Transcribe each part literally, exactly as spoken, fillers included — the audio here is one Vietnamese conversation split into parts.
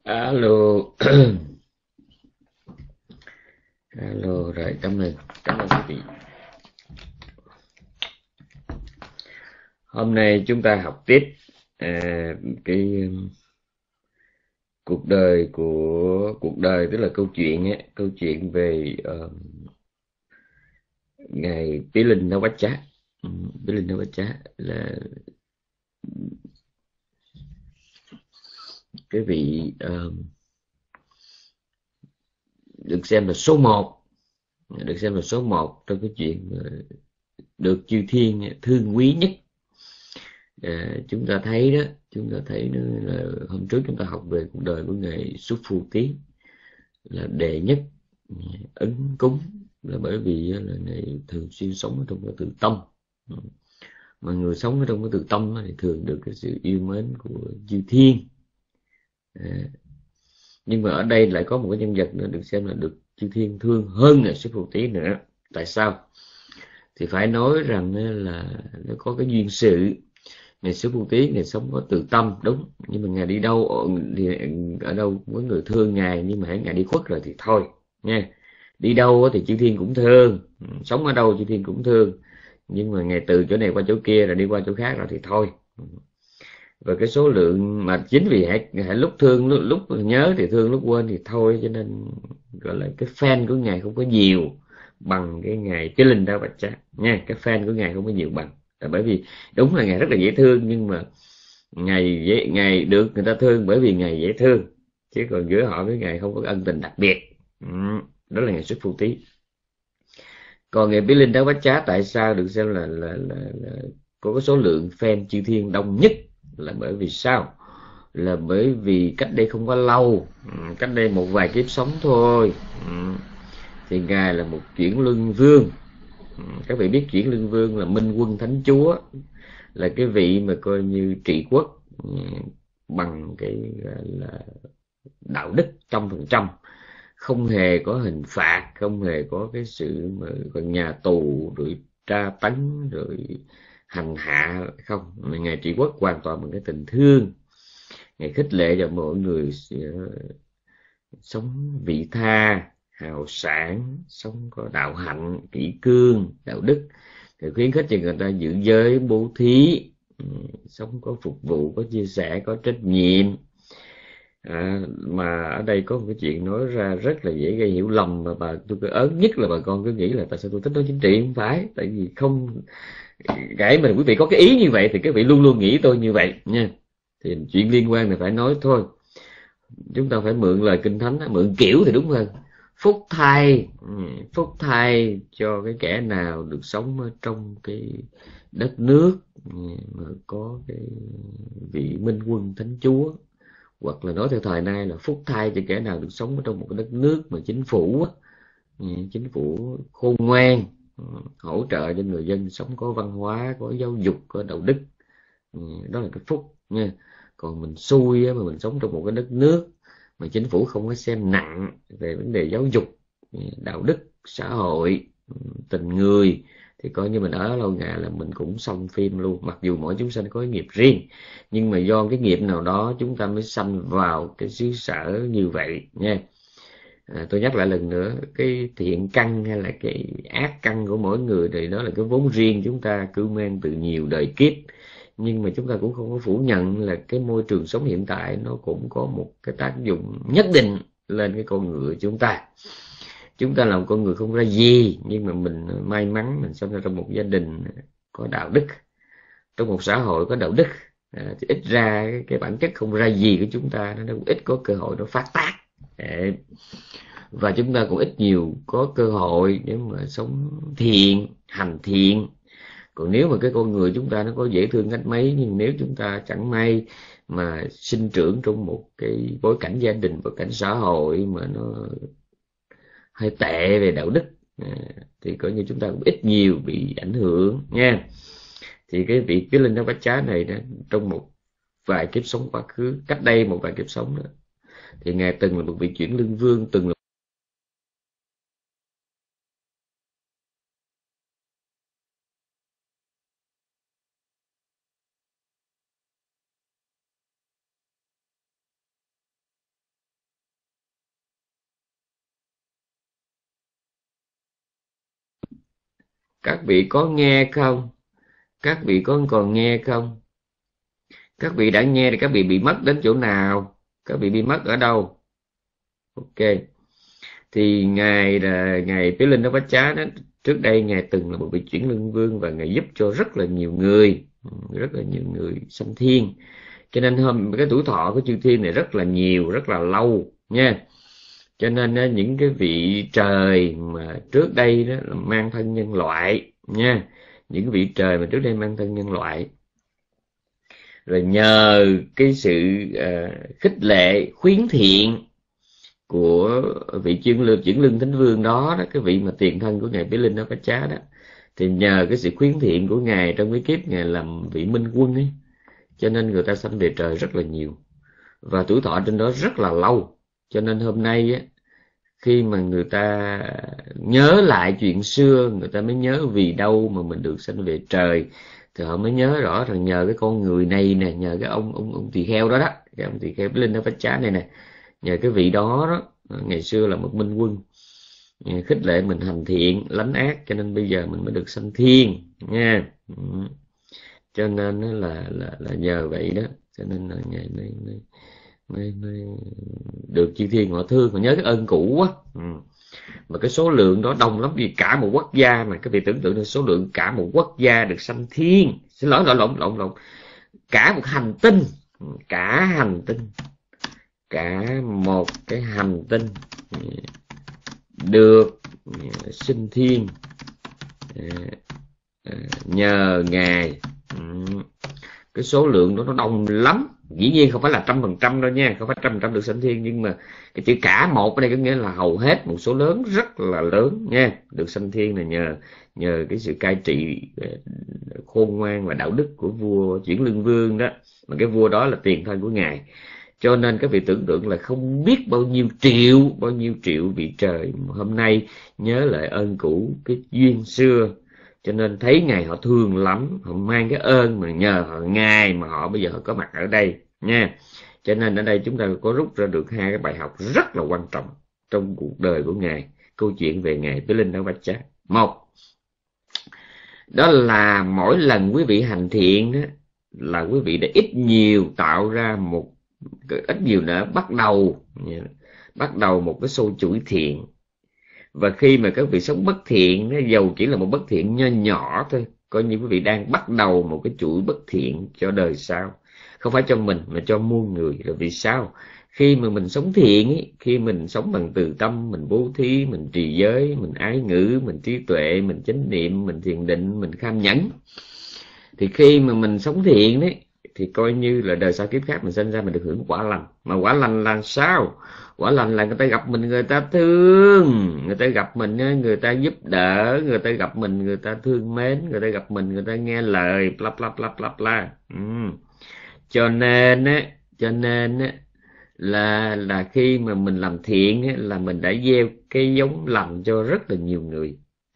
Alo. Alo rồi, cảm ơn cảm ơn quý vị. Hôm nay chúng ta học tiếp à, cái um, cuộc đời của cuộc đời, tức là câu chuyện á, câu chuyện về uh, ngài Bí Linh Náo Bát Chát. Ừm, Bí Linh Náo Bát Chát là cái vị uh, được xem là số một, được xem là số một trong cái chuyện mà được chư thiên thương quý nhất. À, chúng ta thấy đó, chúng ta thấy đó là hôm trước chúng ta học về cuộc đời của ngài Xuất Phu Tý, là đệ nhất ấn cúng, là bởi vì là ngài thường xuyên sống ở trong cái tự tâm. Mà người sống ở trong cái tự tâm thì thường được cái sự yêu mến của chư thiên. À, nhưng mà ở đây lại có một cái nhân vật nữa được xem là được chư thiên thương hơn ngài Xuất Phu Tý nữa. Tại sao? Thì phải nói rằng là nó có cái duyên sự. Ngày xưa Phu Tý ngày sống có từ tâm đúng, nhưng mà ngài đi đâu thì ở đâu có người thương ngài, nhưng mà hãy ngài đi khuất rồi thì thôi nha. Đi đâu thì chư thiên cũng thương, sống ở đâu chư thiên cũng thương, nhưng mà ngài từ chỗ này qua chỗ kia rồi đi qua chỗ khác rồi thì thôi. Và cái số lượng mà chính vì hãy, hãy lúc thương lúc, lúc nhớ thì thương, lúc quên thì thôi, cho nên gọi là cái fan của ngài không có nhiều bằng cái ngài Chí Linh Đao Bạch Trác nha. Cái fan của ngài không có nhiều bằng, là bởi vì đúng là ngài rất là dễ thương, nhưng mà ngài dễ, ngài được người ta thương bởi vì ngài dễ thương, chứ còn giữa họ với ngài không có ân tình đặc biệt. Ừ, đó là ngài Xuất Phu Tý. Còn ngài Bí Linh Đáo Bát Chát tại sao được xem là, là, là, là có cái số lượng fan chư thiên đông nhất, là bởi vì sao? Là bởi vì cách đây không quá lâu, ừ, cách đây một vài kiếp sống thôi, ừ, thì ngài là một chuyển luân vương. Ừ, các vị biết chuyển luân vương là Minh Quân Thánh Chúa, là cái vị mà coi như trị quốc, ừ, bằng cái gọi là đạo đức trăm phần trăm, không hề có hình phạt, không hề có cái sự mà còn nhà tù rồi tra tấn rồi hành hạ, không. Mà ngài trị quốc hoàn toàn bằng cái tình thương. Ngài khích lệ cho mọi người sống vị tha, hào sảng, sống có đạo hạnh, kỷ cương, đạo đức. Thì khuyến khích cho người ta giữ giới, bố thí, ừ, sống có phục vụ, có chia sẻ, có trách nhiệm. À, mà ở đây có một cái chuyện nói ra rất là dễ gây hiểu lầm, mà bà tôi cứ ớn nhất là bà con cứ nghĩ là tại sao tôi thích nói chính trị. Không phải, tại vì không, cái mà quý vị có cái ý như vậy thì quý vị luôn luôn nghĩ tôi như vậy nha. Thì chuyện liên quan thì phải nói thôi, chúng ta phải mượn lời kinh thánh, mượn kiểu thì đúng hơn. Phúc thay, ừ, phúc thay cho cái kẻ nào được sống ở trong cái đất nước, ừ, mà có cái vị Minh Quân Thánh Chúa. Hoặc là nói theo thời nay là phúc thay cho kẻ nào được sống ở trong một cái đất nước mà chính phủ á, ừ, chính phủ khôn ngoan, ừ, hỗ trợ cho người dân sống có văn hóa, có giáo dục, có đạo đức. Ừ, đó là cái phúc nha. Còn mình xui á, mà mình sống trong một cái đất nước mà chính phủ không có xem nặng về vấn đề giáo dục, ừ, đạo đức, xã hội, ừ, tình người, thì coi như mình ở lâu ngày là mình cũng xong phim luôn. Mặc dù mỗi chúng sanh có cái nghiệp riêng, nhưng mà do cái nghiệp nào đó chúng ta mới sanh vào cái xứ sở như vậy nha. À, tôi nhắc lại lần nữa, cái thiện căn hay là cái ác căn của mỗi người thì đó là cái vốn riêng chúng ta cưu mang từ nhiều đời kiếp. Nhưng mà chúng ta cũng không có phủ nhận là cái môi trường sống hiện tại nó cũng có một cái tác dụng nhất định lên cái con người chúng ta. Chúng ta làm con người không ra gì, nhưng mà mình may mắn mình sinh ra trong một gia đình có đạo đức, trong một xã hội có đạo đức, à, thì ít ra cái, cái bản chất không ra gì của chúng ta nó cũng ít có cơ hội nó phát tác. Đấy. Và chúng ta cũng ít nhiều có cơ hội để mà sống thiện, hành thiện. Còn nếu mà cái con người chúng ta nó có dễ thương cách mấy, nhưng nếu chúng ta chẳng may mà sinh trưởng trong một cái bối cảnh gia đình, bối cảnh xã hội mà nó hơi tệ về đạo đức, à, thì coi như chúng ta cũng ít nhiều bị ảnh hưởng nha. Thì cái vị cái linh đáo bát chá này đó, trong một vài kiếp sống quá khứ, cách đây một vài kiếp sống đó, thì ngài từng là một vị chuyển lương vương, từng là Các vị có nghe không? Các vị có còn nghe không? Các vị đã nghe thì các vị bị mất đến chỗ nào? Các vị bị mất ở đâu? Ok. Thì ngài là ngài Phế Linh Đốc Bát Chá đó, trước đây ngài từng là một vị chuyển lương vương và ngài giúp cho rất là nhiều người, rất là nhiều người sanh thiên. Cho nên hôm cái tuổi thọ của chư thiên này rất là nhiều, rất là lâu nha. Cho nên những cái vị trời mà trước đây đó là mang thân nhân loại nha, những cái vị trời mà trước đây mang thân nhân loại, rồi nhờ cái sự uh, khích lệ khuyến thiện của vị chuyên lương chuyển lương thánh vương đó, đó cái vị mà tiền thân của ngài Phế Linh Đốc Bát Chá đó, thì nhờ cái sự khuyến thiện của ngài trong cái kiếp ngài làm vị minh quân ấy, cho nên người ta sanh về trời rất là nhiều và tuổi thọ trên đó rất là lâu. Cho nên hôm nay á, khi mà người ta nhớ lại chuyện xưa, người ta mới nhớ vì đâu mà mình được sanh về trời, thì họ mới nhớ rõ rằng nhờ cái con người này nè, nhờ cái ông ông ông tỳ kheo đó đó, cái ông tỳ kheo Phế Linh Đốc Bát Chá này nè, nhờ cái vị đó đó, ngày xưa là một minh quân khích lệ mình hành thiện lánh ác, cho nên bây giờ mình mới được sanh thiên nha. Cho nên là là là nhờ vậy đó, cho nên là ngày mới mới mới, mới được chư thiên họ thương, họ nhớ cái ơn cũ quá. Ừ. Mà cái số lượng đó đông lắm, vì cả một quốc gia mà các vị tưởng tượng được số lượng cả một quốc gia được sanh thiên, xin lỗi lộn lộn lộn lộn cả một hành tinh, cả hành tinh cả một cái hành tinh được sinh thiên nhờ ngài. Cái số lượng đó nó đông lắm, dĩ nhiên không phải là trăm phần trăm đâu nha, không phải trăm phần trăm được sanh thiên, nhưng mà cái chữ cả một ở đây có nghĩa là hầu hết, một số lớn rất là lớn nha, được sanh thiên là nhờ nhờ cái sự cai trị khôn ngoan và đạo đức của vua Chuyển Lương Vương đó, mà cái vua đó là tiền thân của ngài. Cho nên các vị tưởng tượng là không biết bao nhiêu triệu bao nhiêu triệu vị trời hôm nay nhớ lại ơn cũ, cái duyên xưa, cho nên thấy ngài họ thương lắm, họ mang cái ơn mà nhờ họ ngài mà họ bây giờ họ có mặt ở đây nha. Cho nên ở đây chúng ta có rút ra được hai cái bài học rất là quan trọng trong cuộc đời của ngài, câu chuyện về ngài Phế Linh Đốc Bát Chá. Một, đó là mỗi lần quý vị hành thiện đó, là quý vị đã ít nhiều tạo ra một ít nhiều nữa bắt đầu bắt đầu một cái xô chuỗi thiện. Và khi mà các vị sống bất thiện, nó dầu chỉ là một bất thiện nho nhỏ thôi, coi như quý vị đang bắt đầu một cái chuỗi bất thiện cho đời sau, không phải cho mình mà cho muôn người. Là vì sao? Khi mà mình sống thiện ấy, khi mình sống bằng từ tâm, mình bố thí, mình trì giới, mình ái ngữ, mình trí tuệ, mình chánh niệm, mình thiền định, mình kham nhẫn, thì khi mà mình sống thiện đấy, thì coi như là đời sau kiếp khác mình sinh ra mình được hưởng quả lành. Mà quả lành là sao? Quả lành là người ta gặp mình người ta thương, người ta gặp mình người ta giúp đỡ, người ta gặp mình người ta thương mến, người ta gặp mình người ta nghe lời, bla bla bla bla bla. Ừ. Cho nên á, cho nên á là là khi mà mình làm thiện á, là mình đã gieo cái giống lành cho rất là nhiều người.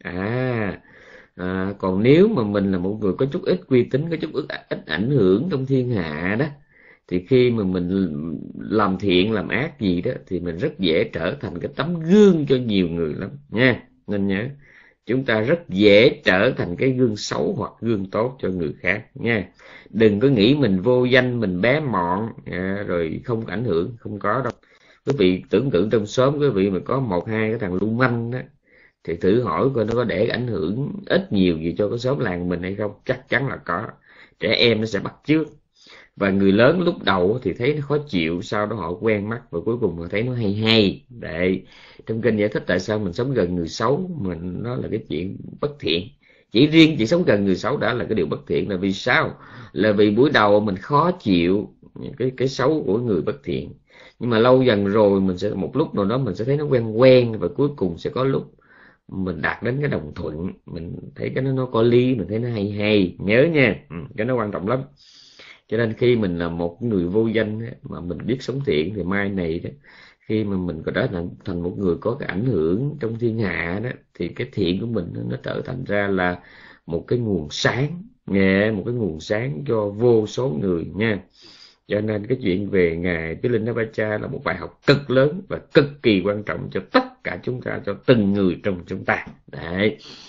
À À, còn nếu mà mình là một người có chút ít uy tín, có chút ít, ít ảnh hưởng trong thiên hạ đó, thì khi mà mình làm thiện làm ác gì đó thì mình rất dễ trở thành cái tấm gương cho nhiều người lắm nha. Nên nhớ, chúng ta rất dễ trở thành cái gương xấu hoặc gương tốt cho người khác nha. Đừng có nghĩ mình vô danh, mình bé mọn à, rồi không ảnh hưởng, không có đâu. Quý vị tưởng tượng trong xóm quý vị mà có một hai cái thằng lưu manh đó, thì thử hỏi coi nó có để ảnh hưởng ít nhiều gì cho cái xóm làng mình hay không? Chắc chắn là có. Trẻ em nó sẽ bắt chước, và người lớn lúc đầu thì thấy nó khó chịu, sau đó họ quen mắt và cuối cùng họ thấy nó hay hay. Để trong kinh giải thích tại sao mình sống gần người xấu, mình nó là cái chuyện bất thiện. Chỉ riêng chỉ sống gần người xấu đã là cái điều bất thiện. Là vì sao? Là vì buổi đầu mình khó chịu cái cái xấu của người bất thiện, nhưng mà lâu dần rồi mình sẽ một lúc nào đó mình sẽ thấy nó quen quen, và cuối cùng sẽ có lúc mình đạt đến cái đồng thuận, mình thấy cái nó nó có lý, mình thấy nó hay hay. Nhớ nha, ừ, cái nó quan trọng lắm. Cho nên khi mình là một người vô danh mà mình biết sống thiện, thì mai này đó, khi mà mình có trở thành thành một người có cái ảnh hưởng trong thiên hạ đó, thì cái thiện của mình nó trở thành ra là một cái nguồn sáng, nghe, một cái nguồn sáng cho vô số người nha. Cho nên cái chuyện về ngài Phế Linh Đốc Bát Chá là một bài học cực lớn và cực kỳ quan trọng cho tất cả chúng ta, cho từng người trong chúng ta. Đấy.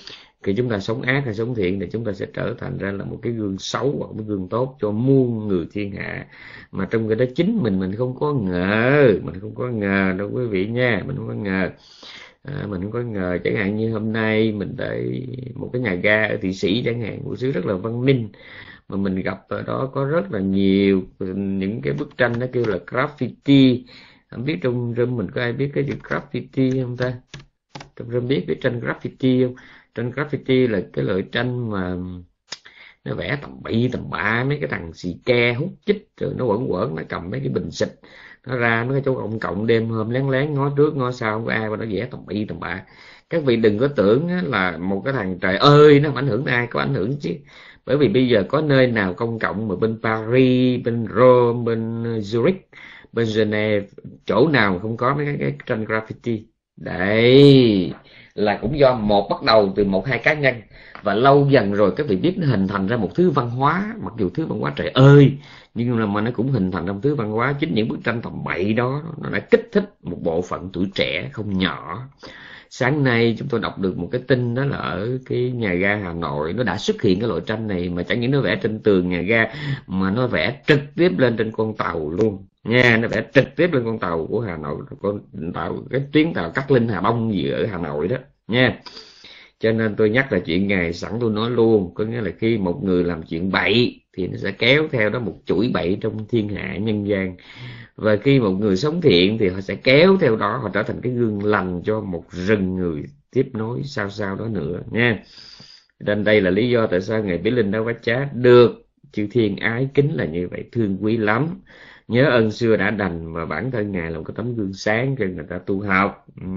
khi chúng ta sống ác hay sống thiện thì chúng ta sẽ trở thành ra là một cái gương xấu hoặc một gương tốt cho muôn người thiên hạ, mà trong cái đó chính mình mình không có ngờ, mình không có ngờ đâu quý vị nha, mình không có ngờ. À, mình không có ngờ, chẳng hạn như hôm nay mình tại một cái nhà ga ở Thụy Sĩ chẳng hạn, một xứ rất là văn minh, mà mình gặp ở đó có rất là nhiều những cái bức tranh nó kêu là graffiti. Không biết trong room mình có ai biết cái chữ graffiti không ta? Trong room biết cái tranh graffiti không? Tranh graffiti là cái loại tranh mà nó vẽ tầm bậy tầm bạ, mấy cái thằng xì ke hút chích rồi nó quẩn quẩn, nó cầm mấy cái bình xịt, nó ra mấy cái chỗ công cộng đêm hôm lén lén ngó trước ngó sau, không có ai mà nó vẽ tầm bậy tầm bạ. Các vị đừng có tưởng là một cái thằng trời ơi nó không ảnh hưởng đến ai, có ảnh hưởng chứ. Bởi vì bây giờ có nơi nào công cộng mà bên Paris, bên Rome, bên Zurich, bên Geneva, chỗ nào không có mấy cái, cái tranh graffiti. Đấy là cũng do một bắt đầu từ một hai cá nhân, và lâu dần rồi các vị biết nó hình thành ra một thứ văn hóa, mặc dù thứ văn hóa trời ơi nhưng mà nó cũng hình thành ra một thứ văn hóa. Chính những bức tranh tầm bậy đó nó đã kích thích một bộ phận tuổi trẻ không nhỏ. Sáng nay chúng tôi đọc được một cái tin, đó là ở cái nhà ga Hà Nội nó đã xuất hiện cái loại tranh này, mà chẳng những nó vẽ trên tường nhà ga mà nó vẽ trực tiếp lên trên con tàu luôn nha, nó vẽ trực tiếp lên con tàu của Hà Nội, con tàu cái tuyến tàu Cát Linh Hà Đông gì ở Hà Nội đó nha. Cho nên tôi nhắc là chuyện ngày sẵn tôi nói luôn, có nghĩa là khi một người làm chuyện bậy thì nó sẽ kéo theo đó một chuỗi bậy trong thiên hạ nhân gian, và khi một người sống thiện thì họ sẽ kéo theo đó, họ trở thành cái gương lành cho một rừng người tiếp nối sau sau đó nữa nha. Nên đây là lý do tại sao ngài Bí Linh Đá Vá Chá được chư thiên ái kính là như vậy, thương quý lắm, nhớ ơn xưa đã đành, và bản thân ngài là một cái tấm gương sáng cho người ta tu học. Ừ.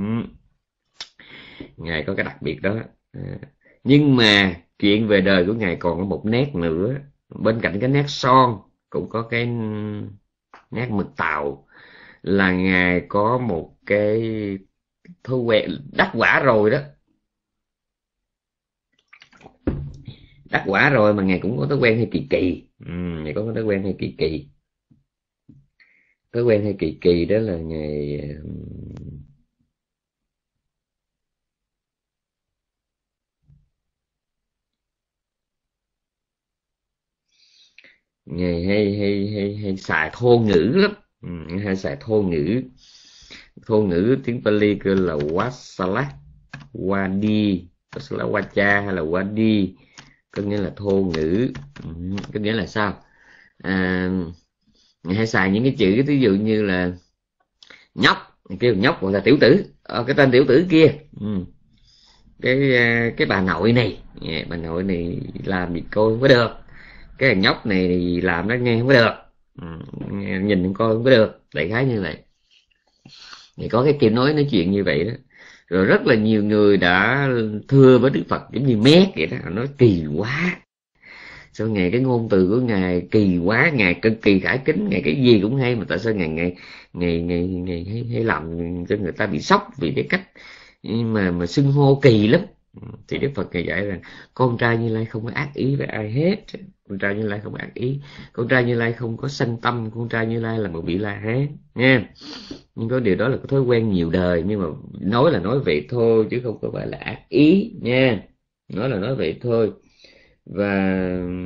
Ngài có cái đặc biệt đó. À, nhưng mà chuyện về đời của ngài còn có một nét nữa, bên cạnh cái nét son cũng có cái nét mực tàu, là ngài có một cái thói quen đắc quả rồi đó, đắc quả rồi mà ngài cũng có thói quen hay kỳ kỳ. Ừ, ngài có thói quen hay kỳ kỳ, thói quen hay kỳ kỳ đó là ngài ngài hay hay hay hay xài thô ngữ lắm. Ừ, hay xài thô ngữ. Thô ngữ tiếng Pali kêu là wasala, wadi, wasala wacha hay là wadi, có nghĩa là thô ngữ. Ừ, có nghĩa là sao? À, ngài hay xài những cái chữ ví dụ như là nhóc, kêu nhóc gọi là tiểu tử, ờ, cái tên tiểu tử kia. Ừ. cái cái bà nội này, bà nội này làm gì coi không có được, cái thằng nhóc này thì làm nó nghe không có được. Ừ, nhìn coi không có được, đại khái như vậy. Thì có cái kiểu nói nói chuyện như vậy đó. Rồi rất là nhiều người đã thưa với Đức Phật giống như mét vậy đó, nói kỳ quá, sao ngài cái ngôn từ của ngài kỳ quá, ngài cực kỳ khải kính, ngài cái gì cũng hay, mà tại sao ngài ngài ngài ngài, ngài hay, hay làm cho người ta bị sốc vì cái cách mà mà xưng hô kỳ lắm. Thì Đức Phật ngài dạy rằng con trai Như Lai không có ác ý với ai hết, con trai Như Lai không ác ý, con trai Như Lai không có sân tâm, con trai Như Lai là một vị La Hán nha. Nhưng có điều đó là có thói quen nhiều đời, nhưng mà nói là nói vậy thôi chứ không có phải là ác ý nha, nói là nói vậy thôi. Và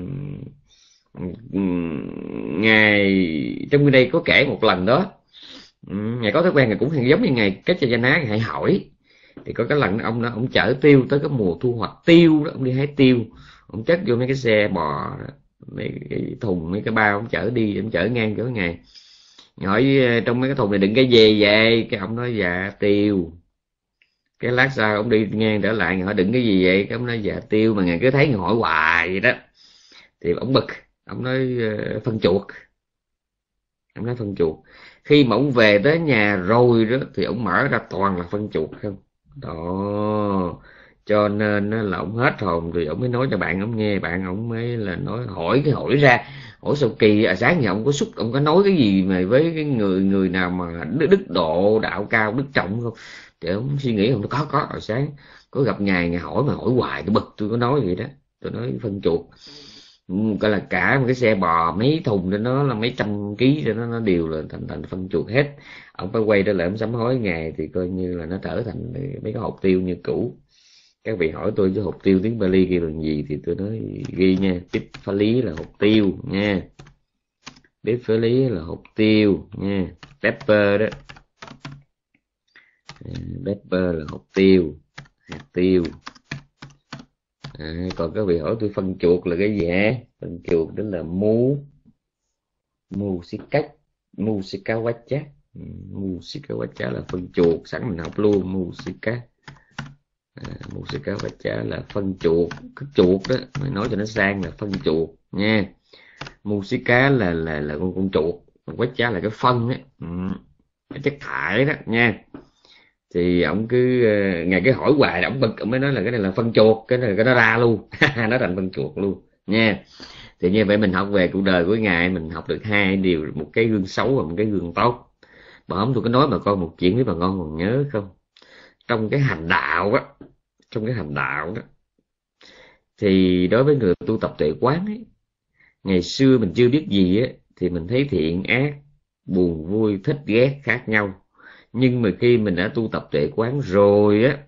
ngài trong đây có kể một lần đó, ngài có thói quen, ngài cũng giống như ngài Cách Cha Gia Ná, ngài hỏi. Thì có cái lần ông đó, ông chở tiêu tới cái mùa thu hoạch tiêu đó, ông đi hái tiêu, ông chất vô mấy cái xe bò, mấy cái thùng, mấy cái bao, ông chở đi, ông chở ngang chỗ ngài. Hỏi trong mấy cái thùng này đựng cái gì vậy? Cái ông nói dạ tiêu. Cái lát sau ông đi ngang trở lại, hỏi đựng cái gì vậy? Cái ông nói dạ tiêu, mà ngài cứ thấy ngài hỏi hoài vậy đó. Thì ông bực, ông nói phân chuột. Ông nói phân chuột. Khi mà ông về tới nhà rồi đó thì ông mở ra toàn là phân chuột không đó. Cho nên là ông hết hồn thì ông mới nói cho bạn ông nghe, bạn ông mới là nói, hỏi cái hỏi ra, hỏi sao kỳ à, sáng giờ ông có xúc, ông có nói cái gì mà với cái người người nào mà đức, đức độ đạo cao đức trọng không? Thì ông suy nghĩ, ông có có hồi sáng có gặp ngài, ngài hỏi mà hỏi hoài tôi bực, tôi có nói vậy đó, tôi nói phân chuột. Coi là cả một cái xe bò mấy thùng cho nó là mấy trăm ký cho nó nó đều là thành thành phân chuột hết. Ông phải quay trở lại ông sám hối ngài thì coi như là nó trở thành mấy cái hộp tiêu như cũ. Các vị hỏi tôi chứ hột tiêu tiếng Bali kêu bằng gì thì tôi nói ghi nha, biết phá lý là hột tiêu nha, biết phá lý là hột tiêu nha. Pepper đó, pepper là hột tiêu, hạt tiêu. À, còn các vị hỏi tôi phân chuột là cái gì hả? Phân chuột đó là mu Musika, Musika Wacha. Musika Wacha là phân chuột, sẵn mình học luôn. Musika, à, Musika Wacha là phân chuột, cái chuột đó, mình nói cho nó sang là phân chuột nha. Musika là là là con con chuột, Wacha là cái phân á, ừ, cái chất thải đó nha. Thì ông cứ uh, ngày cái hỏi hoài, ông bực, ông mới nói là cái này là phân chuột, cái này cái nó ra luôn. Nó thành phân chuột luôn nha. Thì như vậy mình học về cuộc đời của ngài, mình học được hai điều, một cái gương xấu và một cái gương tốt. Bà không, tôi có nói bà con một chuyện, nếu bà con còn nhớ không, trong cái hành đạo á, trong cái hành đạo đó, thì đối với người tu tập tuệ quán ấy, ngày xưa mình chưa biết gì á, thì mình thấy thiện ác, buồn vui, thích ghét khác nhau. Nhưng mà khi mình đã tu tập tuệ quán rồi á,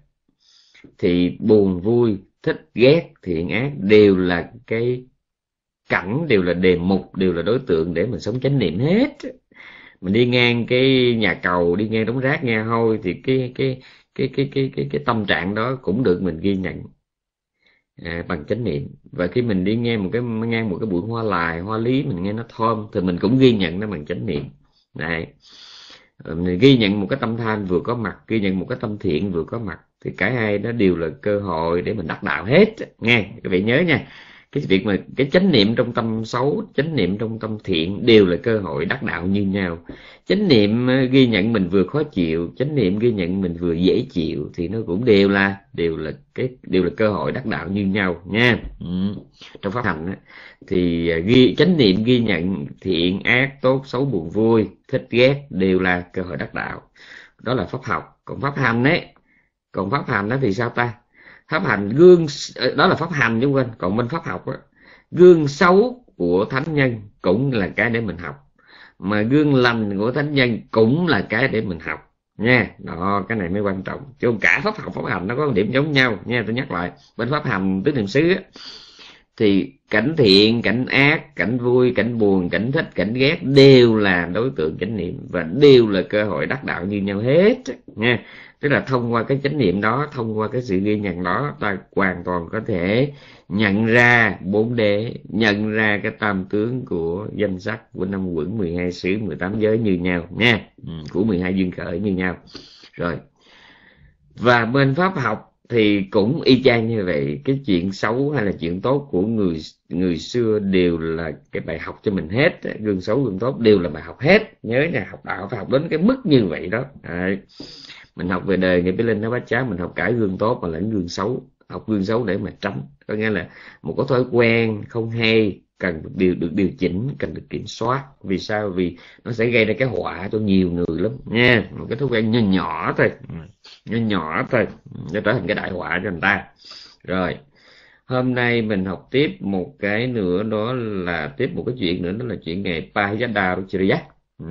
thì buồn vui, thích ghét, thiện ác đều là cái cảnh, đều là đề mục, đều là đối tượng để mình sống chánh niệm hết. Mình đi ngang cái nhà cầu, đi ngang đống rác nghe hôi, thì cái cái cái cái cái cái cái tâm trạng đó cũng được mình ghi nhận, à, bằng chánh niệm. Và khi mình đi ngang một cái ngang một cái bụi hoa lài, hoa lý, mình nghe nó thơm thì mình cũng ghi nhận nó bằng chánh niệm. Đấy, mình ghi nhận một cái tâm tham vừa có mặt, ghi nhận một cái tâm thiện vừa có mặt, thì cả hai đó đều là cơ hội để mình đắc đạo hết nghe. Các vị nhớ nha, cái việc mà cái chánh niệm trong tâm xấu, chánh niệm trong tâm thiện đều là cơ hội đắc đạo như nhau. Chánh niệm ghi nhận mình vừa khó chịu, chánh niệm ghi nhận mình vừa dễ chịu, thì nó cũng đều là đều là cái đều là cơ hội đắc đạo như nhau nha. Ừ. Trong pháp hành á, thì ghi chánh niệm ghi nhận thiện ác, tốt xấu, buồn vui, thích ghét đều là cơ hội đắc đạo. Đó là pháp học. Còn pháp hành ấy, còn pháp hành đó thì sao ta? Pháp hành gương, đó là pháp hành chứ không quên. Còn bên pháp học á, gương xấu của thánh nhân cũng là cái để mình học, mà gương lành của thánh nhân cũng là cái để mình học nha. Đó, cái này mới quan trọng. Chứ không cả pháp học pháp hành nó có một điểm giống nhau nha. Tôi nhắc lại, bên pháp hành tứ niệm xứ á, thì cảnh thiện, cảnh ác, cảnh vui, cảnh buồn, cảnh thích, cảnh ghét đều là đối tượng chánh niệm và đều là cơ hội đắc đạo như nhau hết nha. Tức là thông qua cái chánh niệm đó, thông qua cái sự ghi nhận đó, ta hoàn toàn có thể nhận ra bốn đế, nhận ra cái tam tướng của danh sắc, của năm quẩn, mười hai xứ, mười tám giới như nhau nha, của mười hai duyên khởi như nhau. Rồi, và bên pháp học thì cũng y chang như vậy. Cái chuyện xấu hay là chuyện tốt của người người xưa đều là cái bài học cho mình hết. Gương xấu, gương tốt đều là bài học hết. Nhớ nha, học đạo phải học đến cái mức như vậy đó. Đấy. Mình học về đời Ngài Bí Linh nó bá chá, mình học cả gương tốt và lẫn gương xấu. Học gương xấu để mà tránh, có nghĩa là một cái thói quen không hay cần được điều được điều chỉnh, cần được kiểm soát. Vì sao? Vì nó sẽ gây ra cái họa cho nhiều người lắm nha. Một cái thói quen nhỏ nhỏ thôi, nhỏ nhỏ thôi, nó trở thành cái đại họa cho người ta. Rồi, hôm nay mình học tiếp một cái nữa, đó là tiếp một cái chuyện nữa, đó là chuyện ngày Pahiyada Ruchiriya. Ừ.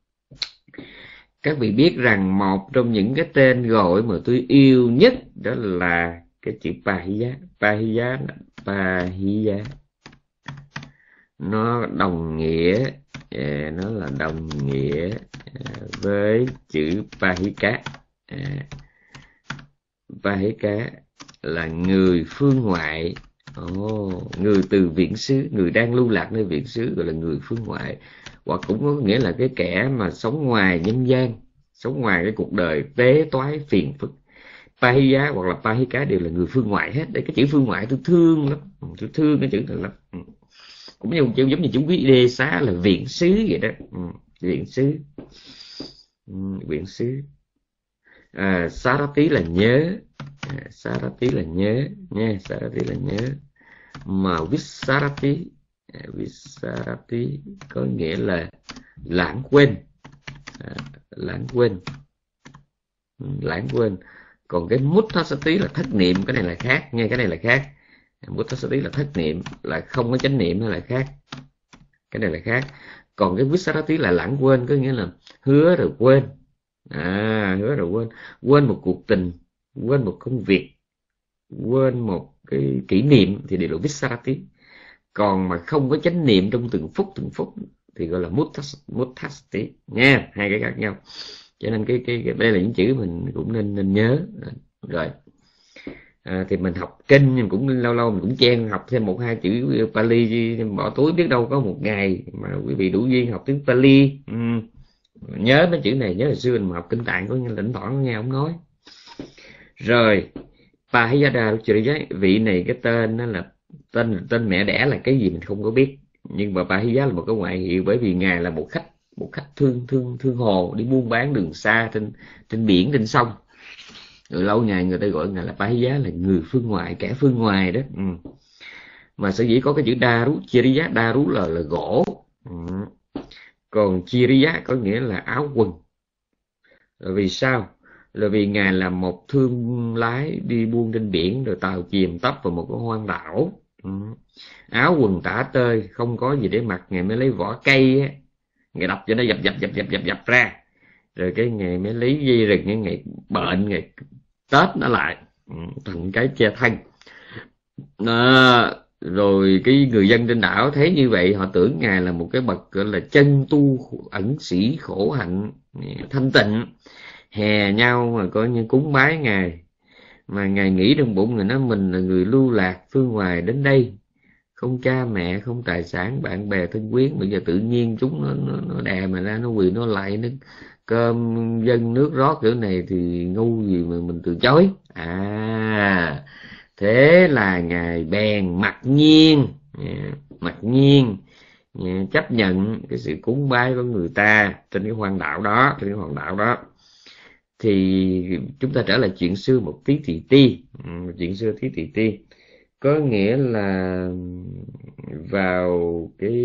Các vị biết rằng một trong những cái tên gọi mà tôi yêu nhất đó là cái chữ Pahiya. Pahiya, Pahiya nó đồng nghĩa, nó là đồng nghĩa với chữ Pahika. Pahika là người phương ngoại. Oh, người từ viễn xứ, người đang lưu lạc nơi viễn xứ gọi là người phương ngoại, hoặc cũng có nghĩa là cái kẻ mà sống ngoài nhân gian, sống ngoài cái cuộc đời tế toái phiền phức. Pahiya hoặc là Pahika đều là người phương ngoại hết. Đây, cái chữ phương ngoại tôi thương lắm, tôi thương cái chữ này lắm. Cũng như chữ giống như chữ quý đê xá là viện xứ vậy đó. Viện xứ, viện xứ. À, Sarati là nhớ, à, Sarati là nhớ nha, Sarati là nhớ. Mà Visarati, à, Visarati có nghĩa là lãng quên, à, lãng quên, lãng quên. Còn cái Muthasati là thất niệm, cái này là khác nha, cái này là khác. Muthasati là thất niệm, là không có chánh niệm, nó là khác, cái này là khác. Còn cái Visarati là lãng quên, có nghĩa là hứa rồi quên. À, hứa rồi quên, quên một cuộc tình, quên một công việc, quên một cái kỷ niệm thì đều là Visarati. Còn mà không có chánh niệm trong từng phút từng phút thì gọi là Muttasti nha, hai cái khác nhau. Cho nên cái cái, cái đây là những chữ mình cũng nên nên nhớ rồi. À, thì mình học kinh nhưng cũng lâu lâu mình cũng chen học thêm một hai chữ Pali bỏ túi, biết đâu có một ngày mà quý vị đủ duyên học tiếng Pali. Ừ. Nhớ mấy chữ này, nhớ hồi xưa mình học kinh tạng có lĩnh thoảng nghe ông nói. Rồi Pahiyada Ruchiriya, vị này cái tên nó là tên tên mẹ đẻ là cái gì mình không có biết, nhưng mà Pahiya là một cái ngoại hiệu, bởi vì ngài là một khách một khách thương thương thương hồ đi buôn bán đường xa trên trên biển trên sông. Rồi lâu ngày người ta gọi ngài là Pahiya, là người phương ngoại, kẻ phương ngoài đó. Ừ. Mà sở dĩ có cái chữ Daru Chiriya, Daru là là gỗ. Ừ. Còn Chiriya có nghĩa là áo quần. Rồi vì sao? Là vì ngài là một thương lái đi buôn trên biển, rồi tàu chìm tấp vào một cái hoang đảo. Ừ. Áo quần tả tơi, không có gì để mặc, ngài mới lấy vỏ cây á, ngài đập cho nó dập dập dập dập dập dập ra, rồi cái ngài mới lấy dây rừng, ngài bệnh, ngài tết nó lại, ừ, thành cái che thân. À, rồi cái người dân trên đảo thấy như vậy, họ tưởng ngài là một cái bậc gọi là chân tu ẩn sĩ khổ hạnh thanh tịnh, hè nhau mà coi như cúng bái ngài. Mà ngài nghĩ trong bụng người nói mình là người lưu lạc phương ngoài đến đây, không cha mẹ, không tài sản, bạn bè thân quyến, bây giờ tự nhiên chúng nó nó, nó đè mà ra, nó quỳ nó lại, nó cơm dân nước rót kiểu này thì ngu gì mà mình từ chối. À, thế là ngài bèn mặc nhiên mặc nhiên chấp nhận cái sự cúng bái của người ta trên cái hoang đảo đó, trên cái hòn đảo đó. Thì chúng ta trở lại chuyện xưa một tí tì ti. Ừ, chuyện xưa tí tì ti có nghĩa là vào cái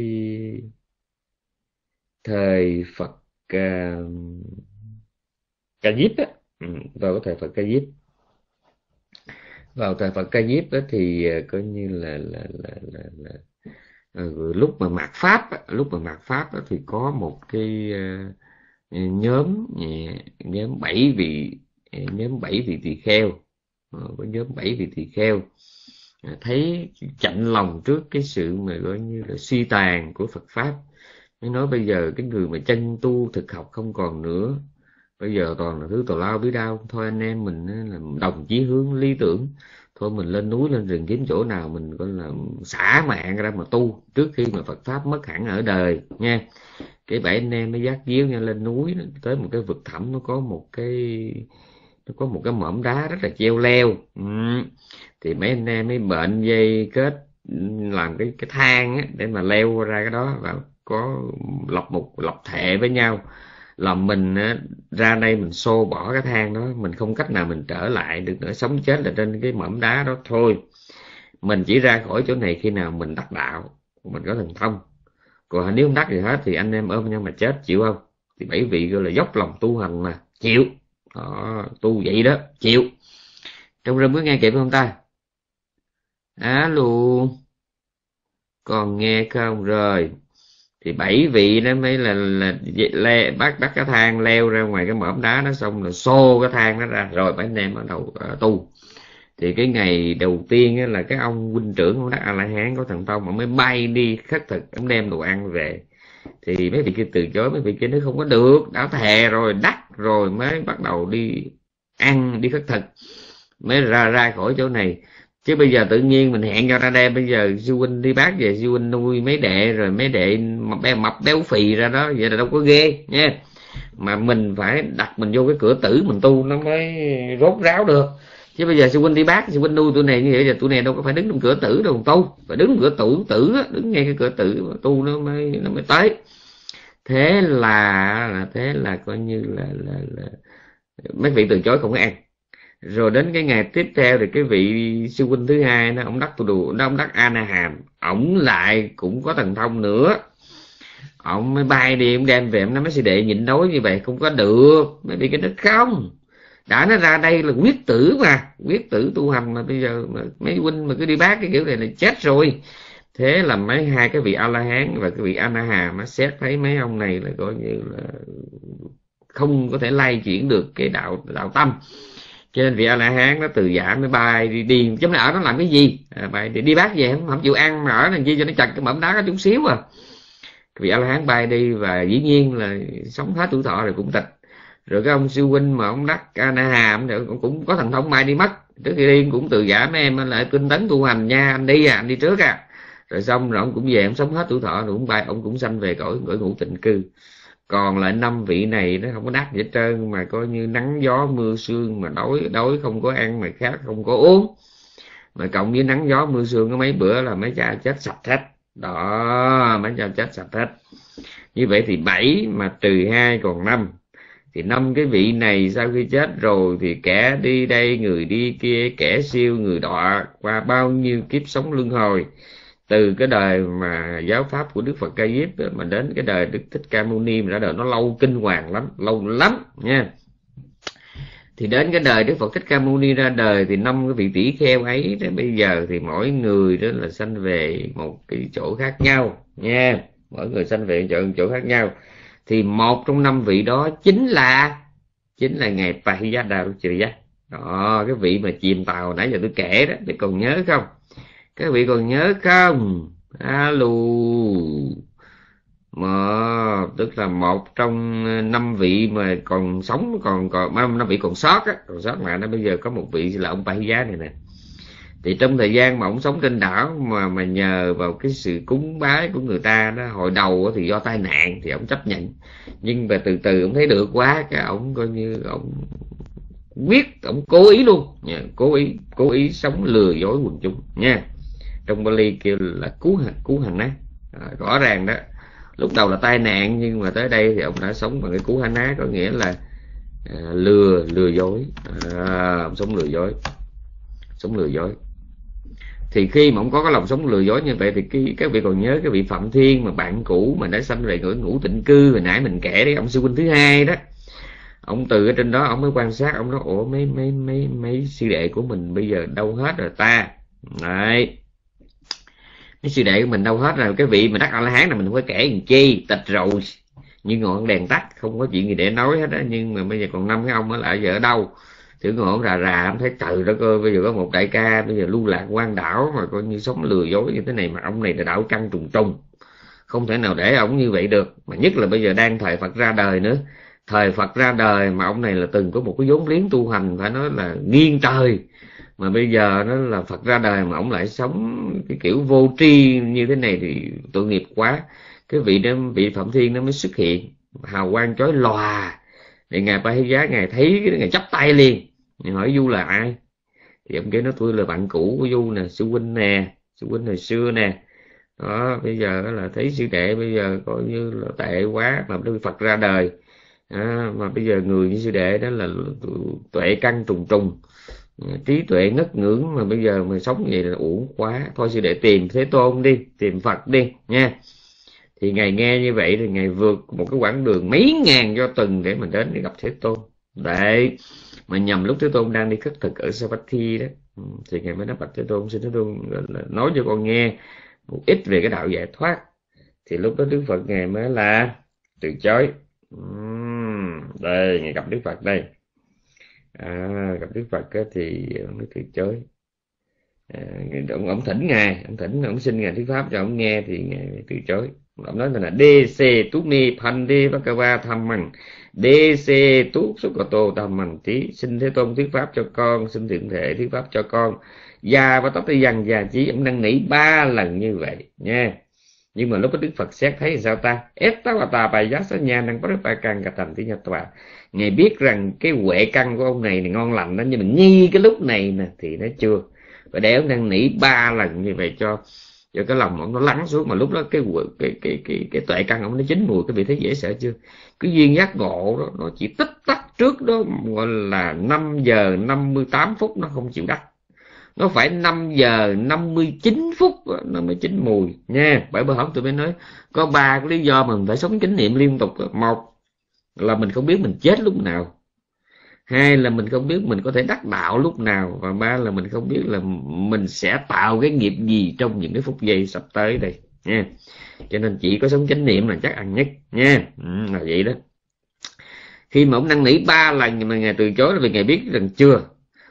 thời Phật uh, Ca Diếp á, ừ, vào cái thời Phật Ca Diếp, vào thời Phật Ca Diếp đó thì uh, coi như là là là là, là uh, lúc mà mạt pháp á, lúc mà mạt pháp đó thì có một cái uh, nhóm nhóm bảy vị nhóm bảy vị tỳ kheo, uh, có nhóm bảy vị tỳ kheo thấy chạnh lòng trước cái sự mà gọi như là suy tàn của Phật pháp. Mới nói bây giờ cái người mà chân tu thực học không còn nữa, bây giờ toàn là thứ tào lao bí đao, thôi anh em mình là đồng chí hướng lý tưởng, thôi mình lên núi lên rừng kiếm chỗ nào mình gọi là xả mạng ra mà tu trước khi mà Phật pháp mất hẳn ở đời nha. Cái bảy anh em mới dắt díu nhau lên núi, tới một cái vực thẳm, nó có một cái nó có một cái mỏm đá rất là treo leo. Ừ. Thì mấy anh em mới bệnh dây kết làm cái cái thang á, để mà leo ra cái đó, và có lập một lập thệ với nhau là mình á, ra đây mình xô bỏ cái thang đó, mình không cách nào mình trở lại được nữa, sống chết là trên cái mỏm đá đó thôi. Mình chỉ ra khỏi chỗ này khi nào mình đắc đạo, mình có thần thông, còn nếu không đắc gì hết thì anh em ôm nhau mà chết, chịu không? Thì bảy vị gọi là dốc lòng tu hành mà chịu đó, tu vậy đó chịu. Trong rừng có nghe kịp không ta? Alo, còn nghe không? Rồi thì bảy vị đó mới là là le, bắt bắt cái thang leo ra ngoài cái mỏm đá đó, xong rồi xô cái thang đó ra, rồi bảy anh em bắt đầu uh, tu. Thì cái ngày đầu tiên á, là cái ông huynh trưởng ông Đắc A La Hán có thần thông, ông mới bay đi khất thực, ông đem đồ ăn về. Thì mấy vị kia từ chối, mấy vị kia nói không có được, đã thề rồi, đắc rồi mới bắt đầu đi ăn, đi khất thực, mới ra ra khỏi chỗ này. Chứ bây giờ tự nhiên mình hẹn cho ra đây, bây giờ sư huynh đi bác về, sư huynh nuôi mấy đệ, rồi mấy đệ mập béo, mập béo phì ra đó, vậy là đâu có ghê nha. Mà mình phải đặt mình vô cái cửa tử mình tu nó mới rốt ráo được. Chứ bây giờ sư huynh đi bác, sư huynh nuôi tụi này như vậy, giờ tụi này đâu có phải đứng trong cửa tử đâu tu, phải đứng cửa tử tử á, đứng ngay cái cửa tử tu nó mới nó mới tới. Thế là thế là coi như là là, là mấy vị từ chối không có ăn. Rồi đến cái ngày tiếp theo thì cái vị sư huynh thứ hai nó ông đắc tu đù, nó ông đắc A Na Hàm, ổng lại cũng có thần thông nữa. Ông mới bay đi, ông đem về, ông nói mấy sư đệ nhịn đói như vậy không có được. Mấy vị cái nó không, đã nó ra đây là quyết tử mà, quyết tử tu hành mà, bây giờ mà mấy huynh mà cứ đi bác cái kiểu này là chết rồi. Thế là mấy hai cái vị A La Hán và cái vị A Na Hàm nó xét thấy mấy ông này là coi như là không có thể lay chuyển được cái đạo đạo tâm, Cho nên vị A La Hán nó từ giả mới bay đi đi giống như ở nó làm cái gì, à, bay đi, đi bác về không, không chịu ăn mà ở làm chi cho nó chặt cái mỏm đá có chút xíu à. Vị A La Hán bay đi và dĩ nhiên là sống hết tuổi thọ rồi cũng tịch. Rồi cái ông sư huynh mà ông Đắc A Na Hà ông cũng có thần thông bay đi mất, trước khi đi cũng từ giả mấy em lại tinh tấn tu hành nha, anh đi à, anh đi trước à. Rồi xong rồi ông cũng về, ông sống hết tuổi thọ rồi cũng bay, ông cũng sanh về cõi cõi ngũ tịnh cư. Còn lại năm vị này nó không có đắc gì hết trơn, mà coi như nắng gió mưa sương, mà đói đói không có ăn, mà khát không có uống, mà cộng với nắng gió mưa sương có mấy bữa là mấy cha chết sạch hết đó, mấy cha chết sạch hết. Như vậy thì bảy mà trừ hai còn năm, thì năm cái vị này sau khi chết rồi thì kẻ đi đây người đi kia, kẻ siêu người đọa qua bao nhiêu kiếp sống luân hồi, từ cái đời mà giáo pháp của Đức Phật Ca Diếp mà đến cái đời Đức Thích Ca Mâu Ni, mà đã đời nó lâu kinh hoàng lắm, lâu lắm nha. Thì đến cái đời Đức Phật Thích Ca Mâu Ni ra đời thì năm cái vị tỷ kheo ấy đến bây giờ thì mỗi người đó là sanh về một cái chỗ khác nhau nha, mỗi người sanh về chỗ chỗ khác nhau. Thì một trong năm vị đó chính là chính là ngài Pahiyada Ruchiriya đó, cái vị mà chìm tàu nãy giờ tôi kể đó, thì còn nhớ không? Các vị còn nhớ không? Alo. Mà tức là một trong năm vị mà còn sống, còn còn năm vị còn sót á, còn sót lại nó bây giờ có một vị là ông Pahiyada này nè. Thì trong thời gian mà ông sống trên đảo mà mà nhờ vào cái sự cúng bái của người ta đó, hồi đầu thì do tai nạn thì ông chấp nhận, nhưng mà từ từ ông thấy được quá, cái ông coi như ông quyết, ông cố ý luôn nha, cố ý cố ý sống lừa dối quần chúng nha. Trong Bali kêu là cứu hành cứu hành á, à, rõ ràng đó. Lúc đầu là tai nạn, nhưng mà tới đây thì ông đã sống bằng cái cứu hành á, có nghĩa là à, lừa lừa dối, à, ông sống lừa dối, sống lừa dối. Thì khi mà ông có cái lòng sống lừa dối như vậy thì cái, các vị còn nhớ cái vị Phạm Thiên mà bạn cũ mà đã sanh về ngưỡi ngũ tịnh cư hồi nãy mình kể đấy, ông sư huynh thứ hai đó. Ông từ ở trên đó ông mới quan sát, ông nói ủa mấy mấy mấy mấy sư đệ của mình bây giờ đâu hết rồi ta. Đấy, mấy sư đệ của mình đâu hết rồi. Cái vị mà đắc A La Hán là mình không có kể làm chi, tịch rồi như ngọn đèn tắt, không có chuyện gì để nói hết á. Nhưng mà bây giờ còn năm cái ông ở lại giờ ở đâu? Thử ngồi ông rà rà, ông thấy trời đất ơi, bây giờ có một đại ca bây giờ lưu lạc quan đảo mà coi như sống lừa dối như thế này, mà ông này là đạo căn trùng trùng, không thể nào để ông như vậy được. Mà nhất là bây giờ đang thời Phật ra đời nữa, thời Phật ra đời mà ông này là từng có một cái vốn liếng tu hành phải nói là nghiêng trời, mà bây giờ nó là Phật ra đời mà ông lại sống cái kiểu vô tri như thế này thì tội nghiệp quá. Cái vị đó, vị Phạm Thiên nó mới xuất hiện hào quang chói lòa, thì ngài Pahiyada ngài thấy cái ngài chắp tay liền, ngài hỏi Du là ai? Thì ông kia nói tôi là bạn cũ của Du nè, sư huynh nè, sư huynh hồi xưa nè. Đó, bây giờ là thấy sư đệ bây giờ coi như là tệ quá, mà Đức Phật ra đời à, mà bây giờ người như sư đệ đó là tuệ căn trùng trùng, trí tuệ ngất ngưỡng, mà bây giờ mà sống vậy là uổng quá. Thôi sư đệ tìm Thế Tôn đi, tìm Phật đi nha. Thì ngài nghe như vậy thì ngài vượt một cái quãng đường mấy ngàn do tuần để mình đến để gặp Thế Tôn. Đấy, mà nhầm lúc Thế Tôn đang đi khất thực ở Savatthi đó, thì ngài mới nói bạch Thế Tôn, xin Thế Tôn nói cho con nghe một ít về cái đạo giải thoát. Thì lúc đó Đức Phật ngài mới là từ chối. uhm, đây ngài gặp Đức Phật đây, à, gặp Đức Phật thì ông mới từ chối. à, ông, ông thỉnh ngài, ông thỉnh ông xin ngài thuyết pháp cho ông nghe thì ngài từ chối. Ông nói là Dese Tuni Pande Bhagava Thamman Dese Tu Sukato Thamman Tí, xin Thế Tôn thuyết pháp cho con, xin Thượng Thể thuyết pháp cho con. Già và tóc tới dần già chí, ông năn nỉ ba lần như vậy nha. Nhưng mà lúc đó Đức Phật xét thấy sao ta? Ettavata bài giá nha năng có ba căn cả thành tí nhật tòa. Ngài biết rằng cái huệ căn của ông này, này ngon lành đó, nhưng mà nghi cái lúc này nè thì nó chưa. Và để ông năn nỉ ba lần như vậy cho cho cái lòng ông nó lắng xuống. Mà lúc đó cái cái cái cái cái tuệ căn ông nó chín mùi. Cái vị thấy dễ sợ chưa? Cái duyên giác ngộ đó nó chỉ tích tắc trước đó gọi là năm giờ năm mươi tám phút nó không chịu đắc. Nó phải năm giờ năm mươi chín phút nó mới chín mùi nha. Bởi bởi hôm tôi mới nói có ba cái lý do mà mình phải sống chánh niệm liên tục. Một là mình không biết mình chết lúc nào, hai là mình không biết mình có thể đắc đạo lúc nào, và ba là mình không biết là mình sẽ tạo cái nghiệp gì trong những cái phút giây sắp tới đây nha. Cho nên chỉ có sống chánh niệm là chắc ăn nhất nha. Ừ, là vậy đó. Khi mà ông năn nỉ ba lần mà ngài từ chối là vì ngài biết rằng chưa,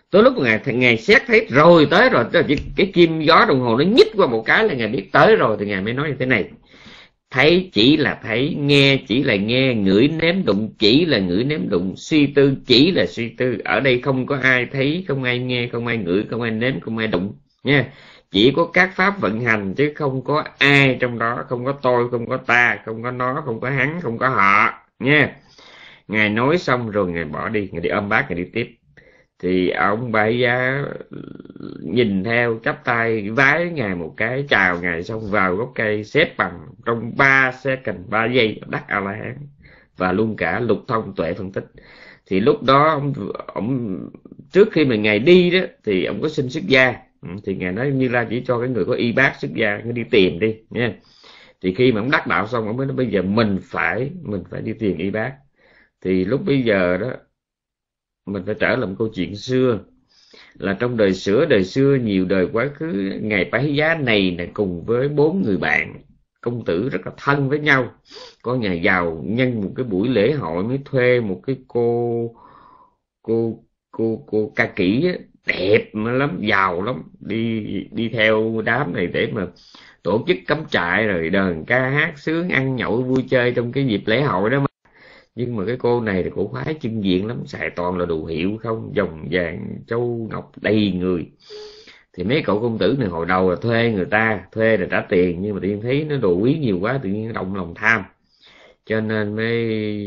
Tới lúc ngài ngài xét thấy rồi tới rồi, cái, cái kim gió đồng hồ nó nhích qua một cái là ngài biết tới rồi, thì ngài mới nói như thế này: thấy chỉ là thấy, nghe chỉ là nghe, ngửi nếm đụng chỉ là ngửi nếm đụng, suy tư chỉ là suy tư. Ở đây không có ai thấy, không ai nghe, không ai ngửi, không ai nếm, không ai đụng nha. Chỉ có các pháp vận hành chứ không có ai trong đó, không có tôi, không có ta, không có nó, không có hắn, không có họ nha. Ngài nói xong rồi ngài bỏ đi, ngài đi ôm bác, ngài đi tiếp. Thì ông Bảy Giá nhìn theo, chắp tay vái ngài một cái, chào ngài xong vào gốc cây xếp bằng trong ba second, ba giây đắc A La Hán và luôn cả lục thông tuệ phân tích. Thì lúc đó ông, ông trước khi mà ngài đi đó thì ông có xin xuất gia, thì ngài nói Như Lai chỉ cho cái người có y bác xuất gia, cứ đi tìm đi nha. Thì khi mà ông đắc đạo xong, ông mới nói bây giờ mình phải mình phải đi tìm y bác. Thì lúc bây giờ đó mình phải trở lại một câu chuyện xưa, là trong đời xưa đời xưa nhiều đời quá khứ, ngài Bái Giá này là cùng với bốn người bạn công tử rất là thân với nhau. Có nhà giàu nhân một cái buổi lễ hội mới thuê một cái cô cô cô cô ca kỹ đẹp lắm, giàu lắm, đi đi theo đám này để mà tổ chức cắm trại rồi đờn ca hát sướng ăn nhậu vui chơi trong cái dịp lễ hội đó mà. Nhưng mà cái cô này thì cổ khoái trưng diện lắm, xài toàn là đồ hiệu không, vòng vàng châu ngọc đầy người. Thì mấy cậu công tử này hồi đầu là thuê người ta, thuê là trả tiền, nhưng mà tự nhiên thấy nó đồ quý nhiều quá, tự nhiên động lòng tham, cho nên mới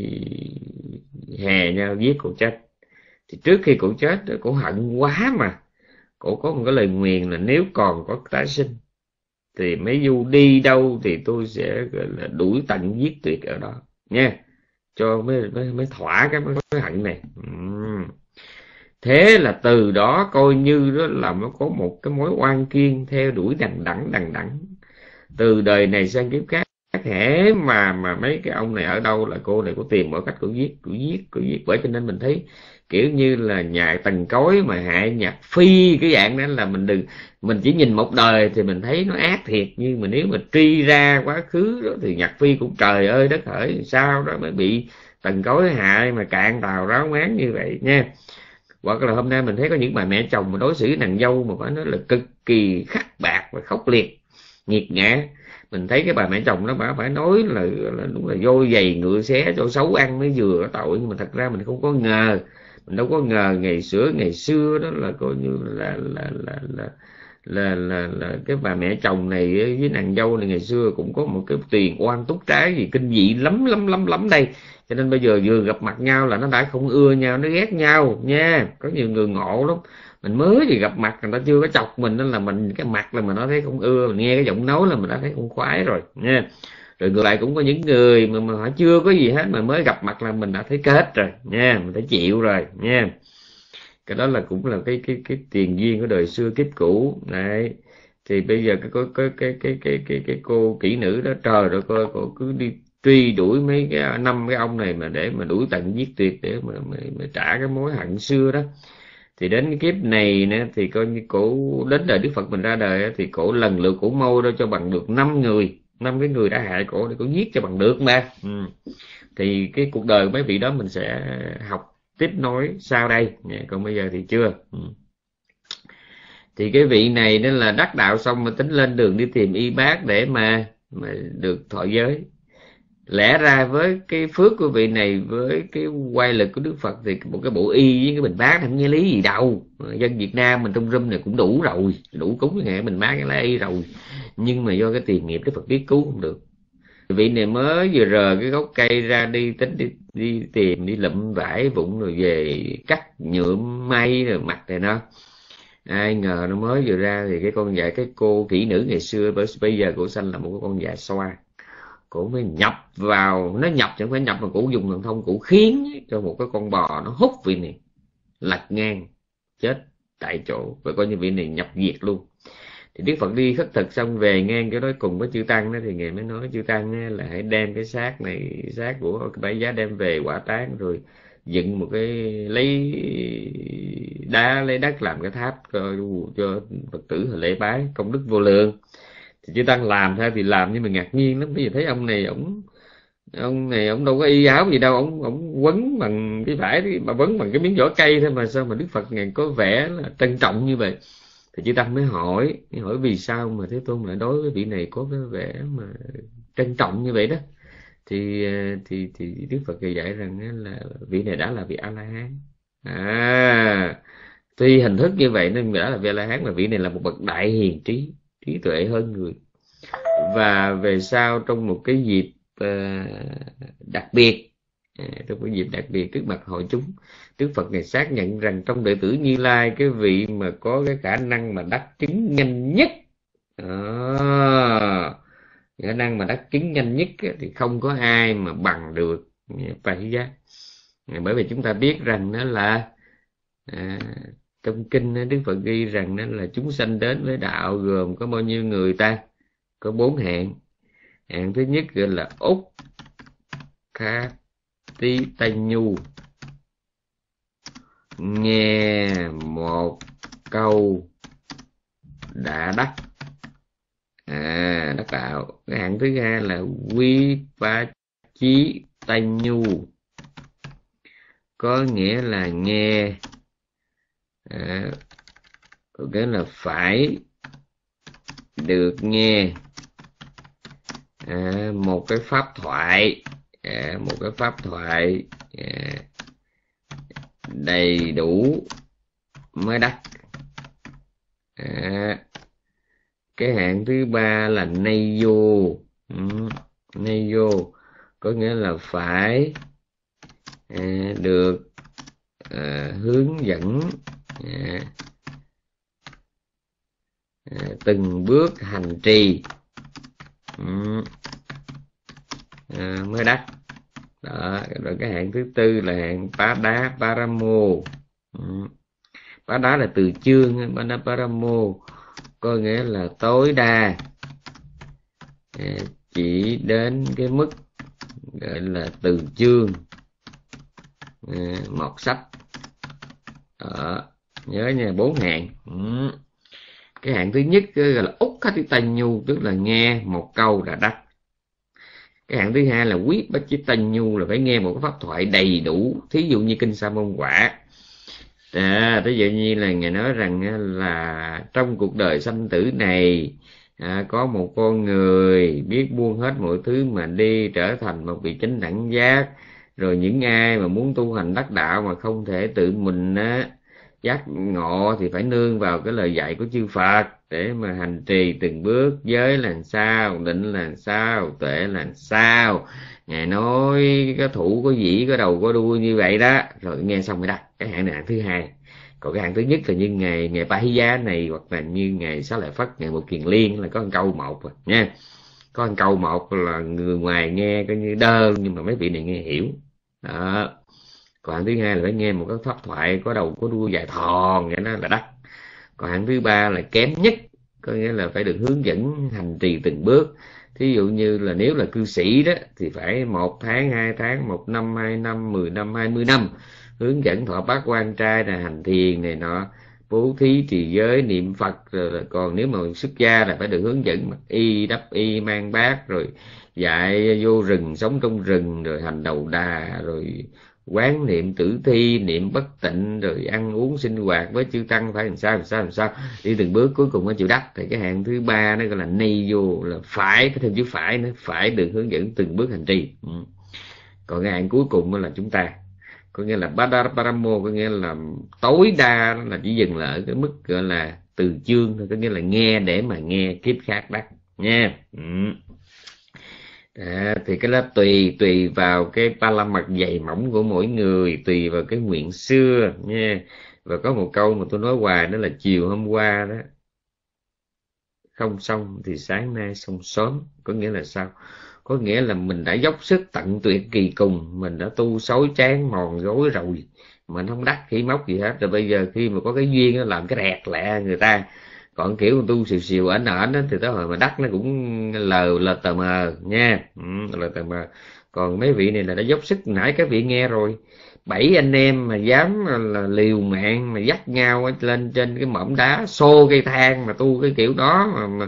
hè nhau giết cổ chết. Thì trước khi cổ chết, cổ hận quá mà cổ có một cái lời nguyền là nếu còn có tái sinh thì mấy du đi đâu thì tôi sẽ gọi là đuổi tận giết tuyệt ở đó nha, cho mới mới, mới thỏa cái, cái hận này. uhm. Thế là từ đó coi như đó là nó có một cái mối oan kiên theo đuổi đằng đẵng đằng đẵng từ đời này sang kiếp khác. Hễ mà mà mấy cái ông này ở đâu là cô này có tìm mọi cách cô giết, cô giết, cô giết. Bởi cho nên mình thấy kiểu như là nhà Tần Cối mà hại Nhạc Phi, cái dạng đó là mình đừng, mình chỉ nhìn một đời thì mình thấy nó ác thiệt, nhưng mà nếu mà truy ra quá khứ đó thì Nhạc Phi cũng trời ơi đất hỡi, sao đó mới bị Tần Cối hại mà cạn tàu ráo máng như vậy nha. Hoặc là hôm nay mình thấy có những bà mẹ chồng mà đối xử với nàng dâu mà phải nói là cực kỳ khắc bạc và khốc liệt, nghiệt ngã. Mình thấy cái bà mẹ chồng đó bà phải nói là, là đúng là vô giày ngựa xé cho xấu ăn mới vừa tội, nhưng mà thật ra mình không có ngờ, mình đâu có ngờ ngày xưa ngày xưa đó là coi như là là là là là là, là cái bà mẹ chồng này với nàng dâu này ngày xưa cũng có một cái tiền oan túc trái gì kinh dị lắm lắm lắm lắm đây. Cho nên bây giờ vừa gặp mặt nhau là nó đã không ưa nhau, nó ghét nhau nha. Có nhiều người ngộ lắm, mình mới thì gặp mặt người ta chưa có chọc mình nên là mình cái mặt là mình nó thấy không ưa, mình nghe cái giọng nói là mình đã thấy không khoái rồi nha. Rồi ngược lại cũng có những người mà, mà họ chưa có gì hết mà mới gặp mặt là mình đã thấy kết rồi nha, mình thấy chịu rồi nha. Cái đó là cũng là cái cái cái tiền duyên của đời xưa kiếp cũ đấy. Thì bây giờ cái cái cái cái cái cái cái, cái cô kỹ nữ đó, trời ơi coi cô cứ đi truy đuổi mấy cái năm cái ông này mà để mà đuổi tận giết tuyệt để mà, mà, mà trả cái mối hận xưa đó. Thì đến cái kiếp này nè thì coi như cổ đến đời Đức Phật mình ra đời thì cổ lần lượt cổ mâu ra cho bằng được năm người, năm cái người đã hại cổ để cổ giết cho bằng được mà. ừ. Thì cái cuộc đời mấy vị đó mình sẽ học tiếp nối sau đây, còn bây giờ thì chưa. ừ. Thì cái vị này nên là đắc đạo xong mà tính lên đường đi tìm y bác để mà mà được thọ giới. Lẽ ra với cái phước của vị này, với cái quay lực của Đức Phật thì một cái bộ y với cái bình bát không nghe lý gì đâu. Dân Việt Nam mình trong room này cũng đủ rồi, đủ cúng cái nghệ bình bát cái lá y rồi. Nhưng mà do cái tiền nghiệp Đức Phật biết cứu không được. Vị này mới vừa rờ cái gốc cây ra đi tính đi, đi tìm đi lụm vải vụn rồi về cắt nhuộm may rồi mặt này nó. Ai ngờ nó mới vừa ra thì cái con dạ cái cô kỹ nữ ngày xưa bây giờ cô sanh là một cái con dạ xoa. Cổ mới nhập vào, nó nhập chẳng phải nhập mà cổ dùng thần thông, cổ khiến cho một cái con bò nó hút vị này lật ngang chết tại chỗ, và coi như vị này nhập diệt luôn. Thì Đức Phật đi khất thực xong về ngang cái đó cùng với chư Tăng đó, thì ngài mới nói chư Tăng là hãy đem cái xác này, xác của Bái Giá đem về hỏa táng, rồi dựng một cái lấy đá lấy đất làm cái tháp cho, cho Phật tử lễ bái công đức vô lượng. Thì chư Tăng làm theo thì làm, nhưng mà ngạc nhiên lắm, bây giờ thấy ông này ổng Ông này ông đâu có y áo gì đâu, ông ông quấn bằng cái vải, mà quấn bằng cái miếng vỏ cây thôi mà sao mà Đức Phật ngài có vẻ là trân trọng như vậy. Thì chư Tăng mới hỏi, hỏi vì sao mà Thế Tôn lại đối với vị này có cái vẻ mà trân trọng như vậy đó. Thì thì thì Đức Phật thì dạy rằng là vị này đã là vị A La Hán. À, tuy hình thức như vậy nên đã là vị A La Hán, mà vị này là một bậc đại hiền trí, trí tuệ hơn người. Và về sau trong một cái dịp uh, đặc biệt, uh, trong một dịp đặc biệt trước mặt hội chúng, Đức Phật này xác nhận rằng trong đệ tử Như Lai, cái vị mà có cái khả năng mà đắc chứng nhanh nhất, à, khả năng mà đắc chứng nhanh nhất thì không có ai mà bằng được Pahiya. Bởi vì chúng ta biết rằng đó là à, trong kinh Đức Phật ghi rằng đó là chúng sanh đến với đạo gồm có bao nhiêu người ta? Có bốn hạng. Hạng thứ nhất gọi là Úc Kha Ti Tây Nhu, nghe một câu đã đắc, à, đắc đạo. Cái hạng thứ hai là Quy Pa Chí Tây Nhu, có nghĩa là nghe, à, có nghĩa là phải được nghe à, một cái pháp thoại, à, một cái pháp thoại à, đầy đủ mới đắc. À, cái hạng thứ ba là nay vô, ừ, nay vô có nghĩa là phải à, được à, hướng dẫn à, à, từng bước hành trì, ừ, à, mới đắc. Đó. Rồi cái hạng thứ tư là hạng Pá Đá Paramo. Ừ. Pá Đá là từ chương, Pá Đá Paramo có nghĩa là tối đa à, chỉ đến cái mức gọi là từ chương à, một sách. Đó. Nhớ nha, bốn hạng. Ừ. Cái hạng thứ nhất gọi là Úc Khát Tanh Nhu, tức là nghe một câu đã đắc. Cái hạng thứ hai là Quý Bách Chí Tanh Nhu, là phải nghe một cái pháp thoại đầy đủ. Thí dụ như kinh Sa Môn Quả, à, thí dụ như là ngài nói rằng là trong cuộc đời sanh tử này à, có một con người biết buông hết mọi thứ mà đi trở thành một vị chánh đẳng giác. Rồi những ai mà muốn tu hành đắc đạo mà không thể tự mình á, giác ngộ thì phải nương vào cái lời dạy của chư Phật để mà hành trì từng bước. Giới là làm sao, định là làm sao, tuệ là làm sao. Ngài nói có thủ có dĩ có đầu có đuôi như vậy đó, rồi nghe xong mới đắc. Cái hạng này hạng thứ hai. Còn cái hạng thứ nhất là như ngày ngày Pahiya này, hoặc là như ngày Xá Lợi Phất, ngày Một Kiền Liên, là có một câu một rồi nha. Có một câu một là người ngoài nghe coi như đơ, nhưng mà mấy vị này nghe hiểu đó. Còn hạng thứ hai là phải nghe một cái pháp thoại có đầu có đuôi dài thòn, vậy đó là đắc. Còn hạng thứ ba là kém nhất, có nghĩa là phải được hướng dẫn hành trì từng bước. Thí dụ như là nếu là cư sĩ đó thì phải một tháng, hai tháng, một năm, hai năm, mười năm, hai mươi năm hướng dẫn thọ bát quan trai là hành thiền này nọ, bố thí trì giới niệm Phật. Rồi còn nếu mà xuất gia là phải được hướng dẫn mặc y đắp y mang bát, rồi dạy vô rừng sống trong rừng, rồi hành đầu đà, rồi quán niệm tử thi, niệm bất tịnh, rồi ăn uống sinh hoạt với chư tăng phải làm sao làm sao làm sao đi từng bước, cuối cùng mới chịu đắc. Thì cái hạng thứ ba nó gọi là ni vô, là phải, cái thêm chữ phải nữa, phải được hướng dẫn từng bước hành trì. Ừ. Còn cái hạng cuối cùng là chúng ta, có nghĩa là Badaparamo, có nghĩa là tối đa là chỉ dừng lại ở cái mức gọi là từ chương thôi, có nghĩa là nghe để mà nghe, kiếp khác đắc nha. Ừ. À, thì cái đó tùy tùy vào cái ba la mật dày mỏng của mỗi người, tùy vào cái nguyện xưa nha. Và có một câu mà tôi nói hoài, đó là chiều hôm qua đó không xong thì sáng nay xong sớm. Có nghĩa là sao? Có nghĩa là mình đã dốc sức tận tuyệt kỳ cùng, mình đã tu xối chán mòn gối rồi, mình không đắc khí móc gì hết. Rồi bây giờ khi mà có cái duyên đó, làm cái rẹt lẹ người ta. Còn kiểu tu xìu xìu ảnh ảnh thì tới hồi mà đắc nó cũng lờ lờ tờ mờ nha. Ừ, lờ tờ mờ. Còn mấy vị này là đã dốc sức, nãy các vị nghe rồi, bảy anh em mà dám là liều mạng mà dắt nhau lên trên cái mỏm đá xô cây thang mà tu cái kiểu đó mà, mà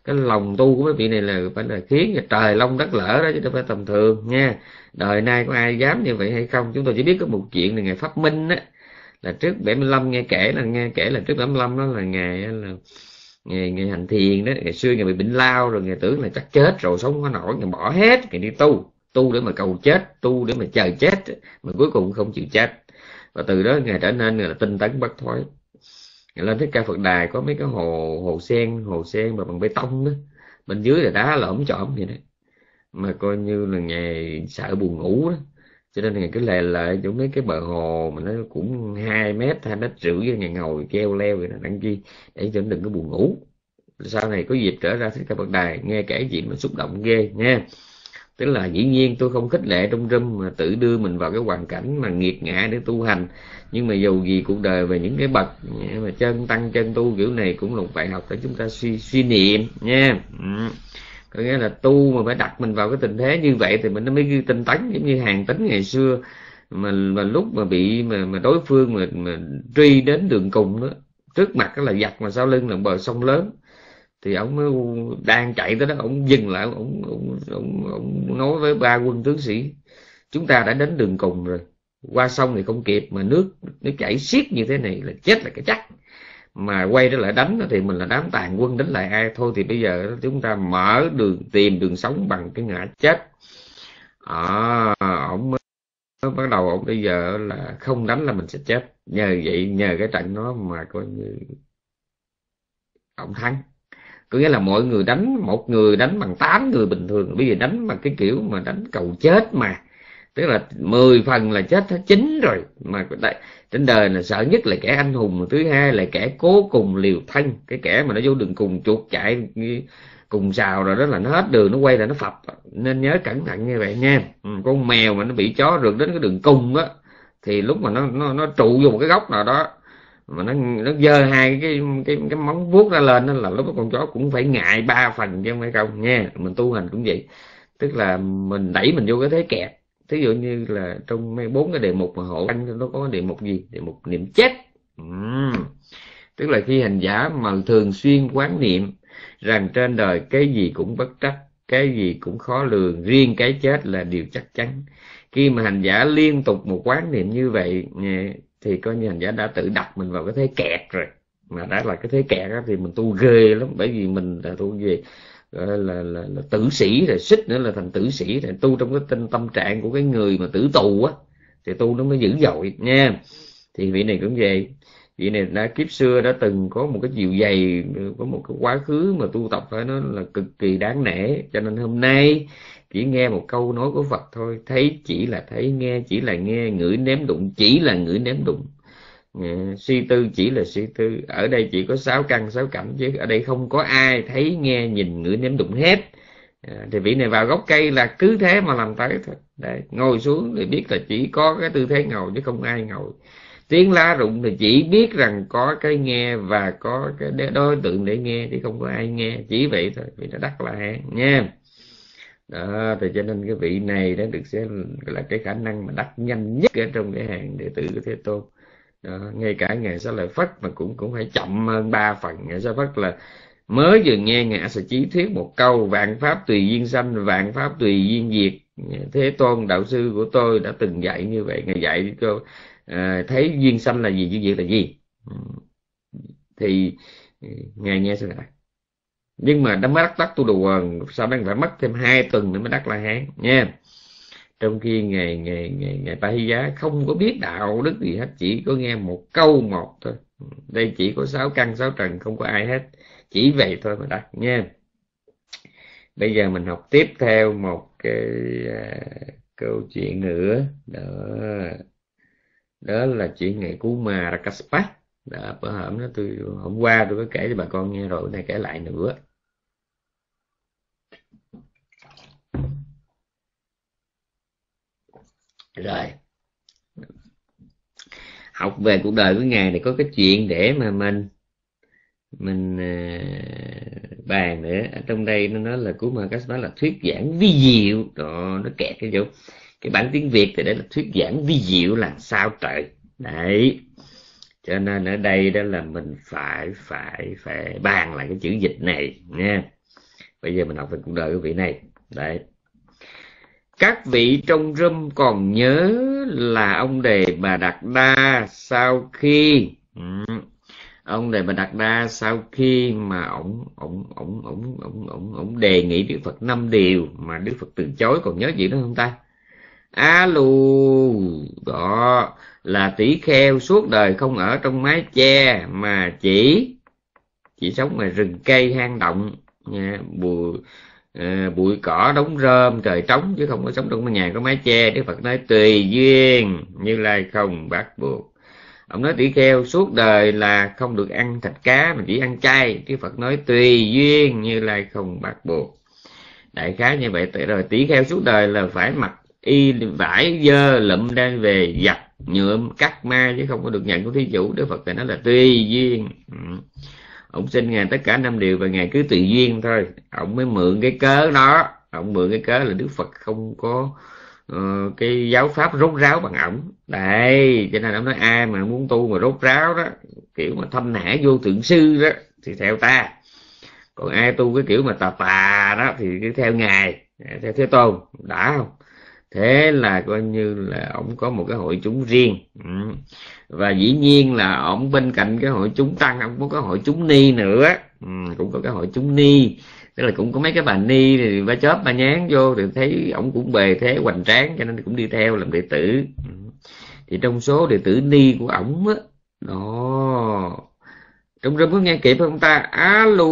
cái lòng tu của mấy vị này là phải là khiến cho trời long đất lở đó, chứ đâu phải tầm thường nha. Đời nay có ai dám như vậy hay không? Chúng tôi chỉ biết có một chuyện là ngày Pháp Minh á, là trước bảy mươi lăm, nghe kể là nghe kể là trước bảy mươi lăm đó là ngày là ngày, ngày hành thiền đó. Ngày xưa ngày bị bệnh lao rồi, ngày tưởng là chắc chết rồi, sống không có nổi, ngày bỏ hết, ngày đi tu tu để mà cầu chết, tu để mà chờ chết, mà cuối cùng không chịu chết. Và từ đó ngày trở nên là tinh tấn bất thoái. Ngày lên Thích Ca Phật Đài có mấy cái hồ hồ sen hồ sen mà bằng bê tông đó, bên dưới là đá lõm chõm vậy đó, mà coi như là ngày sợ buồn ngủ đó, cho nên ngày cứ lè lệ chỗ mấy cái bờ hồ mà nó cũng hai mét hai mét rưỡi, ngày ngồi keo leo vậy đó, đặng chi để cho nó đừng có buồn ngủ. Sau này có dịp trở ra Thích Ca Phật Đài nghe kể chuyện mà xúc động ghê nha. Tức là dĩ nhiên tôi không khích lệ trong râm mà tự đưa mình vào cái hoàn cảnh mà nghiệt ngã để tu hành, nhưng mà dù gì cuộc đời về những cái bậc mà chân tăng chân tu kiểu này cũng là một bài học để chúng ta suy suy niệm nha. Ừ. Có nghĩa là tu mà phải đặt mình vào cái tình thế như vậy thì mình nó mới ghi tinh tấn, giống như Hàn Tín ngày xưa mà mà lúc mà bị mà, mà đối phương mà, mà truy đến đường cùng đó, trước mặt là giặc mà sau lưng là bờ sông lớn, thì ông mới đang chạy tới đó, ông dừng lại, ông ông ông, ông nói với ba quân tướng sĩ: chúng ta đã đến đường cùng rồi, qua sông thì không kịp, mà nước nó chảy xiết như thế này là chết là cái chắc, mà quay trở lại đánh thì mình là đám tàn quân, đánh lại ai thôi, thì bây giờ chúng ta mở đường, tìm đường sống bằng cái ngã chết. À, ông mới bắt đầu, ông bây giờ là không đánh là mình sẽ chết. Nhờ vậy, nhờ cái trận đó mà coi như ông thắng. Có nghĩa là mọi người đánh, một người đánh bằng tám người bình thường, bây giờ đánh bằng cái kiểu mà đánh cầu chết mà, tức là mười phần là chết hết chín rồi. Mà trên đời là sợ nhất là kẻ anh hùng, thứ hai là kẻ cố cùng liều thân, cái kẻ mà nó vô đường cùng chuột chạy cùng xào rồi đó là nó hết đường, nó quay lại nó phập. Nên nhớ cẩn thận như vậy nha. Ừ, con mèo mà nó bị chó rượt đến cái đường cùng á, thì lúc mà nó nó nó trụ vô một cái góc nào đó mà nó nó giơ hai cái cái cái móng vuốt ra lên, đó là lúc đó con chó cũng phải ngại ba phần chứ không phải không nha. Mình tu hành cũng vậy, tức là mình đẩy mình vô cái thế kẹt. Thí dụ như là trong mấy bốn cái đề mục mà hộ anh nó có đề mục gì? Đề mục niệm chết. uhm. Tức là khi hành giả mà thường xuyên quán niệm rằng trên đời cái gì cũng bất trắc, cái gì cũng khó lường, riêng cái chết là điều chắc chắn. Khi mà hành giả liên tục một quán niệm như vậy thì coi như hành giả đã tự đặt mình vào cái thế kẹt rồi. Mà đã là cái thế kẹt đó, thì mình tu ghê lắm, bởi vì mình là tu gì gọi là, là, là, là tử sĩ rồi, xích nữa là thành tử sĩ rồi. Tu trong cái tinh tâm trạng của cái người mà tử tù á thì tu nó mới dữ dội nha. Thì vị này cũng vậy, vị này đã kiếp xưa đã từng có một cái chiều dày, có một cái quá khứ mà tu tập phải nói là cực kỳ đáng nể, cho nên hôm nay chỉ nghe một câu nói của Phật thôi: thấy chỉ là thấy, nghe chỉ là nghe, ngửi nếm đụng chỉ là ngửi nếm đụng, suy tư chỉ là suy tư. Ở đây chỉ có sáu căn sáu cảnh, chứ ở đây không có ai thấy nghe nhìn ngửi nếm đụng hết. À, thì vị này vào gốc cây là cứ thế mà làm tới thôi. Đấy, ngồi xuống thì biết là chỉ có cái tư thế ngồi chứ không ai ngồi. Tiếng lá rụng thì chỉ biết rằng có cái nghe và có cái đối tượng để nghe, chứ không có ai nghe, chỉ vậy thôi. Vì nó đắc là hạng nha. Đó, thì cho nên cái vị này đã được xem là cái khả năng mà đắc nhanh nhất ở trong cái hàng đệ tử của Thế Tôn. Đó, ngay cả Ngài Xá Lợi Phất mà cũng cũng phải chậm hơn ba phần. Ngài Xá Lợi Phất là mới vừa nghe Ngài A Xà Chí thuyết một câu: vạn pháp tùy duyên sanh, vạn pháp tùy duyên diệt. Thế Tôn đạo sư của tôi đã từng dạy như vậy. Ngài dạy câu à, thấy duyên sanh là gì, duyên diệt là gì, thì Ngài nghe sao lại. Nhưng mà đã mới đắc đắc tu đồ quần, sau đó phải mất thêm hai tuần nữa mới đắc La Hán nha. Trong khi ngày ngày ngày ngày Ta Hy Giá không có biết đạo đức gì hết, chỉ có nghe một câu một thôi. Đây chỉ có sáu căn sáu trần, không có ai hết, chỉ vậy thôi mà đắc nha. Bây giờ mình học tiếp theo một cái à, câu chuyện nữa đó. Đó là chuyện ngày Kuma Rakaspat. Đó, bữa hổm đó tôi hôm qua tôi có kể cho bà con nghe rồi, này kể lại nữa. Rồi, học về cuộc đời của Ngài này có cái chuyện để mà mình mình uh, bàn nữa. Ở trong đây nó nói là Kuma Rakaspat là thuyết giảng vi diệu. Đó, nó kẹt cái chỗ cái bản tiếng Việt thì đây là thuyết giảng vi diệu là sao trời. Đấy, cho nên ở đây đó là mình phải phải phải bàn lại cái chữ dịch này nha. Bây giờ mình đọc về cuộc đời của vị này. Đấy. Các vị trong room còn nhớ là ông Đề Bà Đạt Đa sau khi ừ, ông Đề Bà Đạt Đa sau khi mà ông ông ông ông ông ông ông đề nghị Đức Phật năm điều mà Đức Phật từ chối, còn nhớ gì đó không ta? Alo, đó là tỷ kheo suốt đời không ở trong mái che mà chỉ chỉ sống ngoài rừng cây hang động nha, bụi à, bụi cỏ đống rơm trời trống, chứ không có sống trong nhà có mái che. Đức Phật nói tùy duyên, Như Lai không bắt buộc. Ông nói tỷ kheo suốt đời là không được ăn thịt cá mà chỉ ăn chay. Đức Phật nói tùy duyên, Như Lai không bắt buộc. Đại khái như vậy. Rồi tỷ kheo suốt đời là phải mặc y vải dơ lụm đang về giặt nhuộm cắt ma, chứ không có được nhận của thí chủ. Đức Phật thì nói là tùy duyên. Ừ. Ông xin Ngài tất cả năm điều và Ngài cứ tùy duyên thôi. Ông mới mượn cái cớ đó, ông mượn cái cớ là Đức Phật không có uh, cái giáo pháp rốt ráo bằng ổng. Đấy, cho nên ông nói ai mà muốn tu mà rốt ráo đó, kiểu mà thâm nã vô thượng sư đó, thì theo ta. Còn ai tu cái kiểu mà tà tà đó thì cứ theo Ngài, theo Thế Tôn. Đã không? Thế là coi như là ông có một cái hội chúng riêng. Ừ. Và dĩ nhiên là ông bên cạnh cái hội chúng tăng, ông cũng có hội chúng ni nữa. Ừ, cũng có cái hội chúng ni, tức là cũng có mấy cái bà ni thì ba chớp ba nhán vô thì thấy ông cũng bề thế hoành tráng, cho nên cũng đi theo làm đệ tử. Ừ. Thì trong số đệ tử ni của ổng á, đó, trong rừng có nghe kịp không ta? Alo,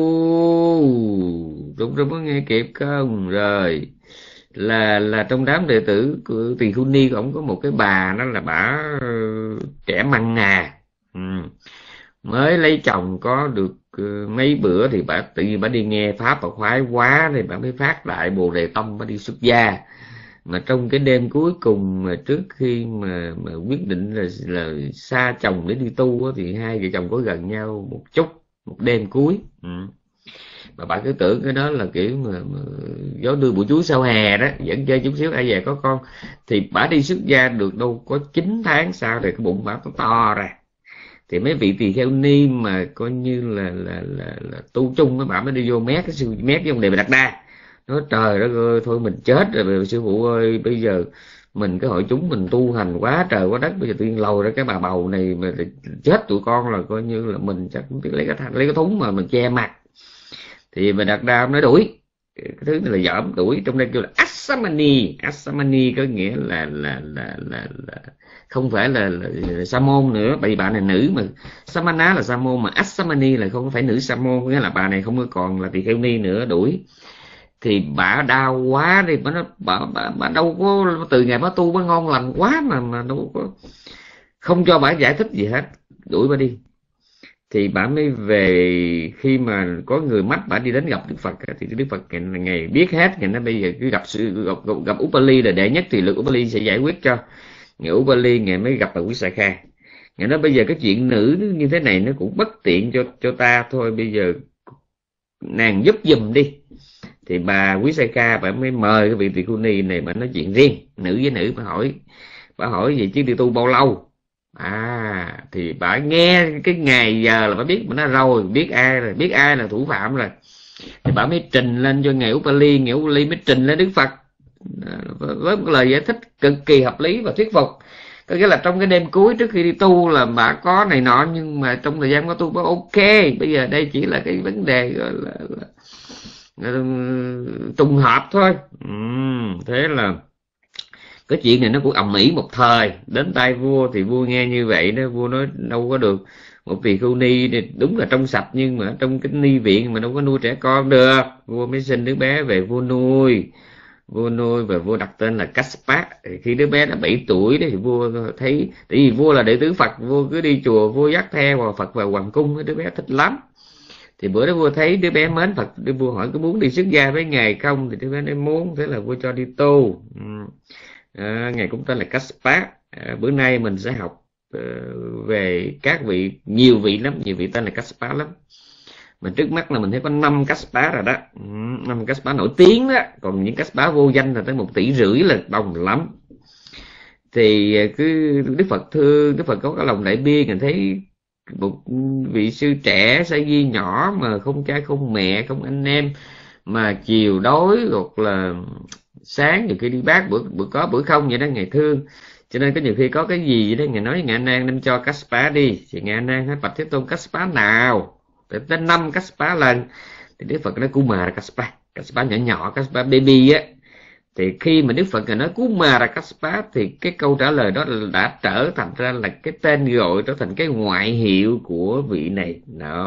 trong rừng có nghe kịp không? Rồi là là trong đám đệ tử của Tỳ Khu Ni của ổng có một cái bà, đó là bà trẻ măng ngà. Ừ. Mới lấy chồng có được uh, mấy bữa thì bà tự nhiên bà đi nghe pháp và khoái quá, thì bà mới phát đại Bồ Đề Tâm, bà đi xuất gia. Mà trong cái đêm cuối cùng mà trước khi mà, mà quyết định là, là xa chồng để đi tu á, thì hai vợ chồng có gần nhau một chút, một đêm cuối. Ừ. Mà bạn cứ tưởng cái đó là kiểu mà, mà gió đưa bụi chuối sau hè đó, dẫn chơi chút xíu ai về có con. Thì bà đi xuất gia được đâu có chín tháng sau thì cái bụng bà nó to ra. Thì mấy vị tỳ kheo ni mà coi như là là là, là tu chung với bà mới đi vô mét cái sư mét với ông Đề Bà Đạt Đa. Nói trời đất ơi, thôi mình chết rồi sư phụ ơi, bây giờ mình cái hội chúng mình tu hành quá trời quá đất, bây giờ tự nhiên lầu ra cái bà bầu này mà chết tụi con là coi như là mình chắc cũng biết lấy cái lấy cái thúng mà mình che mặt. Thì Bà Đạt Đa nói đuổi, cái thứ này là dởm, đuổi. Trong đây kêu là Asamani. Asamani có nghĩa là là là là, là không phải là, là, là sa môn nữa, bởi vì bà này nữ mà. Samana là sa môn, mà Asamani là không phải nữ sa môn, nghĩa là bà này không còn là tỳ kheo ni nữa, đuổi. Thì bà đau quá đi, bà, bà, bà, bà đâu có, từ ngày bà tu bà ngon lành quá mà mà đâu có, không cho bà giải thích gì hết, đuổi bà đi. Thì bà mới về, khi mà có người mách bà đi đến gặp Đức Phật, thì Đức Phật ngày, ngày biết hết, ngày nó bây giờ cứ gặp gặp, gặp, gặp Upali là đệ nhất, thì lực Upali sẽ giải quyết cho. Ngày Upali ngày mới gặp bà Vishakha, ngày đó bây giờ cái chuyện nữ như thế này nó cũng bất tiện cho cho ta thôi, bây giờ nàng giúp giùm đi. Thì bà Vishakha bà mới mời cái vị tỳ khu ni này, bà nói chuyện riêng nữ với nữ. Bà hỏi bà hỏi gì chứ đi tu bao lâu? À thì bà nghe cái ngày giờ là bà biết, bà nói rồi, biết ai rồi, biết ai là thủ phạm rồi. Thì bà mới trình lên cho ngài Upali, ngài Upali mới trình lên Đức Phật với một lời giải thích cực kỳ hợp lý và thuyết phục. Có nghĩa là trong cái đêm cuối trước khi đi tu là bà có này nọ, nhưng mà trong thời gian có tu bà ok. Bây giờ đây chỉ là cái vấn đề gọi là, là, là trùng hợp thôi. Ừ, thế là cái chuyện này nó cũng ầm ĩ một thời, đến tay vua thì vua nghe như vậy đó, vua nói đâu có được, một tỳ khưu ni đúng là trong sạch nhưng mà trong cái ni viện mà đâu có nuôi trẻ con được. Vua mới sinh đứa bé về vua nuôi, vua nuôi và vua đặt tên là Kassapa. Khi đứa bé đã bảy tuổi thì vua thấy, tại vì vua là đệ tử Phật, vua cứ đi chùa vua dắt theo vào Phật vào hoàng cung, đứa bé thích lắm. Thì bữa đó vua thấy đứa bé mến Phật, vua hỏi có muốn đi xuất gia với ngài không, thì đứa bé nói muốn, thế là vua cho đi tu. À, ngài cũng tên là Kassapa. À, bữa nay mình sẽ học uh, về các vị, nhiều vị lắm, nhiều vị tên là Kassapa lắm. Mà trước mắt là mình thấy có năm Kassapa rồi đó, năm Kassapa nổi tiếng đó, còn những Kassapa vô danh là tới một tỷ rưỡi là đông lắm. Thì cứ Đức Phật thương, Đức Phật có cái lòng đại bi, ngài thấy một vị sư trẻ sa di nhỏ mà không cha không mẹ không anh em, mà chiều đói hoặc là sáng nhiều khi đi bác bữa bữa có bữa không vậy đó, ngày thương. Cho nên có nhiều khi có cái gì đó ngài nói với ngài A Nan đem cho Kassapa đi, thì ngài A Nan hỏi bạch Thế Tôn Kassapa nào, tới tới năm Kassapa lần, thì Đức Phật nói Kumara Kassapa, Kassapa nhỏ nhỏ, Kassapa baby á. Thì khi mà Đức Phật ngài nói Kumara Kassapa thì cái câu trả lời đó đã trở thành ra là cái tên gọi, trở thành cái ngoại hiệu của vị này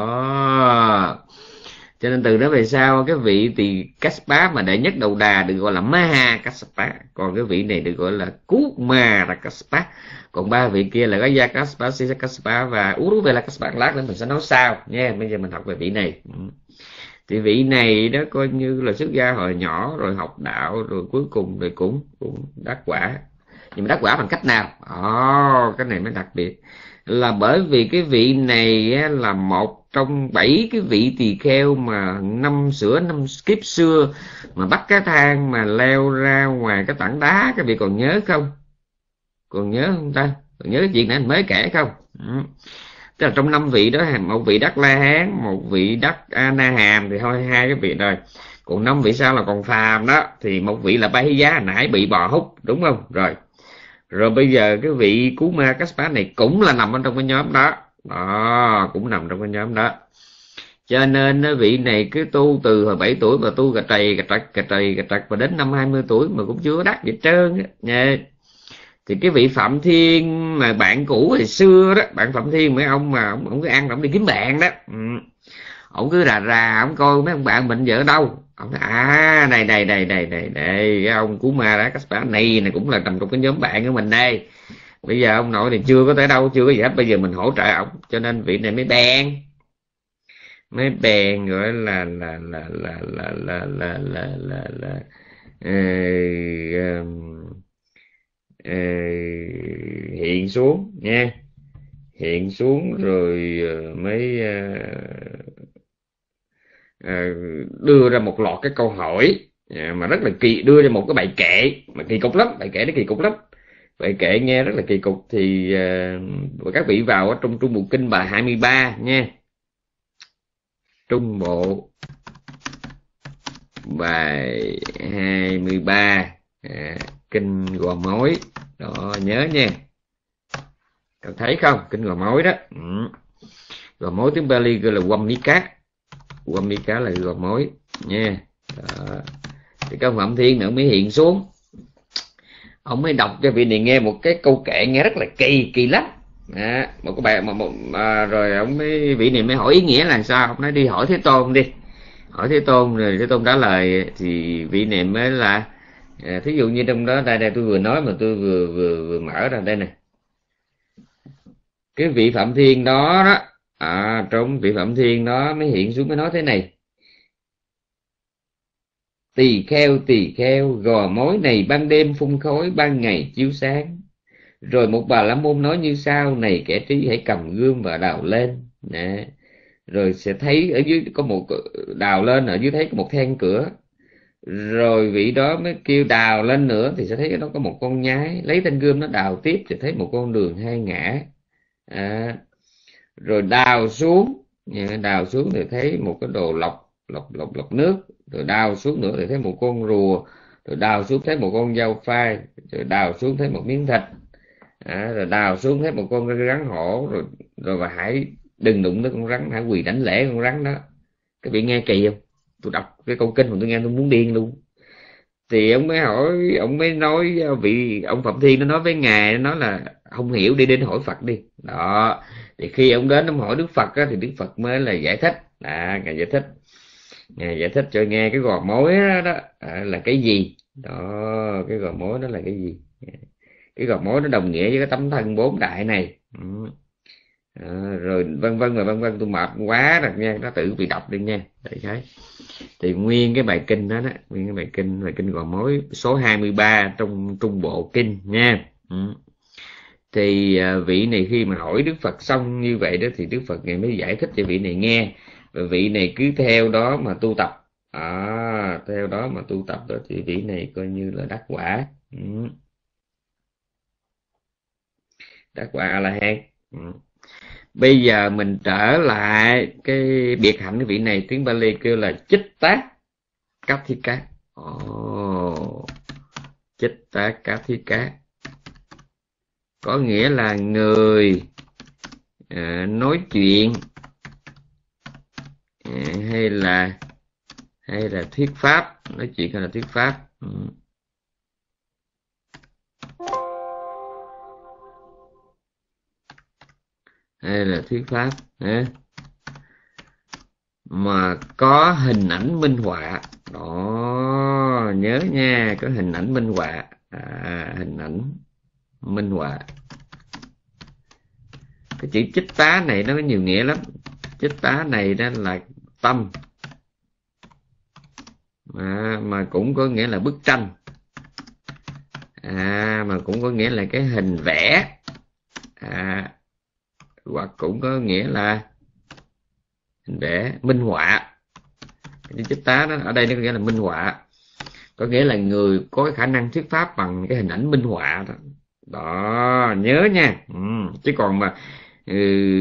đó. Cho nên từ đó về sau cái vị thì Kassapa mà đệ nhất đầu đà được gọi là Maha Kassapa, còn cái vị này được gọi là Kumara Kassapa. Còn ba vị kia là Gaya Kassapa, Sisa Kassapa và Uruvela Kassapa, lát nữa mình sẽ nói sao nha. Bây giờ mình học về vị này. Thì vị này đó coi như là xuất gia hồi nhỏ rồi học đạo rồi cuối cùng rồi cũng cũng đắc quả. Nhưng mà đắc quả bằng cách nào? Ồ, cái này mới đặc biệt, là bởi vì cái vị này là một trong bảy cái vị tỳ kheo mà năm sửa năm kiếp xưa mà bắt cái thang mà leo ra ngoài cái tảng đá. Các vị còn nhớ không? Còn nhớ không ta? Còn nhớ cái chuyện này anh mới kể không? Ừ. Tức là trong năm vị đó, một vị đắc La Hán, một vị đắc A Na Hàm, thì thôi hai cái vị rồi. Còn năm vị sau là còn phàm đó, thì một vị là Ba Hy Giá nãy bị bò hút, đúng không? Rồi rồi bây giờ cái vị Kumara Kassapa này cũng là nằm ở trong cái nhóm đó. Đó, cũng nằm trong cái nhóm đó. Cho nên vị này cứ tu từ hồi bảy tuổi mà tu gà trầy gà trật gà trầy gà trật, và đến năm hai mươi tuổi mà cũng chưa đắc gì trơn nha. Thì cái vị Phạm Thiên mà bạn cũ hồi xưa đó, bạn Phạm Thiên mấy ông mà ông, ông cứ ăn, ông đi kiếm bạn đó. Ừ. Ông cứ rà rà, ông coi mấy ông bạn mình giờ ở đâu. Ông nói, à này này này này này này, cái ông Kumara Kassapa này này cũng là nằm trong cái nhóm bạn của mình đây. Bây giờ ông nội này chưa có tới đâu, chưa có gì hết, bây giờ mình hỗ trợ ông. Cho nên vị này mới bèn mới bèn gọi là là là là là là là là là là là uh, hiện xuống nha, hiện xuống rồi mới đưa ra một loạt cái câu hỏi mà rất là kỳ, đưa ra một cái bài kệ mà kỳ cục lắm, bài kệ nó kỳ cục lắm, bài kệ nghe rất là kỳ cục. Thì các vị vào ở trong Trung Bộ Kinh bài hai mươi ba nha, Trung Bộ bài hai mươi ba, à, kinh Gò Mối đó, nhớ nha. Cậu thấy không, kinh Gò Mối đó. Ừ. Gò Mối tiếng Bali gọi là Wammika, Wammika là Gò Mối nha. Đó. Thì các Phạm Thiên nữa mới hiện xuống, ông mới đọc cho vị này nghe một cái câu kệ nghe rất là kỳ kỳ lắm. À, một cái bài một, một à, rồi ông mới vị này mới hỏi ý nghĩa là sao. Ông nói đi hỏi Thế Tôn đi, hỏi Thế Tôn, rồi Thế Tôn trả lời. Thì vị này mới là à, thí dụ như trong đó đây đây tôi vừa nói mà tôi vừa vừa vừa mở ra đây nè, cái vị Phạm Thiên đó đó, à, trong vị Phạm Thiên đó mới hiện xuống mới nói thế này: tỳ kheo tỳ kheo, Gò Mối này ban đêm phun khói, ban ngày chiếu sáng. Rồi một bà la môn nói như sau: này kẻ trí, hãy cầm gươm và đào lên. Nè. Rồi sẽ thấy ở dưới có một, đào lên ở dưới thấy có một then cửa. Rồi vị đó mới kêu đào lên nữa, thì sẽ thấy nó có một con nhái, lấy thanh gươm nó đào tiếp thì thấy một con đường hai ngã. À, rồi đào xuống, đào xuống thì thấy một cái đồ lọc lọc lọc lọc nước. Rồi đào xuống nữa thì thấy một con rùa. Rồi đào xuống thấy một con dao phai. Rồi đào xuống thấy một miếng thịt. À, rồi đào xuống thấy một con rắn hổ. Rồi rồi và hãy đừng đụng tới con rắn, hãy quỳ đánh lễ con rắn đó. Các vị nghe kỳ không? Tôi đọc cái câu kinh mà tôi nghe tôi muốn điên luôn. Thì ông mới hỏi, ông mới nói, vị ông Phạm Thiên nó nói với ngài, nó nói là không hiểu đi đến hỏi Phật đi. Đó. Thì khi ông đến ông hỏi Đức Phật á, thì Đức Phật mới là giải thích. À, ngài giải thích. Ngài giải thích cho nghe cái Gò Mối đó, đó à, là cái gì. Đó, cái Gò Mối đó là cái gì. Cái Gò Mối nó đồng nghĩa với cái tấm thân bốn đại này. Ừ. À, rồi vân vân và vân vân, tôi mệt quá rồi nha, nó tự bị đọc đi nha. Đấy thế. Thì nguyên cái bài kinh đó, đó nguyên cái bài kinh bài kinh Gò Mối số hai mươi ba trong Trung Bộ Kinh nha. Ừ. Thì à, vị này khi mà hỏi Đức Phật xong như vậy đó, thì Đức Phật này mới giải thích cho vị này nghe, và vị này cứ theo đó mà tu tập. À, theo đó mà tu tập đó thì vị này coi như là đắc quả. Ừ. Đắc quả A La Hán. Ừ. Bây giờ mình trở lại cái biệt hạnh của vị này, tiếng Bali kêu là Chích Tác. Kathika. Ồ, Chitta Kathika có nghĩa là người à, nói chuyện à, hay là hay là thuyết pháp, nói chuyện hay là thuyết pháp. Ừ. Hay là thuyết pháp à. Mà có hình ảnh minh họa đó, nhớ nha, có hình ảnh minh họa à, hình ảnh minh họa. Cái chữ chích tá này nó có nhiều nghĩa lắm. Chích tá này đó là tâm mà, mà cũng có nghĩa là bức tranh à, mà cũng có nghĩa là cái hình vẽ à, hoặc cũng có nghĩa là hình vẽ minh họa. Cái chích tá đó ở đây nó có nghĩa là minh họa, có nghĩa là người có cái khả năng thuyết pháp bằng cái hình ảnh minh họa đó, đó nhớ nha. Ừ. Chứ còn mà ừ,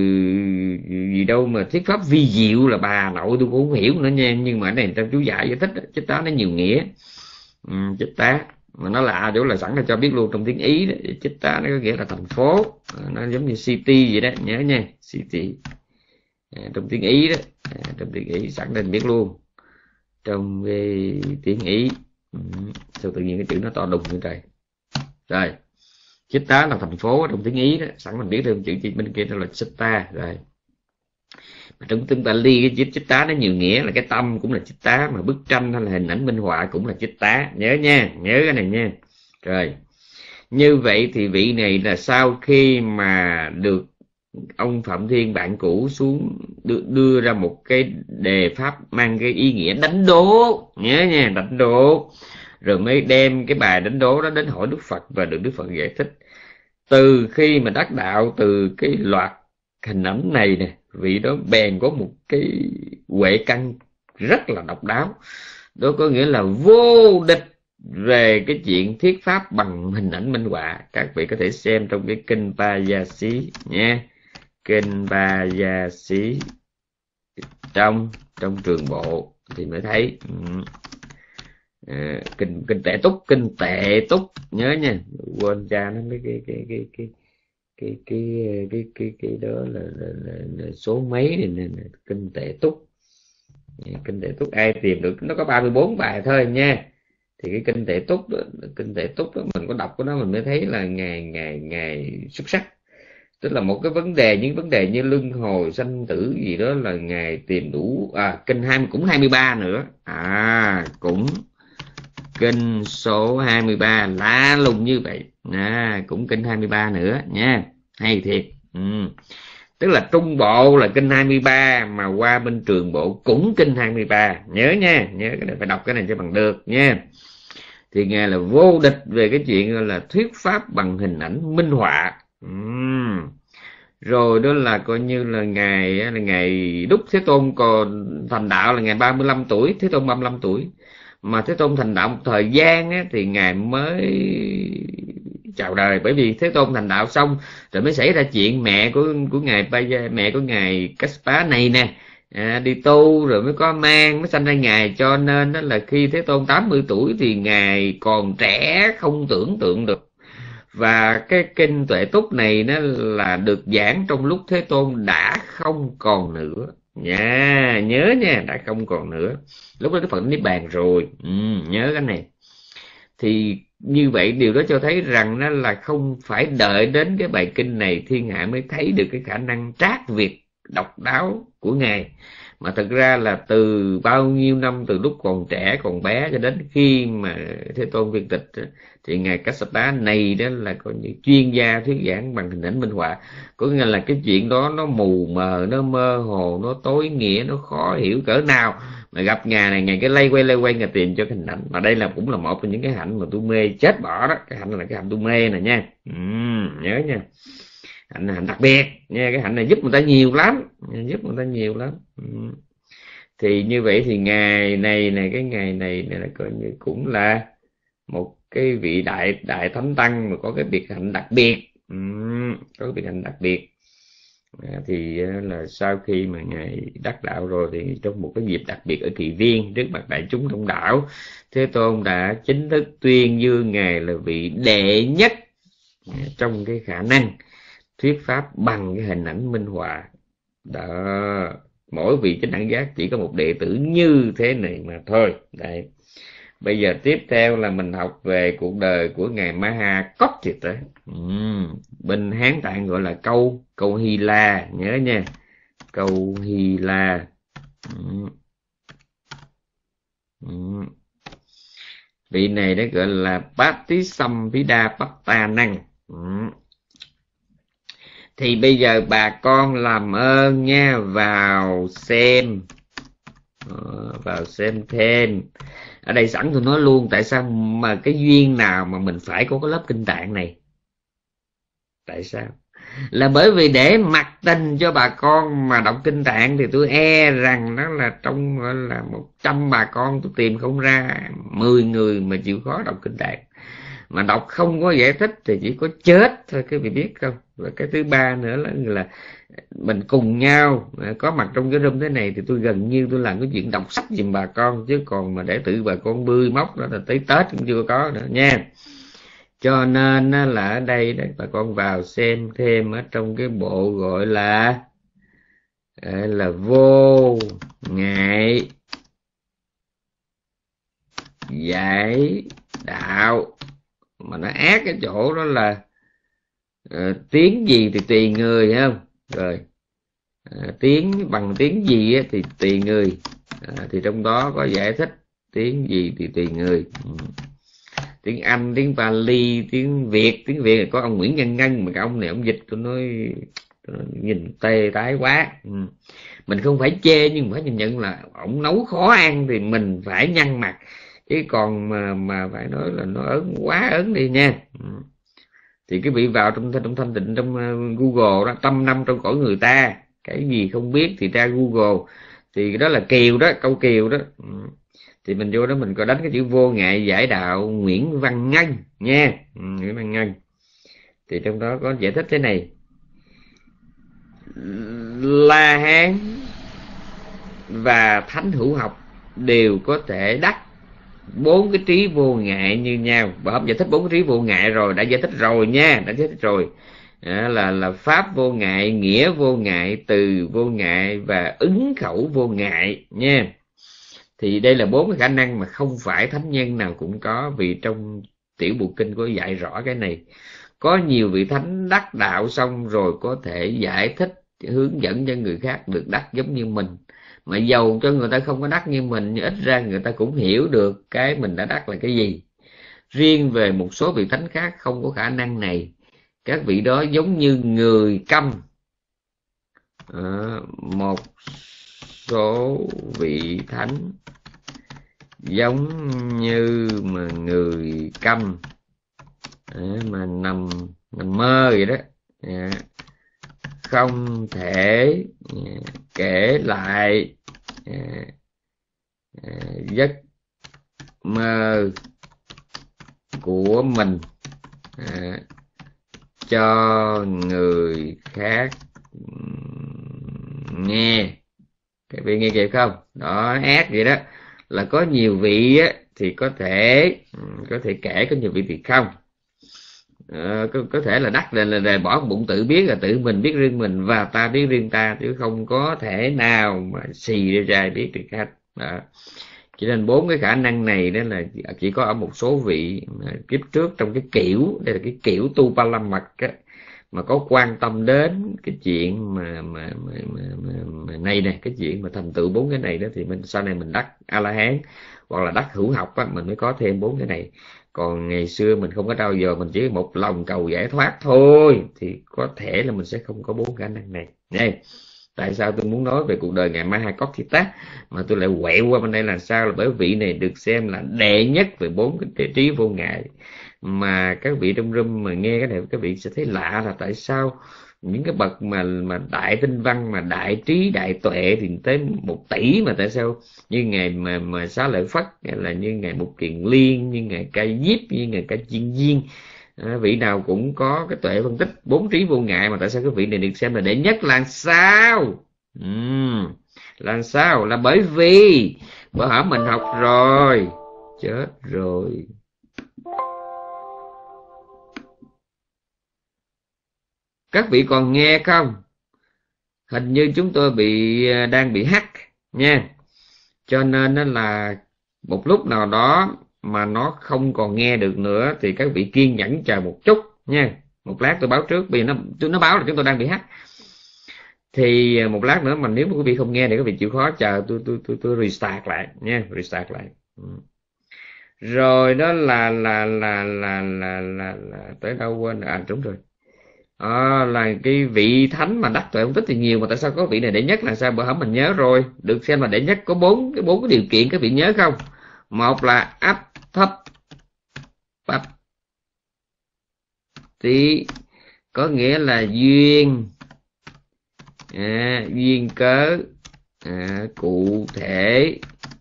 gì đâu mà thuyết pháp vi diệu là bà nội tôi cũng không hiểu nữa nha. Nhưng mà ở đây trong chú giải giải thích chích tá nó nhiều nghĩa. Ừ, chích tá mà nó lạ chỗ là sẵn là cho biết luôn trong tiếng Ý đó, chích tá nó có nghĩa là thành phố, nó giống như city vậy đó, nhớ nha, city à, trong tiếng Ý đó à, trong tiếng Ý sẵn nên biết luôn trong cái tiếng Ý. Ừ. Sao tự nhiên cái chữ nó to đùng như trời. Rồi Chitta là thành phố trong tiếng Ý đó, sẵn mình biết thêm chữ bên kia đó là Chitta. Rồi mà trong tiếng Bali cái chữ Chitta nó nhiều nghĩa, là cái tâm cũng là Chitta, mà bức tranh hay là hình ảnh minh họa cũng là Chitta, nhớ nha, nhớ cái này nha. Rồi như vậy thì vị này là sau khi mà được ông Phạm Thiên bạn cũ xuống đưa, đưa ra một cái đề pháp mang cái ý nghĩa đánh đố, nhớ nha, đánh đố, rồi mới đem cái bài đánh đố đó đến hỏi Đức Phật và được Đức Phật giải thích. Từ khi mà đắc đạo từ cái loạt hình ảnh này nè, vị đó bèn có một cái huệ căn rất là độc đáo, đó có nghĩa là vô địch về cái chuyện thuyết pháp bằng hình ảnh minh họa. Các vị có thể xem trong cái kinh Pājāsī nha, kinh Pājāsī trong trong trường bộ thì mới thấy. Ừ. À, kinh kinh tệ túc, kinh tệ túc nhớ nha, quên cha nó mấy cái cái cái cái cái cái cái cái cái đó là, là, là, là số mấy này nè, kinh tệ túc. Kinh tệ túc ai tìm được, nó có ba mươi bốn bài thôi nha. Thì cái kinh tệ túc đó, kinh tệ túc đó mình có đọc của nó mình mới thấy là ngày ngày ngày xuất sắc. Tức là một cái vấn đề, những vấn đề như luân hồi sanh tử gì đó là ngài tìm đủ. À, kinh hai cũng hai mươi ba nữa à, cũng kinh số hai mươi ba lá lùng như vậy à, cũng kinh hai mươi ba nữa nha, hay thiệt. Ừ. Tức là trung bộ là kinh hai mươi ba, mà qua bên trường bộ cũng kinh hai mươi ba, nhớ nha, nhớ cái này phải đọc cái này cho bằng được nha. Thì ngài là vô địch về cái chuyện là thuyết pháp bằng hình ảnh minh họa. Uhm. Rồi đó là coi như là ngài là ngài đúc Thế Tôn còn thành đạo là ngày ba mươi lăm tuổi, Thế Tôn ba mươi lăm tuổi, mà Thế Tôn thành đạo một thời gian á, thì ngài mới chào đời. Bởi vì Thế Tôn thành đạo xong rồi mới xảy ra chuyện mẹ của của ngài mẹ của ngài Kassapa này nè à, đi tu rồi mới có mang, mới sanh ra ngài. Cho nên đó là khi Thế Tôn tám mươi tuổi thì ngài còn trẻ không tưởng tượng được. Và cái kinh Tuệ Túc này nó là được giảng trong lúc Thế Tôn đã không còn nữa nha, nhớ nha, đã không còn nữa, lúc đó Đức Phật niết bàn rồi. Ừ, nhớ cái này. Thì như vậy điều đó cho thấy rằng nó là không phải đợi đến cái bài kinh này thiên hạ mới thấy được cái khả năng trác việt độc đáo của ngài, mà thật ra là từ bao nhiêu năm, từ lúc còn trẻ còn bé cho đến khi mà Thế Tôn viên tịch thì ngài Kassapa này đó là coi như chuyên gia thuyết giảng bằng hình ảnh minh họa. Có nghĩa là cái chuyện đó nó mù mờ, nó mơ hồ, nó tối nghĩa, nó khó hiểu cỡ nào, mà gặp ngài này ngài cái lay quay lay quay ngài tìm cho cái hình ảnh. Mà đây là cũng là một trong những cái hạnh mà tôi mê chết bỏ đó, cái hạnh là cái hạnh tôi mê nè nha. Ừ, nhớ nha, hạnh hạnh đặc biệt nha, cái hạnh này giúp người ta nhiều lắm, giúp người ta nhiều lắm. Ừ. Thì như vậy thì ngày này này cái ngày này này là coi như cũng là một cái vị đại đại thánh tăng mà có cái biệt hạnh đặc biệt. Ừ, có cái biệt hạnh đặc biệt. À, thì là sau khi mà ngài đắc đạo rồi thì trong một cái dịp đặc biệt ở Kỳ Viên trước mặt đại chúng đông đảo, Thế Tôn đã chính thức tuyên dương ngài là vị đệ nhất trong cái khả năng thuyết pháp bằng cái hình ảnh minh họa đó. Mỗi vị chánh đẳng giác chỉ có một đệ tử như thế này mà thôi. Đây, bây giờ tiếp theo là mình học về cuộc đời của ngài Maha Cotthita. uhm, bên Hán Tạng gọi là câu câu Hy La, nhớ nha, câu Hy La. uhm. Uhm. Vị này đó gọi là Patisampida Pattanang. uhm. Thì bây giờ bà con làm ơn nha, vào xem ờ, vào xem thêm. Ở đây sẵn tôi nói luôn, tại sao mà cái duyên nào mà mình phải có cái lớp kinh tạng này? Tại sao? Là bởi vì để mặc tình cho bà con mà đọc kinh tạng thì tôi e rằng nó là trong gọi là một trăm bà con tôi tìm không ra mười người mà chịu khó đọc kinh tạng. Mà đọc không có giải thích thì chỉ có chết thôi, các vị biết không? Và cái thứ ba nữa là, là mình cùng nhau có mặt trong cái room thế này thì tôi gần như tôi làm cái chuyện đọc sách giùm bà con, chứ còn mà để tự bà con bươi móc đó là tới Tết cũng chưa có nữa nha. Cho nên là ở đây đấy, bà con vào xem thêm ở trong cái bộ gọi là là vô ngại giải đạo, mà nó ác cái chỗ đó là uh, tiếng gì thì tùy người, thấy không? Rồi uh, tiếng bằng tiếng gì á, thì tùy người. uh, thì trong đó có giải thích tiếng gì thì tùy người. ừ. Tiếng Anh, tiếng Pali, tiếng Việt. Tiếng Việt là có ông Nguyễn Nhân Ngân, mà cái ông này ông dịch tôi nói, tôi nói nhìn tê tái quá. ừ. Mình không phải chê, nhưng phải nhìn nhận là ổng nấu khó ăn thì mình phải nhăn mặt, chứ còn mà mà phải nói là nó ớn quá ớn đi nha. ừ. Thì cái vị vào trong trong thanh tịnh trong Google đó, trăm năm trong cõi người ta, cái gì không biết thì ra Google, thì đó là Kiều đó, câu Kiều đó. ừ. Thì mình vô đó mình có đánh cái chữ vô ngại giải đạo Nguyễn Văn Ngân nha. ừ, Nguyễn Văn Ngân thì trong đó có giải thích thế này: La Hán và Thánh Hữu Học đều có thể đắc bốn cái trí vô ngại như nhau. Và không giải thích bốn cái trí vô ngại rồi, đã giải thích rồi nha, đã giải thích rồi. À, là là pháp vô ngại, nghĩa vô ngại, từ vô ngại và ứng khẩu vô ngại nha. Thì đây là bốn cái khả năng mà không phải thánh nhân nào cũng có, vì trong Tiểu Bộ Kinh có dạy rõ cái này. Có nhiều vị thánh đắc đạo xong rồi có thể giải thích, hướng dẫn cho người khác được đắc giống như mình. Mà dầu cho người ta không có đắc như mình, nhưng ít ra người ta cũng hiểu được cái mình đã đắc là cái gì. Riêng về một số vị thánh khác không có khả năng này. Các vị đó giống như người câm. à, Một số vị thánh giống như mà người câm à, mà nằm nằm mơ vậy đó. à, Không thể à, kể lại à, à, giấc mơ của mình à, cho người khác nghe. Các vị nghe kịp không? Đó, ác vậy đó. Là có nhiều vị á, thì có thể có thể kể, có nhiều vị thì không. à, có, có thể là đắc là, là, là bỏ bụng tự biết, là tự mình biết riêng mình và ta biết riêng ta, chứ không có thể nào mà xì ra biết được hết. Đó. Cho nên bốn cái khả năng này đó là chỉ có ở một số vị kiếp trước trong cái kiểu, đây là cái kiểu tu ba la mật á, mà có quan tâm đến cái chuyện mà mà mà, mà, mà, mà này nè, cái chuyện mà thành tựu bốn cái này đó, thì mình sau này mình đắc A La Hán hoặc là đắc hữu học á, mình mới có thêm bốn cái này. Còn ngày xưa mình không có trao dồi, mình chỉ một lòng cầu giải thoát thôi, thì có thể là mình sẽ không có bốn khả năng này. Đây, tại sao tôi muốn nói về cuộc đời ngài Maha Cotthita mà tôi lại quẹo qua bên đây là sao? Là bởi vị này được xem là đệ nhất về bốn cái trí vô ngại. Mà các vị trong room mà nghe cái này, các vị sẽ thấy lạ là tại sao những cái bậc mà mà đại tinh văn, mà đại trí đại tuệ thì tới một tỷ, mà tại sao như ngài mà mà Xá Lợi Phất, là như ngài Mục Kiền Liên, như ngài Ca Diếp, như ngài Ca Chiên Viên, À, vị nào cũng có cái tuệ phân tích bốn trí vô ngại, mà tại sao cái vị này được xem là đệ nhất là sao? Uhm, là sao? Là bởi vì bữa hổm mình học rồi. Chết rồi. Các vị còn nghe không? Hình như chúng tôi bị đang bị hack nha. Cho nên nó là một lúc nào đó mà nó không còn nghe được nữa thì các vị kiên nhẫn chờ một chút nha. Một lát tôi báo trước, vì nó nó báo là chúng tôi đang bị hack. Thì một lát nữa mà nếu mà quý vị không nghe thì các vị chịu khó chờ tôi tôi tôi tôi restart lại nha, restart lại. Rồi đó là là là là là là, là tới đâu quên à, đúng rồi. À, là cái vị thánh mà đắc tuệ phân tích thì nhiều, mà tại sao có vị này đệ nhất là sao? Bữa hổm mình nhớ rồi, được xem là đệ nhất có bốn cái bốn cái điều kiện, các vị nhớ không? Một là áp thấp bắp tí, có nghĩa là duyên, à, duyên cớ, à, cụ thể,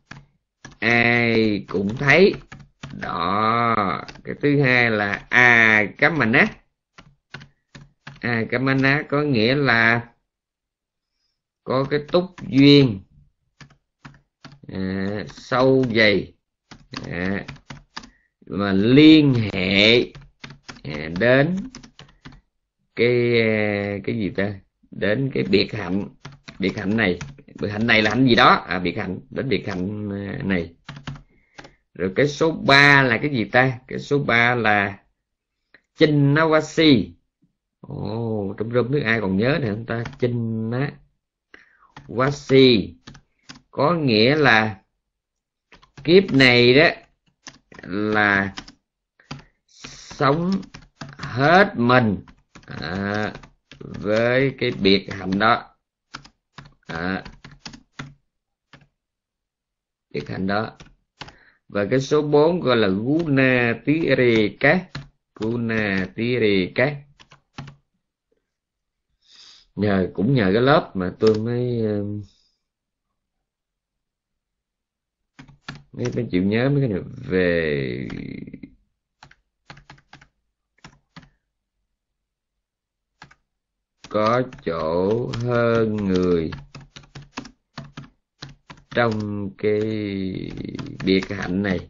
ai cũng thấy đó. Cái thứ hai là à cám mình á, à cám mình á có nghĩa là có cái túc duyên, à, sâu dày, à, mà liên hệ, à, đến cái cái gì ta, đến cái biệt hạnh. Biệt hạnh này, biệt hạnh này là hạnh gì đó, à biệt hạnh, đến biệt hạnh này. Rồi cái số ba là cái gì ta? Cái số ba là Chinnawasi. Ồ, trong room nước ai còn nhớ này không ta? Chinnawasi có nghĩa là kiếp này đó là sống hết mình, à, với cái biệt hạnh đó, à, biệt hạnh đó. Và cái số bốn gọi là Guna Tireka. Guna Tireka. Nhờ cũng nhờ cái lớp mà tôi mới mới, mới chịu nhớ mấy cái này về có chỗ hơn người trong cái biệt hạnh này.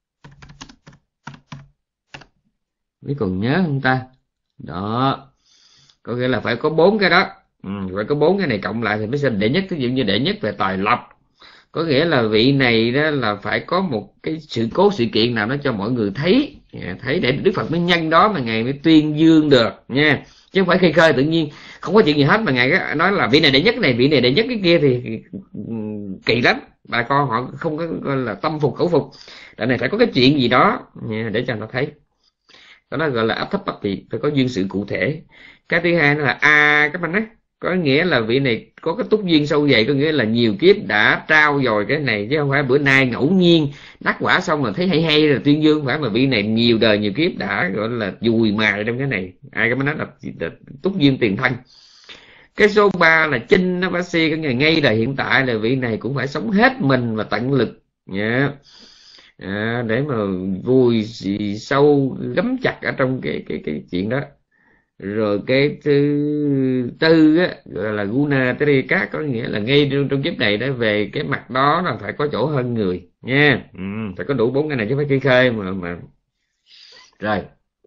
Mấy còn nhớ không ta? Đó, có nghĩa là phải có bốn cái đó, ừ, phải có bốn cái này cộng lại thì mới sinh đệ nhất. Ví dụ như đệ nhất về tài lộc, có nghĩa là vị này đó là phải có một cái sự cố sự kiện nào đó cho mọi người thấy, thấy để Đức Phật mới nhân đó mà ngài mới tuyên dương được nha, chứ không phải khơi khơi tự nhiên không có chuyện gì hết mà ngài nói là vị này đệ nhất này, vị này đệ nhất cái kia thì kỳ lắm. Bà con họ không có gọi là tâm phục khẩu phục, đoạn này phải có cái chuyện gì đó nha, để cho nó thấy. Đó nó gọi là áp thấp bát tỳ, phải có duyên sự cụ thể. Cái thứ hai nó là a các bạn ấy, có nghĩa là vị này có cái túc duyên sâu dày, có nghĩa là nhiều kiếp đã trao dồi cái này, chứ không phải bữa nay ngẫu nhiên đắc quả xong rồi thấy hay hay rồi tuyên dương, phải mà vị này nhiều đời nhiều kiếp đã gọi là dùi mài trong cái này. Ai cái mới nói là, là túc duyên tiền thân. Cái số ba là chinh nó bá si, có nghĩa là ngay đời hiện tại là vị này cũng phải sống hết mình và tận lực nha, à, để mà vui sâu gắm chặt ở trong cái cái cái chuyện đó. Rồi cái thứ tư á, gọi là Guna Trika, có nghĩa là ngay trong kiếp này đó về cái mặt đó là phải có chỗ hơn người nha, ừ, phải có đủ bốn cái này chứ phải khơi khơi mà mà rồi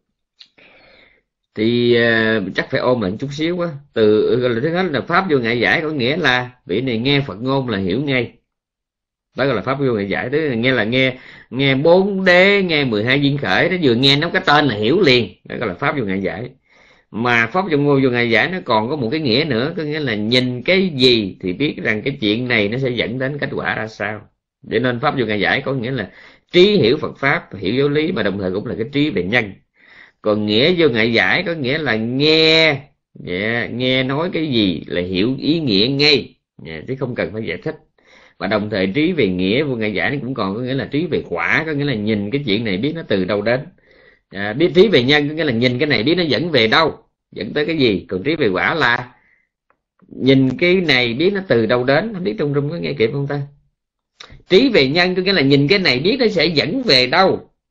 thì uh, chắc phải ôm lại chút xíu quá. Từ gọi là thứ nhất là pháp vô ngại giải, có nghĩa là vị này nghe Phật ngôn là hiểu ngay, đó gọi là pháp vô ngại giải. Tức là nghe là nghe nghe bốn đế, nghe mười hai duyên khởi, nó vừa nghe nó cái tên là hiểu liền, đó gọi là pháp vô ngại giải. Mà pháp vô ngôn vô ngại giải nó còn có một cái nghĩa nữa, có nghĩa là nhìn cái gì thì biết rằng cái chuyện này nó sẽ dẫn đến kết quả ra sao. Cho nên pháp vô ngại giải có nghĩa là trí hiểu Phật pháp, hiểu giáo lý, mà đồng thời cũng là cái trí về nhân. Còn nghĩa vô ngại giải có nghĩa là nghe, yeah, nghe nói cái gì là hiểu ý nghĩa ngay, yeah, chứ không cần phải giải thích. Và đồng thời trí về nghĩa vô ngại giải nó cũng còn có nghĩa là trí về quả, có nghĩa là nhìn cái chuyện này biết nó từ đâu đến. À, biết trí về nhân có nghĩa là nhìn cái này biết nó dẫn về đâu, dẫn tới cái gì. Còn trí về quả là nhìn cái này biết nó từ đâu đến. Không biết trong rung có nghe kịp không ta? Trí về nhân có nghĩa là nhìn cái này biết nó sẽ dẫn về đâu.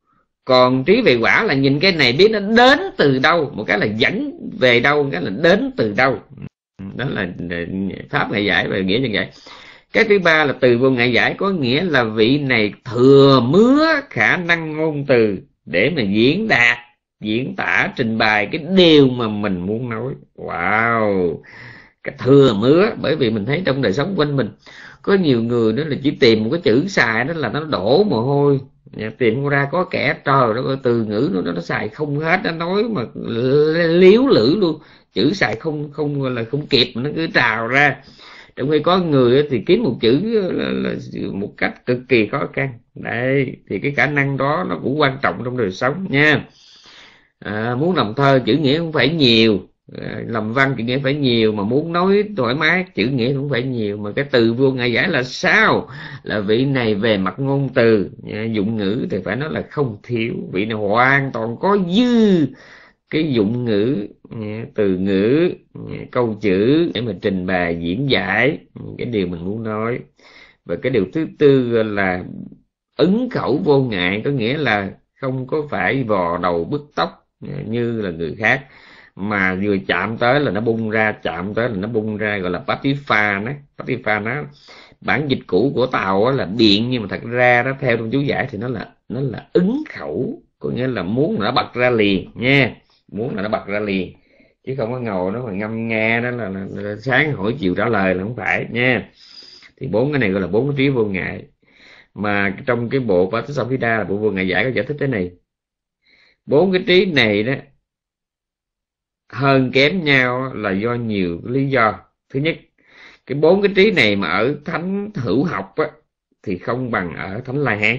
Còn trí về quả là nhìn cái này biết nó đến từ đâu, một cái là dẫn về đâu, một cái là đến từ đâu. Đó là pháp ngại giải và nghĩa như vậy. Cái thứ ba là từ vô ngại giải, có nghĩa là vị này thừa mứa khả năng ngôn từ để mà diễn đạt, diễn tả, trình bày cái điều mà mình muốn nói. Wow, cái thừa mứa. Bởi vì mình thấy trong đời sống quanh mình có nhiều người đó là chỉ tìm một cái chữ xài đó là nó đổ mồ hôi, tìm ra có kẻ trời đó từ ngữ nó nó xài không hết, nó nói mà liếu lưỡi luôn, chữ xài không không là không kịp, nó cứ trào ra. Trong khi có người thì kiếm một chữ là, là một cách cực kỳ khó khăn. Đây thì cái khả năng đó nó cũng quan trọng trong đời sống nha. À, muốn làm thơ chữ nghĩa cũng phải nhiều, à, làm văn chữ nghĩa phải nhiều, mà muốn nói thoải mái chữ nghĩa cũng phải nhiều. Mà cái từ vô ngại giải là sao? Là vị này về mặt ngôn từ, dụng ngữ thì phải nói là không thiếu. Vị này hoàn toàn có dư cái dụng ngữ, từ ngữ, câu chữ để mà trình bày diễn giải cái điều mình muốn nói. Và cái điều thứ tư là ứng khẩu vô ngại, có nghĩa là không có phải vò đầu bứt tóc như là người khác, mà vừa chạm tới là nó bung ra, chạm tới là nó bung ra, gọi là Patifa đó. Patifa nó bản dịch cũ của Tàu là điện, nhưng mà thật ra đó theo trong chú giải thì nó là nó là ứng khẩu, có nghĩa là muốn nó bật ra liền nha, muốn là nó bật ra liền, chứ không có ngồi nó mà ngâm nghe đó là, là, là sáng hỏi chiều trả lời là không phải nha. Thì bốn cái này gọi là bốn cái trí vô ngại. Mà trong cái bộ Patissamhita là bộ vô ngại giải có giải thích thế này: bốn cái trí này đó hơn kém nhau là do nhiều lý do. Thứ nhất, cái bốn cái trí này mà ở thánh hữu học á, thì không bằng ở thánh La Hán.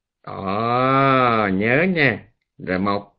Đó, nhớ nha. Rồi một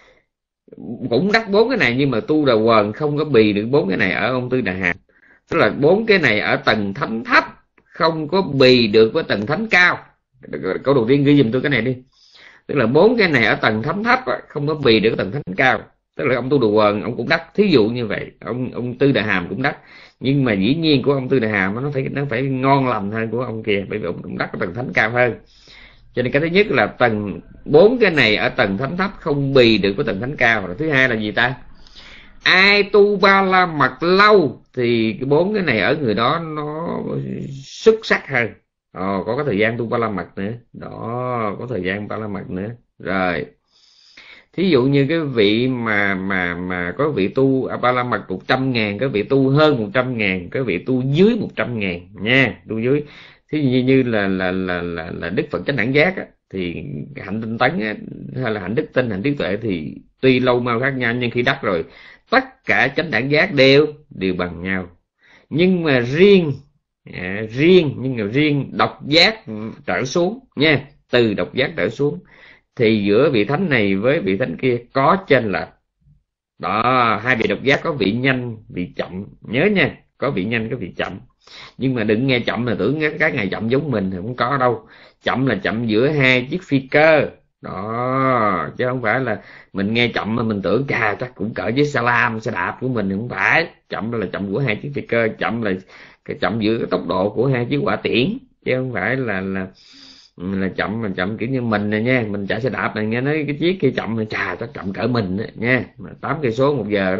cũng đắc bốn cái này, nhưng mà tu Đà Quần không có bì được bốn cái này ở ông Tư Đà Hàm. Tức là bốn cái này ở tầng thánh thấp không có bì được với tầng thánh cao. Câu đầu tiên ghi dùm tôi cái này đi. Tức là bốn cái này ở tầng thánh thấp không có bì được tầng thánh cao. Tức là ông Tu Đà Quần ông cũng đắc, thí dụ như vậy, ông ông Tư Đà Hàm cũng đắc, nhưng mà dĩ nhiên của ông Tư Đà Hàm nó phải nó phải ngon lành hơn của ông kia, bởi vì ông cũng đắc ở tầng thánh cao hơn. Cho nên cái thứ nhất là tầng bốn cái này ở tầng thánh thấp không bì được với tầng thánh cao. Rồi thứ hai là gì ta? Ai tu ba la mật lâu thì cái bốn cái này ở người đó nó xuất sắc hơn. Ồ, có cái thời gian tu ba la mật nữa đó, có thời gian ba la mật nữa. Rồi thí dụ như cái vị mà mà mà có vị tu ba la mật một trăm ngàn, cái vị tu hơn một trăm ngàn, cái vị tu dưới một trăm ngàn nha, tu dưới. Thí dụ như là là là là, là Đức Phật Chánh Đẳng Giác á, thì hạnh tinh tấn á, hay là hạnh đức tinh, hạnh trí tuệ thì tuy lâu mau khác nhau, nhưng khi đắc rồi tất cả chánh đẳng giác đều đều bằng nhau. Nhưng mà riêng à, riêng nhưng mà riêng độc giác trở xuống nha, từ độc giác trở xuống thì giữa vị thánh này với vị thánh kia có chênh lệch. Đó, hai vị độc giác có vị nhanh, vị chậm, nhớ nha, có vị nhanh, có vị chậm. Nhưng mà đừng nghe chậm là tưởng cái ngày chậm giống mình thì không có đâu. Chậm là chậm giữa hai chiếc phi cơ đó, chứ không phải là mình nghe chậm mà mình tưởng chà chắc cũng cỡ với xe lam, xe đạp của mình thì không phải. Chậm là chậm của hai chiếc phi cơ, chậm là cái chậm giữa cái tốc độ của hai chiếc hỏa tiễn, chứ không phải là là là chậm mà chậm kiểu như mình này nha, mình chạy xe đạp này nghe nói cái chiếc kia chậm là chà chắc chậm cỡ mình đó, nha, tám cây số một giờ đó.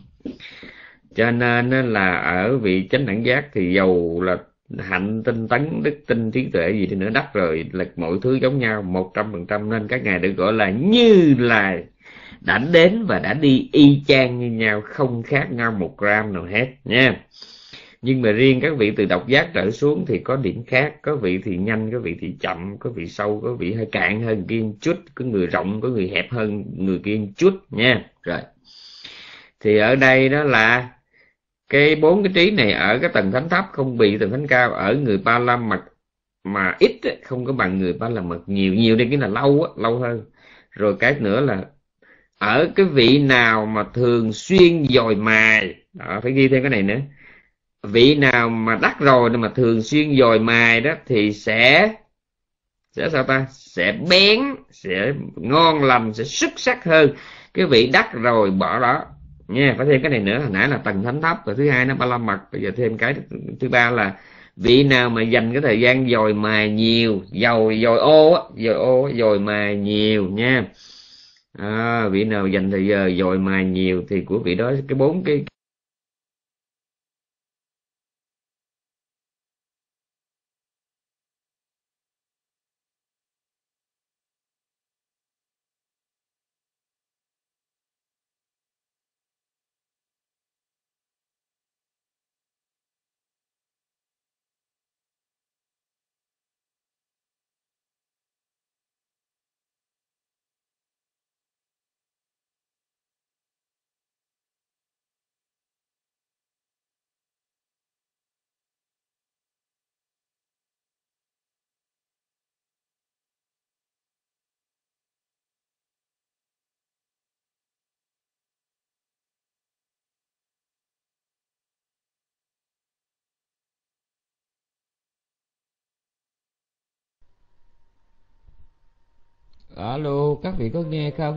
Cho nên là ở vị chánh đẳng giác thì dầu là hạnh tinh tấn, đức tinh, trí tuệ gì thì nữa đắc rồi là mọi thứ giống nhau một trăm phần trăm, nên các ngài được gọi là như là đã đến và đã đi y chang như nhau, không khác nhau một gram nào hết nha. Nhưng mà riêng các vị từ độc giác trở xuống thì có điểm khác, có vị thì nhanh, có vị thì chậm, có vị sâu, có vị hơi cạn hơn kia một chút, có người rộng, có người hẹp hơn người kia một chút nha. Rồi thì ở đây đó là cái bốn cái trí này ở cái tầng thánh thấp không bị tầng thánh cao, ở người ba la mật mà ít không có bằng người ba la mật nhiều, nhiều đây cái là lâu á, lâu hơn. Rồi cái nữa là ở cái vị nào mà thường xuyên dòi mài đó, phải ghi thêm cái này nữa. Vị nào mà đắc rồi mà thường xuyên dòi mài đó thì sẽ sẽ sao ta, sẽ bén, sẽ ngon lành, sẽ xuất sắc hơn cái vị đắc rồi bỏ đó nha. Phải thêm cái này nữa, hồi nãy là tầng thánh thấp, rồi thứ hai nó ba la mật, bây giờ thêm cái thứ ba là Vị nào mà dành cái thời gian dồi mài nhiều, dồi dồi ô á, dồi ô dồi mài nhiều nha. À, vị nào dành thời giờ dồi mài nhiều thì của vị đó cái bốn cái. Alo, các vị có nghe không?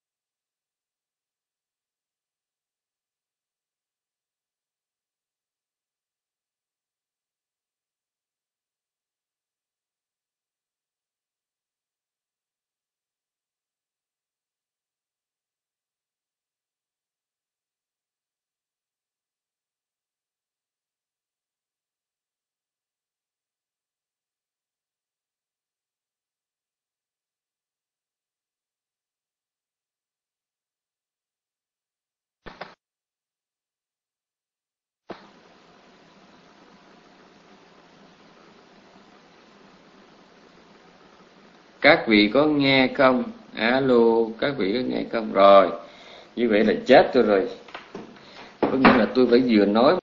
Các vị có nghe không? Alo, các vị có nghe không? Rồi, như vậy là chết tôi rồi. Có nghĩa là tôi phải vừa nói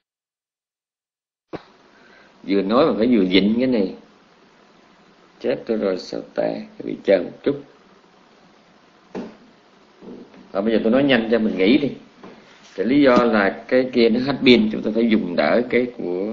vừa nói mà phải vừa dịnh cái này. Chết tôi rồi sao ta? Các vị chờ một chút. Và bây giờ tôi nói nhanh cho mình nghĩ đi. Cái lý do là cái kia nó hết pin, chúng ta phải dùng đỡ cái của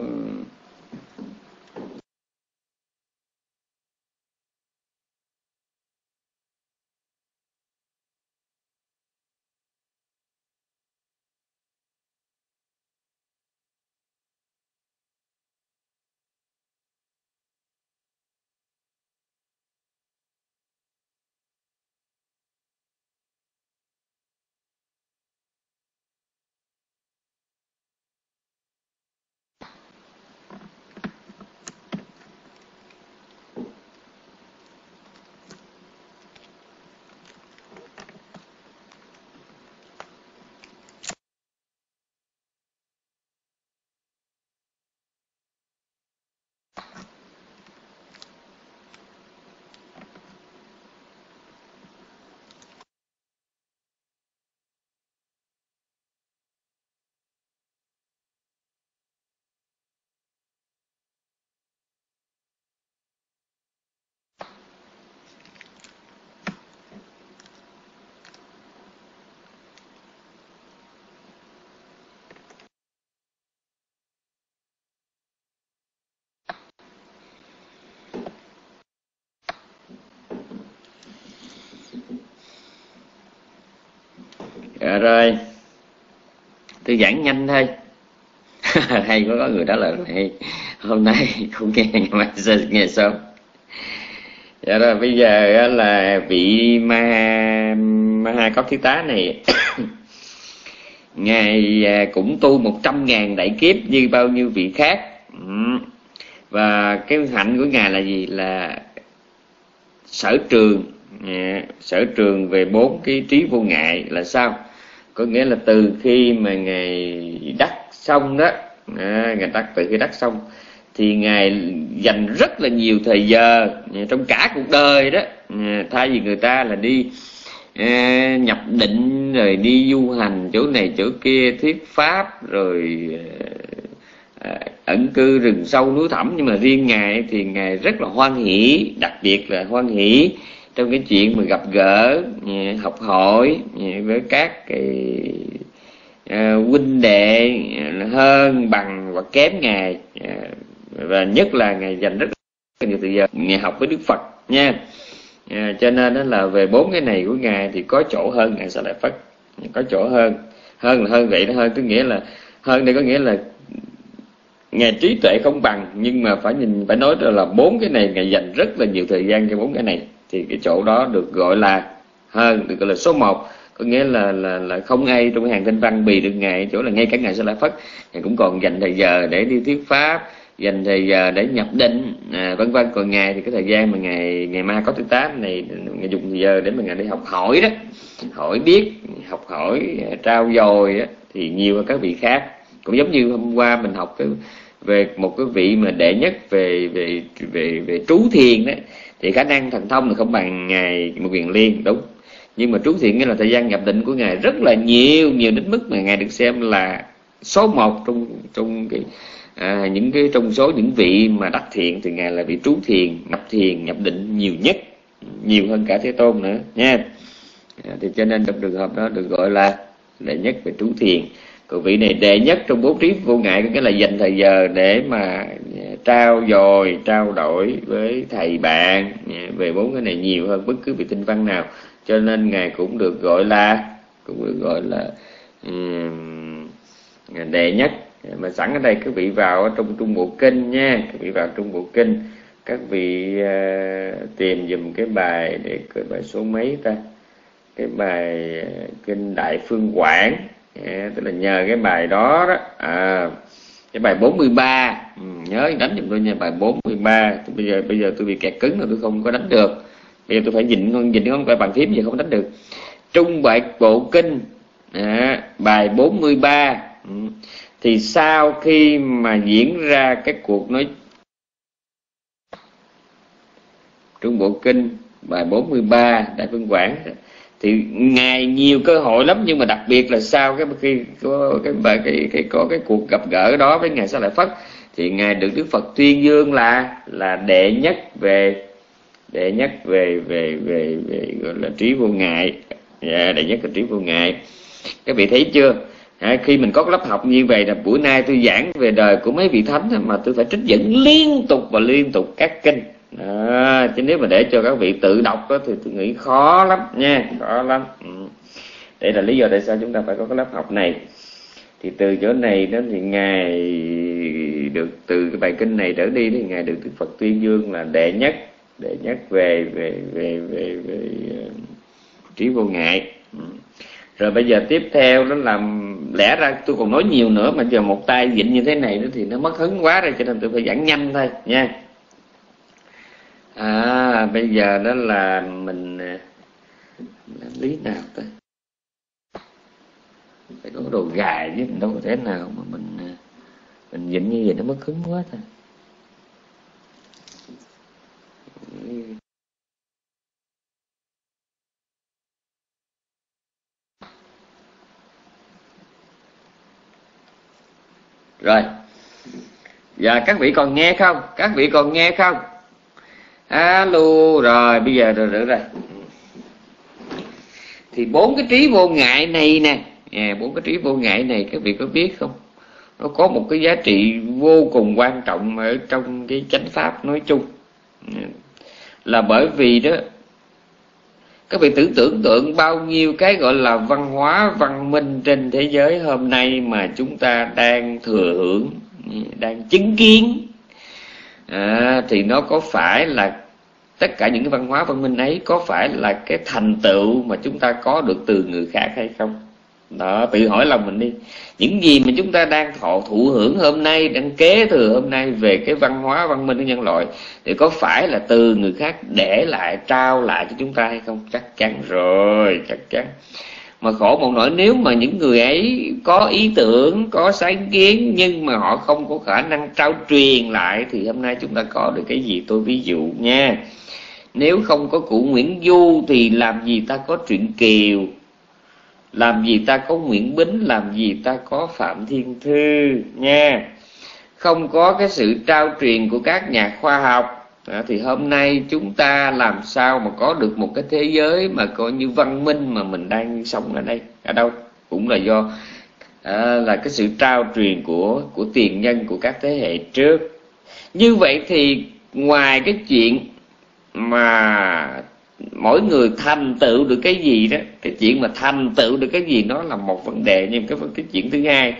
à, rồi tôi giảng nhanh thôi. Hay có có người đó là hay hôm nay không nghe ngày mai sẽ nghe xong. Dạ rồi bây giờ là vị ma ma có thiếu tá này ngài cũng tu một trăm ngàn đại kiếp như bao nhiêu vị khác. Và cái hạnh của ngài là gì? Là sở trường, sở trường về bốn cái trí vô ngại. Là sao? Có nghĩa là từ khi mà ngài đắc xong đó, à, ngài đắc từ khi đắc xong thì ngài dành rất là nhiều thời giờ trong cả cuộc đời đó, à, thay vì người ta là đi à, nhập định rồi đi du hành chỗ này chỗ kia thuyết pháp rồi à, ẩn cư rừng sâu núi thẳm, nhưng mà riêng ngài thì ngài rất là hoan hỷ, đặc biệt là hoan hỷ trong cái chuyện mà gặp gỡ, học hỏi với các cái uh, huynh đệ hơn bằng hoặc kém ngài, uh, và nhất là ngài dành rất nhiều thời giờ ngài học với Đức Phật nha. Uh, cho nên đó là về bốn cái này của ngài thì có chỗ hơn ngài Xá Lợi Phất, có chỗ hơn hơn là hơn vậy đó. Hơn có nghĩa là hơn đây có nghĩa là Ngài trí tuệ không bằng, nhưng mà phải nhìn phải nói là bốn cái này Ngài dành rất là nhiều thời gian cho bốn cái này, thì cái chỗ đó được gọi là hơn, được gọi là số một. Có nghĩa là là là không ai trong cái hàng tinh văn bì được Ngài chỗ là ngay cả Ngài Sa La Phất Ngài cũng còn dành thời giờ để đi thuyết pháp, dành thời giờ để nhập định, à, vân vân. Còn Ngài thì cái thời gian mà Ngài Ngài Ma Có Thứ Tám này Ngài dùng thời giờ để mà Ngài đi học hỏi đó, hỏi biết, học hỏi, trao dồi đó, thì nhiều hơn các vị khác. Cũng giống như hôm qua mình học cái về một cái vị mà đệ nhất về về về về trú thiền đấy, thì khả năng thần thông là không bằng Ngài Một Kiền Liên, đúng. Nhưng mà trú thiền nghĩa là thời gian nhập định của Ngài rất là nhiều, nhiều đến mức mà Ngài được xem là số một trong trong cái à, những cái trong số những vị mà đắc thiện thì Ngài là vị trú thiền, nhập thiền, nhập định nhiều nhất, nhiều hơn cả Thế Tôn nữa nha. À, thì cho nên trong trường hợp đó được gọi là đệ nhất về trú thiền. Còn vị này đệ nhất trong bố trí vô ngại, có nghĩa là dành thời giờ để mà trao dồi, trao đổi với thầy bạn về bốn cái này nhiều hơn bất cứ vị tinh văn nào. Cho nên Ngài cũng được gọi là cũng được gọi là um, đệ nhất. Mà sẵn ở đây các vị vào ở trong Trung Bộ Kinh nha, các vị vào Trung Bộ Kinh, các vị uh, tìm dùm cái bài để cái bài số mấy ta, cái bài uh, Kinh Đại Phương Quảng. Yeah, tức là nhờ cái bài đó đó, à, cái bài bốn mươi ba, ừ, nhớ đánh giùm tôi nha, bài bốn mươi ba. Thì bây giờ bây giờ tôi bị kẹt cứng rồi, tôi không có đánh được. Bây giờ tôi phải nhịn con nhịn con bài bàn phím gì không đánh được. Trung Bạch Bộ Kinh, à, bài bốn mươi ba. Ừ. Thì sau khi mà diễn ra cái cuộc nói Trung Bộ Kinh bài bốn mươi ba Đại Phương Quảng, thì Ngài nhiều cơ hội lắm, nhưng mà đặc biệt là sau cái khi có cái bài cái, cái có cái cuộc gặp gỡ đó với Ngài Sa La Phất, thì Ngài được Đức Phật tuyên dương là là đệ nhất về đệ nhất về về về, về gọi là trí vô ngại, yeah, đệ nhất là trí vô ngại. Các vị thấy chưa? À, khi mình có cái lớp học như vậy là buổi nay tôi giảng về đời của mấy vị thánh mà tôi phải trích dẫn liên tục và liên tục các kinh. À, chứ nếu mà để cho các vị tự đọc đó, thì tôi nghĩ khó lắm nha, khó lắm. Ừ. Đây là lý do tại sao chúng ta phải có cái lớp học này. Thì từ chỗ này đó thì Ngài được từ cái bài kinh này trở đi thì Ngài được Đức Phật tuyên dương là đệ nhất, đệ nhất về về về về, về, về trí vô ngại. Ừ. Rồi bây giờ tiếp theo đó là lẽ ra tôi còn nói nhiều nữa, mà giờ một tay vịn như thế này đó thì nó mất hứng quá rồi, cho nên tôi phải giảng nhanh thôi nha. À, bây giờ đó là mình làm lý nào ta? Phải có đồ gài chứ, mình đâu có thể nào mà mình mình vịn như vậy nó mất hứng quá thôi. Rồi, giờ các vị còn nghe không? Các vị còn nghe không? Alo, rồi bây giờ rồi, rồi, rồi. Thì bốn cái trí vô ngại này nè, à, bốn cái trí vô ngại này các vị có biết không? Nó có một cái giá trị vô cùng quan trọng ở trong cái chánh pháp nói chung. Là bởi vì đó, các vị tưởng tưởng tượng bao nhiêu cái gọi là văn hóa văn minh trên thế giới hôm nay mà chúng ta đang thừa hưởng, đang chứng kiến, à, thì nó có phải là tất cả những cái văn hóa văn minh ấy có phải là cái thành tựu mà chúng ta có được từ người khác hay không? Đó, tự hỏi lòng mình đi. Những gì mà chúng ta đang thọ thụ hưởng hôm nay, đang kế thừa hôm nay về cái văn hóa văn minh của nhân loại, thì có phải là từ người khác để lại, trao lại cho chúng ta hay không? Chắc chắn rồi, chắc chắn. Mà khổ một nỗi nếu mà những người ấy có ý tưởng, có sáng kiến, nhưng mà họ không có khả năng trao truyền lại, thì hôm nay chúng ta có được cái gì? Tôi ví dụ nha. Nếu không có cụ Nguyễn Du thì làm gì ta có Truyện Kiều, làm gì ta có Nguyễn Bính, làm gì ta có Phạm Thiên Thư nha. Không có cái sự trao truyền của các nhà khoa học, à, thì hôm nay chúng ta làm sao mà có được một cái thế giới mà coi như văn minh mà mình đang sống ở đây, ở đâu? Cũng là do à, là cái sự trao truyền của của tiền nhân của các thế hệ trước. Như vậy thì ngoài cái chuyện mà mỗi người thành tựu được cái gì đó, cái chuyện mà thành tựu được cái gì nó là một vấn đề, nhưng cái cái chuyện thứ hai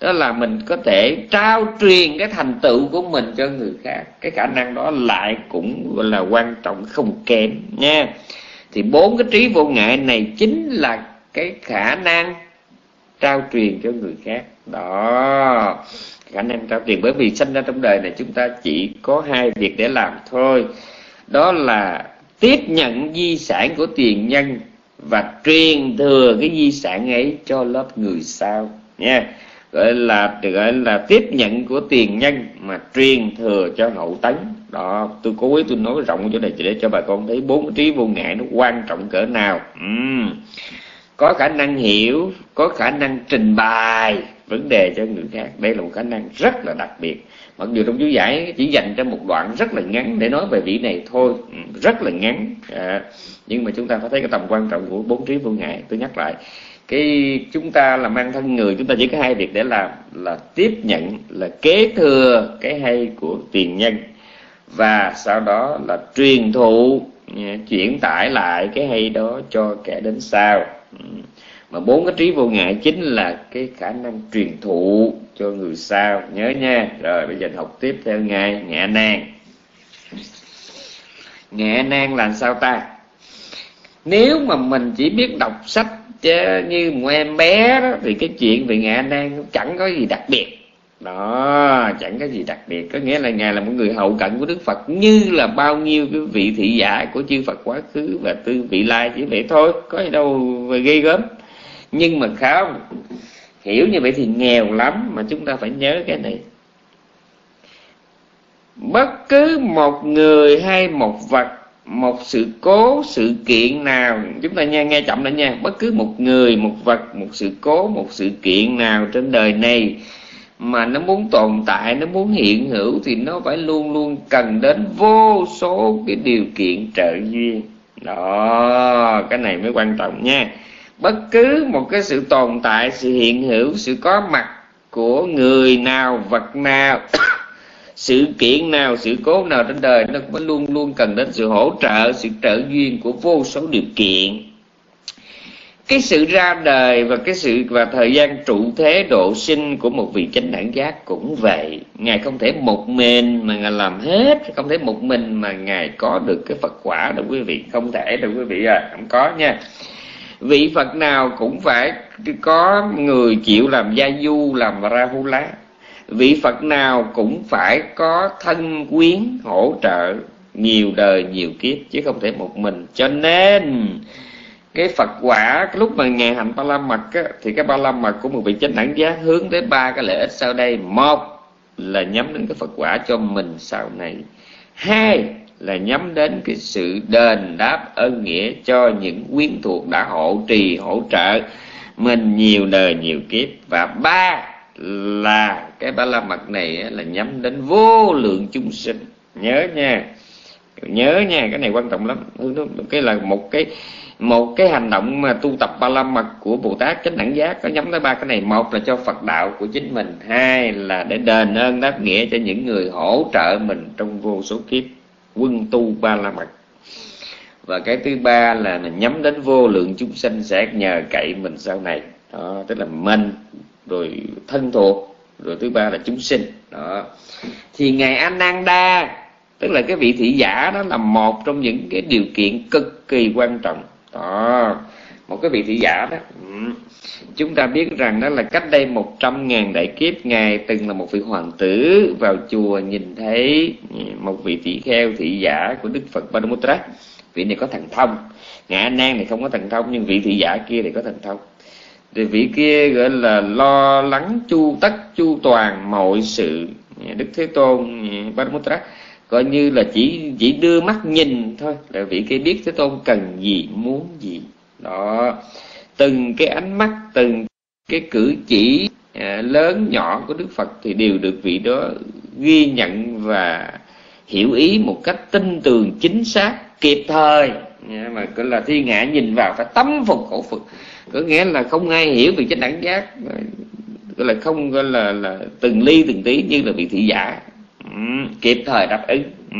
đó là mình có thể trao truyền cái thành tựu của mình cho người khác. Cái khả năng đó lại cũng gọi là quan trọng không kém nha. Thì bốn cái trí vô ngại này chính là cái khả năng trao truyền cho người khác đó, khả năng trao truyền. Bởi vì sinh ra trong đời này chúng ta chỉ có hai việc để làm thôi, đó là tiếp nhận di sản của tiền nhân và truyền thừa cái di sản ấy cho lớp người sau nha. Gọi là gọi là tiếp nhận của tiền nhân mà truyền thừa cho hậu tấn đó. Tôi cố ý tôi nói rộng chỗ này để cho bà con thấy bốn cái trí vô ngại nó quan trọng cỡ nào. uhm. Có khả năng hiểu, có khả năng trình bày vấn đề cho người khác, đây là một khả năng rất là đặc biệt. Mặc dù trong chú giải chỉ dành cho một đoạn rất là ngắn để nói về vị này thôi, rất là ngắn à, nhưng mà chúng ta phải thấy cái tầm quan trọng của bốn trí vô ngại. Tôi nhắc lại, cái chúng ta là mang thân người, chúng ta chỉ có hai việc để làm là tiếp nhận, là kế thừa cái hay của tiền nhân, và sau đó là truyền thụ, chuyển tải lại cái hay đó cho kẻ đến sau. Mà bốn cái trí vô ngại chính là cái khả năng truyền thụ cho người sau, nhớ nha. Rồi bây giờ học tiếp theo ngài Ngạ Nan. Ngạ Nan là sao ta? Nếu mà mình chỉ biết đọc sách như một em bé đó, thì cái chuyện về Ngạ Nan chẳng có gì đặc biệt đó, chẳng có gì đặc biệt. Có nghĩa là ngài là một người hậu cận của Đức Phật, như là bao nhiêu cái vị thị giả của chư Phật quá khứ và tư vị lai chỉ vậy thôi, có gì đâu về ghê gớm. Nhưng mà không hiểu như vậy thì nghèo lắm. Mà chúng ta phải nhớ cái này, bất cứ một người hay một vật, một sự cố, sự kiện nào, chúng ta nghe, nghe chậm lại nha. Bất cứ một người, một vật, một sự cố, một sự kiện nào trên đời này mà nó muốn tồn tại, nó muốn hiện hữu thì nó phải luôn luôn cần đến vô số cái điều kiện trợ duyên đó. Cái này mới quan trọng nha. Bất cứ một cái sự tồn tại, sự hiện hữu, sự có mặt của người nào, vật nào sự kiện nào, sự cố nào trên đời, nó cũng luôn luôn cần đến sự hỗ trợ, sự trợ duyên của vô số điều kiện. Cái sự ra đời và cái sự và thời gian trụ thế độ sinh của một vị chánh đẳng giác cũng vậy. Ngài không thể một mình mà Ngài làm hết, không thể một mình mà Ngài có được cái Phật quả đâu quý vị, không thể đâu quý vị à, không có nha. Vị Phật nào cũng phải có người chịu làm gia du, làm Rahula. Vị Phật nào cũng phải có thân quyến hỗ trợ nhiều đời nhiều kiếp, chứ không thể một mình. Cho nên cái Phật quả, cái lúc mà Ngài hành Ba La Mật á, thì cái Ba La Mật của một vị chánh đẳng giác hướng tới ba cái lợi ích sau đây. Một là nhắm đến cái Phật quả cho mình sau này. Hai là nhắm đến cái sự đền đáp ơn nghĩa cho những quyến thuộc đã hộ trì, hỗ trợ mình nhiều đời nhiều kiếp. Và ba là cái Ba La Mật này là nhắm đến vô lượng chúng sinh. Nhớ nha, nhớ nha, cái này quan trọng lắm. Cái là một cái một cái hành động mà tu tập Ba La Mật của Bồ Tát chánh đẳng giác có nhắm tới ba cái này. Một là cho Phật đạo của chính mình, hai là để đền ơn đáp nghĩa cho những người hỗ trợ mình trong vô số kiếp quân tu Ba La Mật, và cái thứ ba là nhắm đến vô lượng chúng sinh sẽ nhờ cậy mình sau này đó, tức là mình rồi thân thuộc, rồi thứ ba là chúng sinh đó. Thì ngài Ananda, tức là cái vị thị giả đó, là một trong những cái điều kiện cực kỳ quan trọng đó. Một cái vị thị giả đó, chúng ta biết rằng đó là cách đây một trăm ngàn đại kiếp, ngài từng là một vị hoàng tử vào chùa, nhìn thấy một vị tỷ kheo thị giả của Đức Phật Padumutra. Vị này có thần thông. Ngài A Nan này không có thần thông, nhưng vị thị giả kia thì có thần thông. Thì vị kia gọi là lo lắng chu tất chu toàn mọi sự. Đức Thế Tôn Padumutra coi như là chỉ chỉ đưa mắt nhìn thôi, là vị kia biết Thế Tôn cần gì, muốn gì đó. Từng cái ánh mắt, từng cái cử chỉ à, lớn nhỏ của Đức Phật thì đều được vị đó ghi nhận và hiểu ý một cách tinh tường, chính xác, kịp thời. Mà gọi là thiên hạ nhìn vào phải tâm phục khẩu phục, có nghĩa là không ai hiểu về chánh đẳng giác, gọi là không gọi là là từng ly từng tí như là vị thị giả, ừ, kịp thời đáp ứng. Ừ.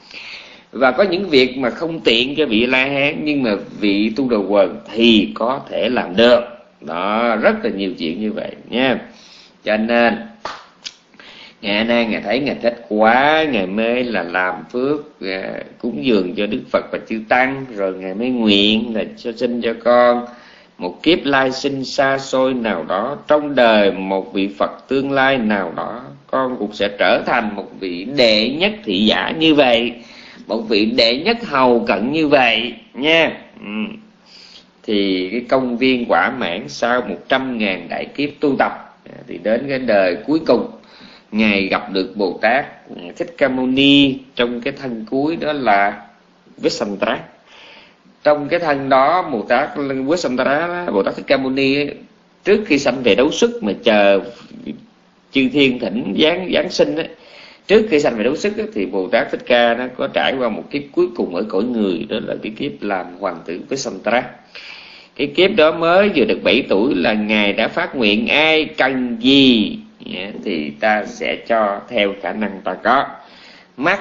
Và có những việc mà không tiện cho vị La Hán, nhưng mà vị tu đồ quần thì có thể làm được đó. Rất là nhiều chuyện như vậy nha. Cho nên Ngài A Nan Ngài thấy Ngài thích quá, Ngài mới là làm phước à, cúng dường cho Đức Phật và chư Tăng, rồi Ngài mới nguyện là cho sinh cho con một kiếp lai sinh xa xôi nào đó, trong đời một vị Phật tương lai nào đó, con cũng sẽ trở thành một vị đệ nhất thị giả như vậy, một vị đệ nhất hầu cận như vậy nha. Ừ. Thì cái công viên quả mãn sau một trăm ngàn đại kiếp tu tập, thì đến cái đời cuối cùng Ngài gặp được Bồ Tát Thích Ca Mâu Ni trong cái thân cuối, đó là Vessantara. Trong cái thân đó Bồ Tát Vessantara, Bồ Tát Thích Ca Mâu Ni trước khi sanh về đấu sức mà chờ chư thiên thỉnh giáng giáng sinh ấy, trước khi sanh về đấu sức ấy, thì Bồ Tát Thích Ca nó có trải qua một kiếp cuối cùng ở cõi người, đó là cái kiếp làm hoàng tử Vessantara. Cái kiếp đó mới vừa được bảy tuổi là Ngài đã phát nguyện ai cần gì thì ta sẽ cho theo khả năng ta có. Mắt,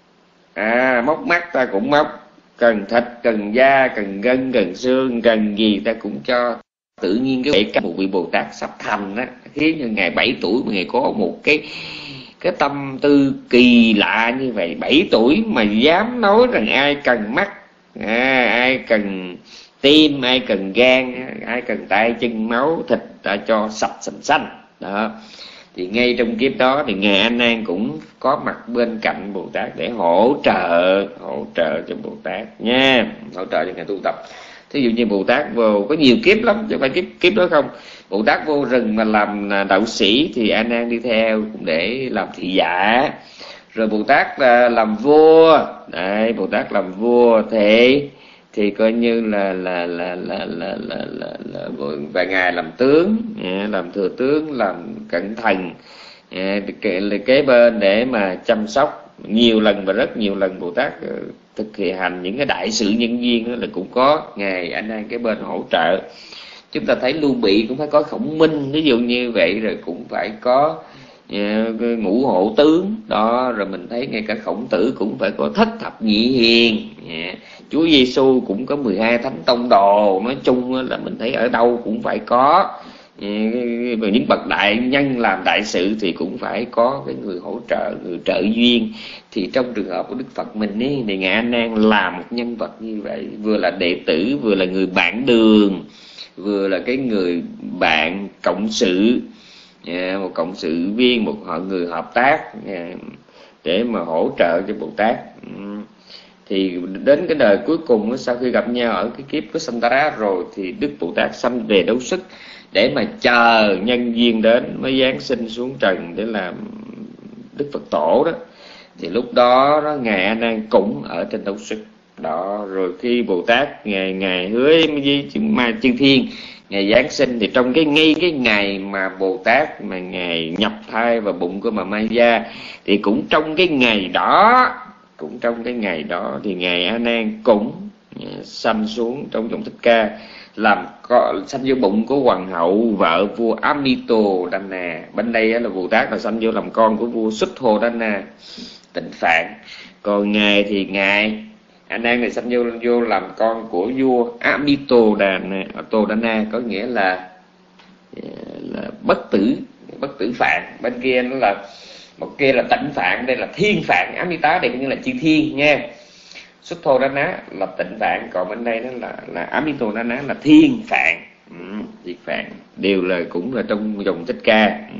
à, móc mắt ta cũng móc, cần thịt, cần da, cần gân, cần xương, cần gì ta cũng cho. Tự nhiên cái vậy một vị Bồ Tát sắp thành đó, khiến cho Ngài bảy tuổi mà Ngài có một cái cái tâm tư kỳ lạ như vậy. Bảy tuổi mà dám nói rằng ai cần mắt, à, ai cần tim, ai cần gan, ai cần tay chân máu thịt ta cho sạch sành xanh đó. Thì ngay trong kiếp đó thì Ngài A Nan cũng có mặt bên cạnh Bồ Tát để hỗ trợ hỗ trợ cho Bồ Tát nha, hỗ trợ cho Ngài tu tập. Thí dụ như Bồ Tát vô có nhiều kiếp lắm, chứ không phải kiếp kiếp đó không. Bồ Tát vô rừng mà làm đạo sĩ thì A Nan đi theo cũng để làm thị giả. Rồi Bồ Tát làm vua, đấy, Bồ Tát làm vua thì thì coi như là là là là là là là, là vài ngày làm tướng, làm thừa tướng, làm cẩn thận, kế bên để mà chăm sóc. Nhiều lần và rất nhiều lần Bồ Tát thực hiện hành những cái đại sự nhân duyên đó là cũng có Ngài A Nan cái bên hỗ trợ. Chúng ta thấy Lưu Bị cũng phải có Khổng Minh, ví dụ như vậy, rồi cũng phải có ngũ hộ tướng đó, rồi mình thấy ngay cả Khổng Tử cũng phải có thất thập nhị hiền, Chúa Giêsu cũng có mười hai thánh tông đồ. Nói chung là mình thấy ở đâu cũng phải có. Và những bậc đại nhân làm đại sự thì cũng phải có cái người hỗ trợ, người trợ duyên. Thì trong trường hợp của Đức Phật mình ấy, thì Ngài A Nan là một nhân vật như vậy, vừa là đệ tử, vừa là người bạn đường, vừa là cái người bạn cộng sự, một cộng sự viên, một họ người hợp tác để mà hỗ trợ cho Bồ Tát. Thì đến cái đời cuối cùng, sau khi gặp nhau ở cái kiếp của Vessantara rồi, thì Đức Bồ Tát sanh về đấu sức để mà chờ nhân duyên đến mới giáng sinh xuống trần để làm Đức Phật Tổ đó. Thì lúc đó, đó Ngài A Nan cũng ở trên đấu sức đó. Rồi khi Bồ Tát ngài ngài hứa với ma chư thiên Ngài giáng sinh, thì trong cái ngay cái ngày mà Bồ Tát mà Ngài nhập thai vào bụng của bà Maya, thì cũng trong cái ngày đó cũng trong cái ngày đó thì Ngài A Nan cũng sanh xuống trong dòng Thích Ca, làm sanh vô bụng của hoàng hậu vợ vua Amitodana. Bên đây là Bồ Tát là sanh vô làm con của vua Sutthodana Tịnh Phạn. Còn Ngài thì Ngài A Nan này sanh vô vô làm con của vua Amitodana, Todana có nghĩa là là bất tử bất tử Phạn. Bên kia nó là một kia là Tịnh Phạn, đây là Thiên Phạn. Amita đây cũng là chư thiên nha. Sutthodana là Tịnh Phạn, còn bên đây nó là là Amitodana là Thiên Phạn. Ừ, Thiên Phạn đều là cũng là trong dòng Thích Ca. Ừ.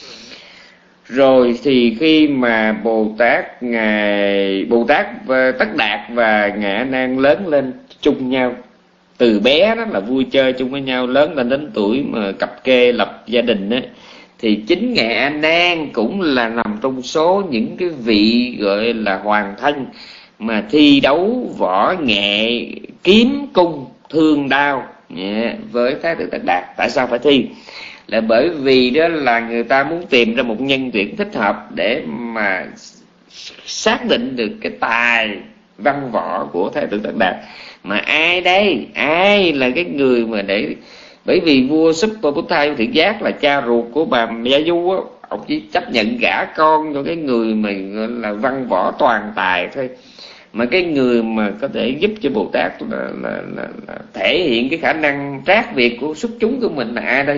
Rồi thì khi mà Bồ Tát ngài Bồ Tát và Tất Đạt và Ngài A Nan lớn lên chung nhau, từ bé đó là vui chơi chung với nhau, lớn lên đến tuổi mà cặp kê lập gia đình á, thì chính Ngài A Nan cũng là nằm trong số những cái vị gọi là hoàng thân mà thi đấu võ nghệ, kiếm cung, thương đao yeah, với Thái tử Tất Đạt. Tại sao phải thi? Là bởi vì đó là người ta muốn tìm ra một nhân tuyển thích hợp để mà xác định được cái tài văn võ của Thái tử Tất Đạt. Mà ai đây? Ai là cái người mà để... Bởi vì vua Suppabuddha Thiện Giác là cha ruột của bà Gia Du á, ông chỉ chấp nhận gả con cho cái người mà là văn võ toàn tài thôi. Mà cái người mà có thể giúp cho Bồ Tát là, là, là, là thể hiện cái khả năng trác việt của xuất chúng của mình là ai đây?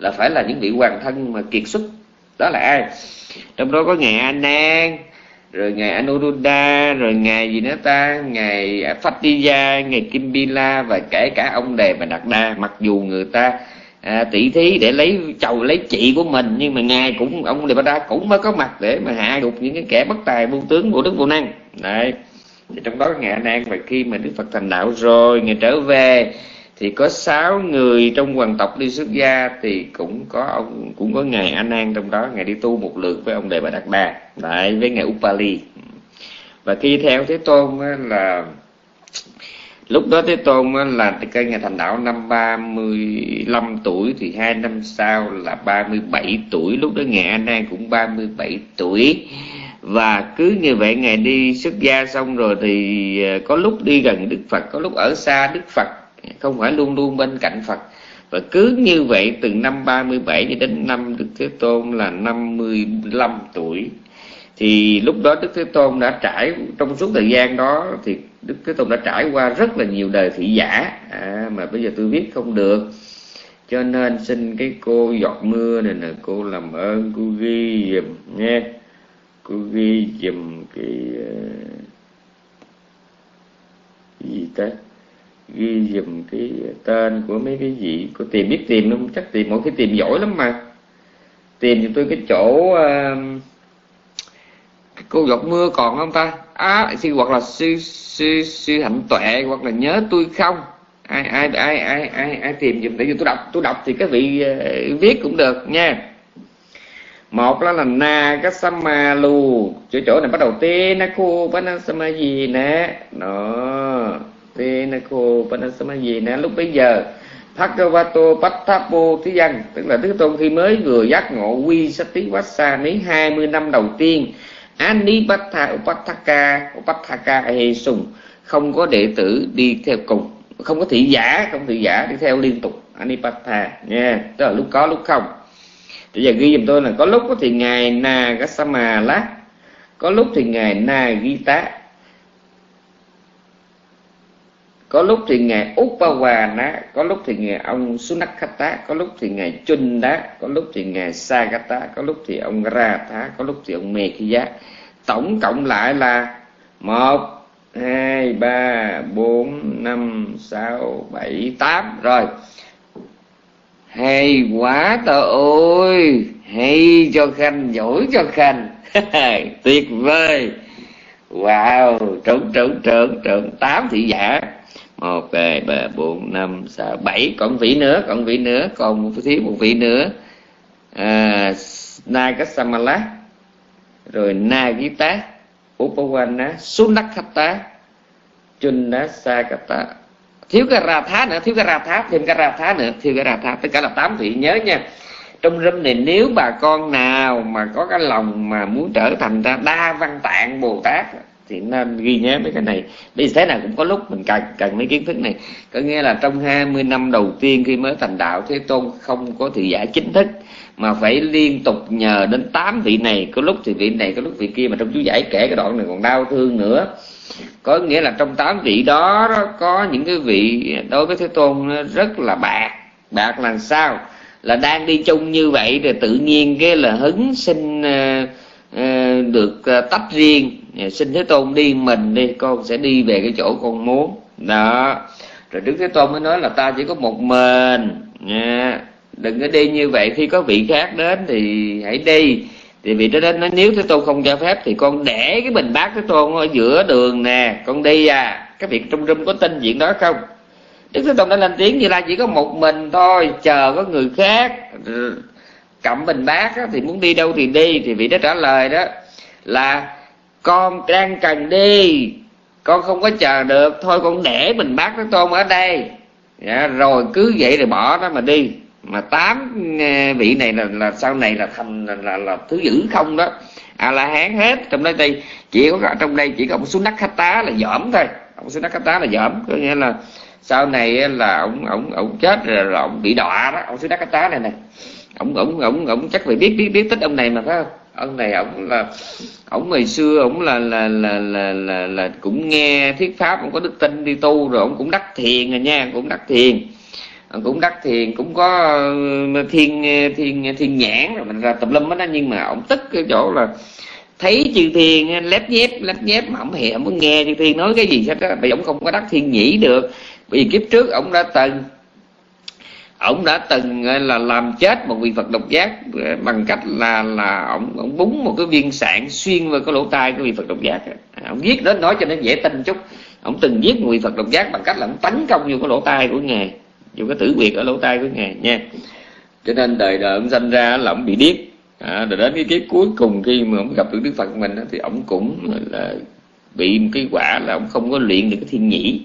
là phải là những vị hoàng thân mà kiệt xuất. Đó là ai? Trong đó có ngài A Nan, rồi ngài Anuruddha, rồi ngài gì nữa ta, ngài Phatiya, ngài Kimbila, và kể cả ông Đề Bà Đạt Đa. Mặc dù người ta à, tỷ thí để lấy chầu lấy chị của mình, nhưng mà ngài cũng, ông Đề Bà Đa cũng mới có mặt để mà hạ gục những cái kẻ bất tài vô tướng của Đức Vô Năng. Đấy, thì trong đó có ngài A Nan. Và khi mà Đức Phật thành đạo rồi, ngài trở về thì có sáu người trong hoàng tộc đi xuất gia, thì cũng có ông, cũng có ngài A Nan trong đó. Ngài đi tu một lượt với ông Đề Bà Đạt Đa, lại với ngài Upali. Và khi theo Thế Tôn là lúc đó Thế Tôn là cây ngài thành đạo năm ba mươi lăm tuổi, thì hai năm sau là ba mươi bảy tuổi. Lúc đó ngài A Nan cũng ba mươi bảy tuổi. Và cứ như vậy ngài đi xuất gia xong rồi thì có lúc đi gần Đức Phật, có lúc ở xa Đức Phật, không phải luôn luôn bên cạnh Phật. Và cứ như vậy từ năm ba mươi bảy cho đến năm Đức Thế Tôn là năm mươi lăm tuổi. Thì lúc đó Đức Thế Tôn đã trải, trong suốt thời gian đó thì Đức Thế Tôn đã trải qua rất là nhiều đời thị giả, à, mà bây giờ tôi viết không được, cho nên xin cái cô giọt mưa này nè, cô làm ơn cô ghi giùm nha. Cô ghi giùm cái uh, gì ta, ghi giùm cái tên của mấy cái gì. Cô tìm biết tìm không? Chắc tìm, mỗi khi tìm giỏi lắm mà. Tìm cho tôi cái chỗ uh, cái cô giọt mưa còn không ta? À, hoặc là sư sư sư Hạnh Tuệ, hoặc là nhớ tôi không? Ai ai ai ai ai ai tìm giùm để cho tôi đọc, tôi đọc thì các vị uh, viết cũng được nha. Một là là na cái samalu, chỗ chỗ này bắt đầu tê na cô panasama gì nè, đó tê na cô panasama gì nè. Lúc bấy giờ Bhagavato Patthapo Thí Dân, tức là Đức Tôn khi mới vừa giác ngộ quy Sati Vassani hai mươi năm đầu tiên, Anipattha Upattaka Upattaka He Sùng, không có đệ tử đi theo cùng, không có thị giả, không thị giả đi theo liên tục, Anipattha nha, tức là lúc có lúc không. Bây giờ ghi giùm tôi là có lúc thì ngài Nagasamala, có lúc thì ngài Nagita, có lúc thì ngài Upawana, có lúc thì ngài ông Sunakata, có lúc thì ngài Chunda, có lúc thì ngài Sagata, có lúc thì ông Ratha, có lúc thì ông Mekhiya. Tổng cộng lại là một, hai, ba, bốn, năm, sáu, bảy, tám. Rồi, hay quá trời ơi, hay cho Khanh, giỏi cho Khanh. Tuyệt vời. Wow, trộn trộn trộn trộn tám thị giả. Một, hai, ba, bốn, năm, sáu, bảy. Còn vị nữa, còn vị nữa, còn một thiếu một vị nữa. à, Nagasamala, rồi Nagita, Upawana, Sunakata, Chunasakata. Thiếu cái Ratha nữa, thiếu cái Ratha, thêm cái Ratha nữa, thiếu cái Ratha, tất cả là tám vị. Nhớ nha, trong râm này nếu bà con nào mà có cái lòng mà muốn trở thành ra đa văn tạng Bồ Tát thì nên ghi nhớ mấy cái này. Vì thế nào cũng có lúc mình cần cần mấy kiến thức này. Có nghĩa là trong hai mươi năm đầu tiên khi mới thành đạo, Thế Tôn không có thị giả chính thức, mà phải liên tục nhờ đến tám vị này. Có lúc thì vị này, có lúc vị kia, mà trong chú giải kể cái đoạn này còn đau thương nữa. Có nghĩa là trong tám vị đó, đó có những cái vị đối với Thế Tôn rất là bạc. Bạc là sao? Là đang đi chung như vậy rồi tự nhiên cái là hứng sinh uh, uh, được uh, tách riêng, xin Thế Tôn đi mình đi, con sẽ đi về cái chỗ con muốn. Đó, rồi Đức Thế Tôn mới nói là ta chỉ có một mình nha, đừng có đi như vậy, khi có vị khác đến thì hãy đi. Thì vị đó đến nói nếu Thế Tôn không cho phép thì con để cái bình bát Thế Tôn ở giữa đường nè, con đi à. Các vị trong room có tin chuyện đó không? Đức Thế Tôn đã lên tiếng Như Lai chỉ có một mình thôi, chờ có người khác cầm bình bát á, thì muốn đi đâu thì đi. Thì vị đó trả lời đó là con đang cần đi, con không có chờ được, thôi con để bình bát Thế Tôn ở đây. Dạ, rồi cứ vậy rồi bỏ nó mà đi. Mà tám vị này là, là sau này là thành là, là, là thứ dữ không đó, a la hán hết. Trong đây thì chỉ có trong đây chỉ có ông Sunakata là dởm thôi, ông Sunakata là dởm, có nghĩa là sau này là ông ông ông chết rồi, rồi ông bị đọa đó. Ông Sunakata này nè, ông ông ông ông chắc phải biết biết biết tích ông này mà, phải không? Ông này ông là ông ngày xưa ông là là là là là, là cũng nghe thuyết pháp, ông có đức tin đi tu rồi, ông cũng đắc thiền rồi nha, cũng đắc thiền. cũng đắc thiền, cũng có thiên thiên thiên nhãn rồi mình ra tùm lum hết đó. Nhưng mà ông tức cái chỗ là thấy chư thiên lép nhép lép nhép mà ông hề không có nghe chư thiên nói cái gì hết á, bởi ông không có đắc thiên nhĩ được. Bởi vì kiếp trước ông đã từng ông đã từng là làm chết một vị Phật độc giác bằng cách là là ông ông búng một cái viên sạn xuyên vào cái lỗ tai của vị Phật độc giác. Ông viết đó nói cho nó dễ tin chút. Ông từng giết một vị Phật độc giác bằng cách là ông tấn công vô cái lỗ tai của ngài, vô cái tử huyệt ở lỗ tai của ngài nha. Cho nên đời đời ông sanh ra là ông bị điếc. À, rồi đến cái kiếp cuối cùng khi mà ông gặp được Đức Phật mình thì ông cũng là bị một cái quả là ông không có luyện được cái thiên nhĩ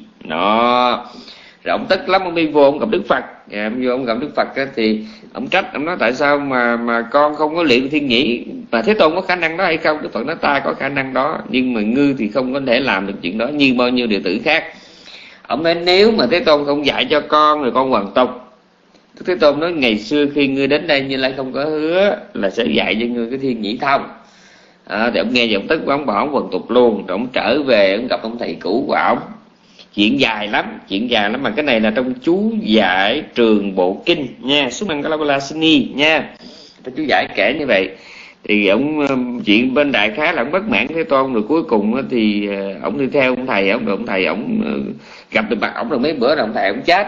đó. Rồi ông tức lắm, ông đi vô ông gặp Đức Phật. À, ông vô ông gặp Đức Phật á, thì ông trách, ông nói tại sao mà mà con không có luyện thiên nhĩ, mà Thế Tôn có khả năng đó hay không? Đức Phật nói ta có khả năng đó, nhưng mà ngư thì không có thể làm được chuyện đó như bao nhiêu đệ tử khác. Ông nói nếu mà Thế Tôn không dạy cho con rồi con hoàn tục. Thế Tôn nói ngày xưa khi ngươi đến đây Như Lai không có hứa là sẽ dạy cho ngươi cái thiên nhĩ thông. À, thì ông nghe vậy ông tức, ông bỏ ông hoàn tục luôn. Rồi ông trở về ông gặp ông thầy cũ của ông. Chuyện dài lắm, chuyện dài lắm, mà cái này là trong chú giải Trường Bộ Kinh nha, Sumangalabalasini nha. Chú giải kể như vậy. Thì ông chuyện bên đại khái là ông bất mãn Thế Tôn, rồi cuối cùng thì ông đi theo ông thầy ông, rồi ông thầy ông gặp được mặt ông, rồi mấy bữa rồi ông thầy ông chết.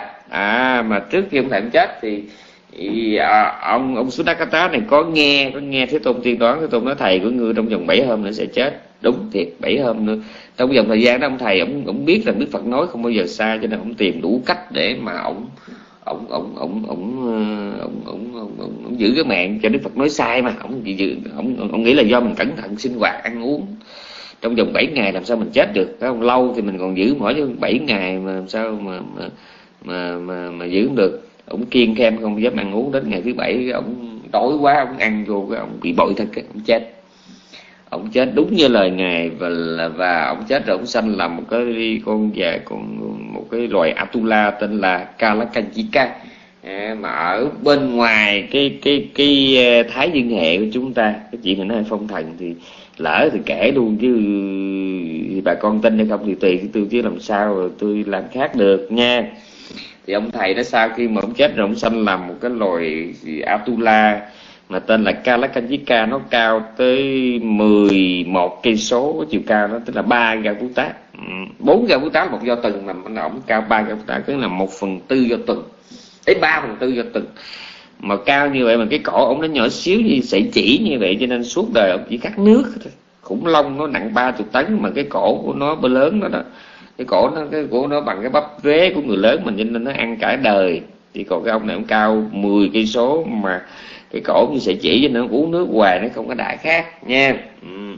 À mà trước khi ông thầy ông chết thì, thì à, ông ông Sunakata này có nghe có nghe Thế Tôn tiên đoán. Thế Tôn nói thầy của ngươi trong vòng bảy hôm nữa sẽ chết. Đúng thiệt, bảy hôm nữa. Trong vòng thời gian đó ông thầy ông ông biết rằng Đức Phật nói không bao giờ sai, cho nên ông tìm đủ cách để mà ông ông ông ông ông ông ông, ông, ông, ông giữ cái mạng cho Đức Phật nói sai mà ông giữ ông ông nghĩ là do mình cẩn thận sinh hoạt ăn uống trong vòng bảy ngày làm sao mình chết được. Phải không? Lâu thì mình còn giữ mỗi chứ bảy ngày mà làm sao mà mà mà mà, mà giữ được. Ông kiêng khem không dám ăn uống, đến ngày thứ bảy ông đói quá ông ăn vô cái ông bị bội thực, ông chết. Ông chết đúng như lời ngài, và và ông chết rồi ông sanh làm một cái con già con một cái loài Atula tên là Kalakanchika, à, mà ở bên ngoài cái cái cái thái dương hệ của chúng ta. Cái chuyện này nó hơi phong thần thì lỡ thì kể luôn chứ thì bà con tin hay không thì tùy tôi, chứ làm sao rồi tôi làm khác được nha. Thì ông thầy đó sau khi mà ông chết rồi ông sanh làm một cái loài Atula mà tên là Kalakanchika, nó cao tới mười một cây số chiều cao, nó tức là ba ga Phú Tá. Bốn ga Phú Tá là một do tuần, mà ông cao ba ga Phú Tá, cứ là một phần tư do tuần, tới ba phần tư do tuần. Mà cao như vậy mà cái cổ ông nó nhỏ xíu như sợi chỉ như vậy, cho nên suốt đời ông chỉ khát nước. Khủng long nó nặng ba mươi tấn mà cái cổ của nó bơ lớn đó đó. Cái cổ nó cái cổ nó bằng cái bắp vế của người lớn mình, cho nên nó ăn cả đời. Thì còn cái ông này ông cao mười cây số mà cái cổ như sợi chỉ, cho nên nó uống nước hoài nó không có đại khác nha. Ừ.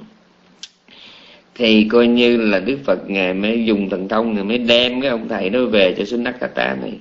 Thì coi như là Đức Phật ngài mới dùng thần thông, ngài mới đem cái ông thầy đó về cho Sunakata này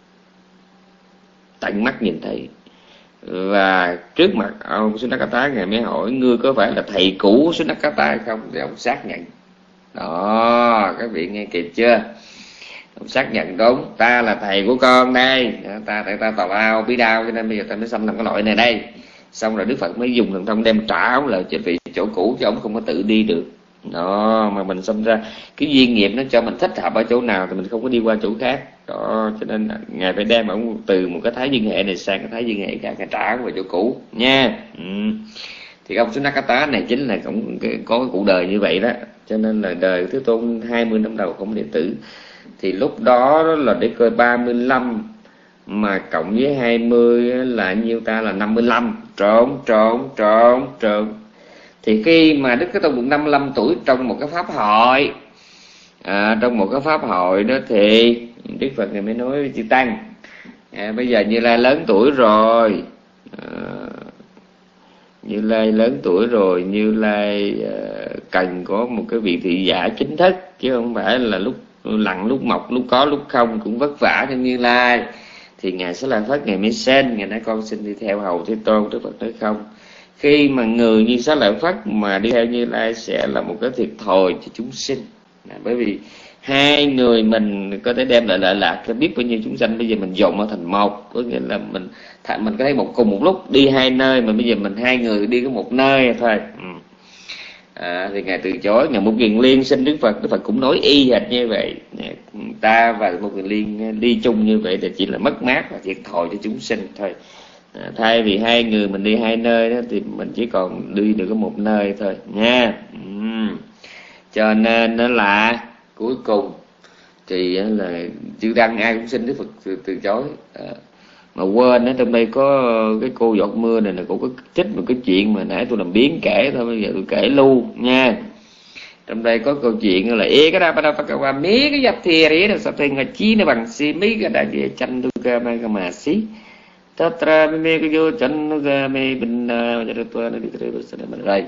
tận mắt nhìn thấy. Và trước mặt ông Sunakata ngài mới hỏi ngươi có phải là thầy cũ của Sunakata hay không, thì ông xác nhận. Đó, các vị nghe kịp chưa? Ông xác nhận đúng, ta là thầy của con đây, ta tại ta tào lao bí đao, cho nên bây giờ ta mới xâm làm cái loại này đây. Xong rồi Đức Phật mới dùng thần thông đem trả ông lại cho vị chỗ cũ, chứ ông không có tự đi được. Đó, mà mình xâm ra cái duyên nghiệp nó cho mình thích hợp ở chỗ nào thì mình không có đi qua chỗ khác. Đó, cho nên ngài phải đem ông từ một cái thái dương hệ này sang cái thái dương hệ khác, ngài trả ông vào chỗ cũ nha. Ừ. Thì ông Sunakata này chính là cũng có cái cuộc đời như vậy đó. Cho nên là đời Thế Tôn hai mươi năm đầu không đệ tử. Thì lúc đó, đó là để coi ba mươi lăm mà cộng với hai mươi là nhiêu ta, là năm mươi lăm. Trộn trộn trộn trộn. Thì khi mà Đức Thế Tôn được năm mươi lăm tuổi trong một cái pháp hội, à, trong một cái pháp hội đó thì Đức Phật này mới nói với chư tăng, à, bây giờ Như Lai lớn tuổi rồi, à, Như Lai lớn tuổi rồi, Như Lai uh, cần có một cái vị thị giả chính thức, chứ không phải là lúc lặn lúc mọc, lúc có lúc không, cũng vất vả cho Như Lai. Thì ngài Xá Lợi Phất ngài mới xin, ngài nói con xin đi theo hầu Thế Tôn. Đức Phật nói không, khi mà người như Xá Lợi Phất mà đi theo Như Lai sẽ là một cái thiệt thòi cho chúng sinh. À, bởi vì hai người mình có thể đem lại lợi lạc cho biết bao nhiêu chúng sanh, bây giờ mình dồn nó thành một, có nghĩa là mình mình có thấy một cùng một lúc đi hai nơi, mà bây giờ mình hai người đi có một nơi thôi. Ừ. À, thì ngài từ chối. Ngài Một Kiền Liên xin Đức Phật, Đức Phật cũng nói y hệt như vậy. Ta và Một Kiền Liên đi chung như vậy thì chỉ là mất mát và thiệt thòi cho chúng sinh thôi. À, thay vì hai người mình đi hai nơi đó thì mình chỉ còn đi được có một nơi thôi nha. uhm. Cho nên nó là cuối cùng thì là chư tăng ai cũng xin Đức Phật từ, từ chối. À, mà quên đó, trong đây có cái cô giọt mưa này là cũng có trích một cái chuyện mà nãy tôi làm biến kể thôi, bây giờ tôi kể luôn nha. Trong đây có câu chuyện là ê cái đa ba đa qua mí cái giáp thiê đấy là sao thành là chi nó bằng xí mấy cái đại địa chân tu ca mai cái mà xí tatra mê cái vô chân nó ga mê bình mà cho tôi nó đi tới đây.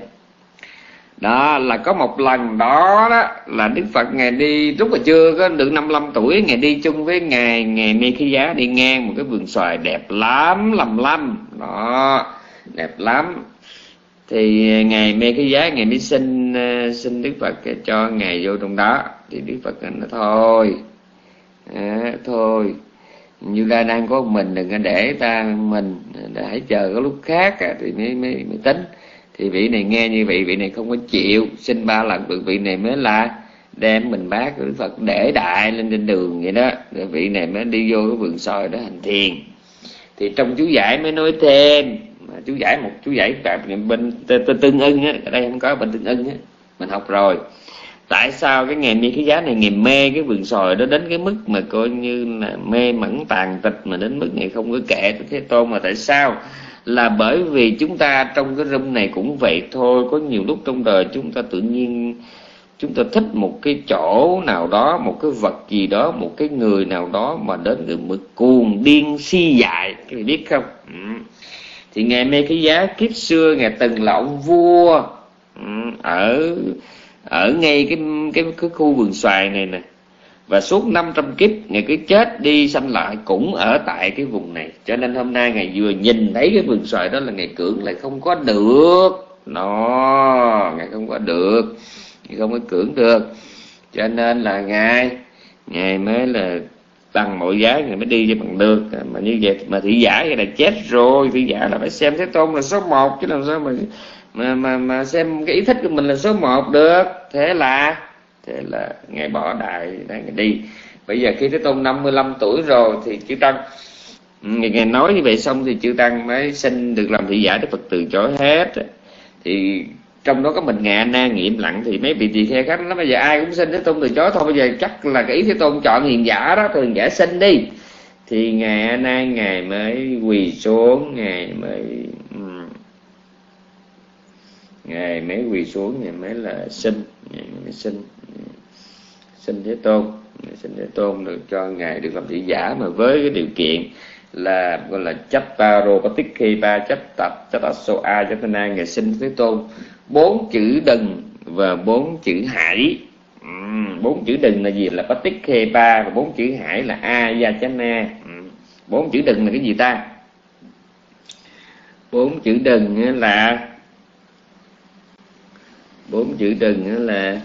Đó là có một lần đó đó là Đức Phật ngài đi lúc mà chưa có được năm mươi lăm tuổi, ngài đi chung với ngài ngài Mê Khí Giá đi ngang một cái vườn xoài đẹp lắm, lầm lăm đó, đẹp lắm. Thì ngài Mê Khí Giá ngài mới xin xin Đức Phật cho ngài vô trong đó. Thì Đức Phật nói thôi à, thôi Như Lai đang có một mình, đừng có để ta mình, để hãy chờ có lúc khác thì mới mới, mới tính. Thì vị này nghe như vậy, vị này không có chịu, xin ba lần được, vị này mới là đem mình bát của Đức Phật để đại lên trên đường vậy đó. Rồi vị này mới đi vô cái vườn xoài đó hành thiền. Thì trong chú giải mới nói thêm, chú giải một chú giải bên tương ưng á, ở đây không có bên tương ưng á, mình học rồi. Tại sao cái ngày Mê Khí Giá này ngày mê cái vườn xoài đó đến cái mức mà coi như là mê mẩn tàn tịch, mà đến mức ngày không có kệ Thế Tôn? Mà tại sao? Là bởi vì chúng ta trong cái room này cũng vậy thôi. Có nhiều lúc trong đời chúng ta tự nhiên chúng ta thích một cái chỗ nào đó, một cái vật gì đó, một cái người nào đó mà đến cái mức cuồng điên si dại, các bạn biết không? Ừ. Thì ngài Mê Khí Giá kiếp xưa ngài từng là ông vua ừ, ở ở ngay cái, cái cái khu vườn xoài này nè, và suốt năm trăm kiếp ngài cứ chết đi sanh lại cũng ở tại cái vùng này. Cho nên hôm nay ngài vừa nhìn thấy cái vườn xoài đó là ngài cưỡng lại không có được. Nó ngài không có được, ngài không có cưỡng được. Cho nên là ngài ngài mới là bằng mọi giá ngài mới đi cho bằng được. Mà như vậy mà thị giả vậy là chết rồi. Thị giả là phải xem Thế Tôn là số một, chứ làm sao mà mà mà, mà xem cái ý thích của mình là số một được. Thế là Thế là ngài bỏ đại ngài đi. Bây giờ khi Thế Tôn năm mươi lăm tuổi rồi thì chư tăng ngài, ngài nói như vậy xong thì chư tăng mới xin được làm thị giả. Đức Phật từ chối hết. Thì trong đó có mình ngài A Nan nghiệm lặng. Thì mấy vị tỳ kheo khác nói bây giờ ai cũng xin Thế Tôn từ chối thôi, bây giờ chắc là cái ý Thế Tôn chọn hiền giả đó, thì hiền giả xin đi. Thì ngài A Nan ngài mới quỳ xuống, ngài mới ngài mới quỳ xuống, ngài mới là xin, ngài mới xin xin Thế Tôn, xin Thế Tôn được cho ngài được làm thị giả, mà với cái điều kiện là gọi là chấp taro patikhipa chấp tập chấp aso a chấp na. Ngài xin Thế Tôn bốn chữ đừng và bốn chữ hải. uhm, bốn chữ đừng là gì? Là patikhipa, và bốn chữ hải là a yachana. uhm, bốn chữ đừng là cái gì ta? Bốn chữ đừng là bốn chữ đừng là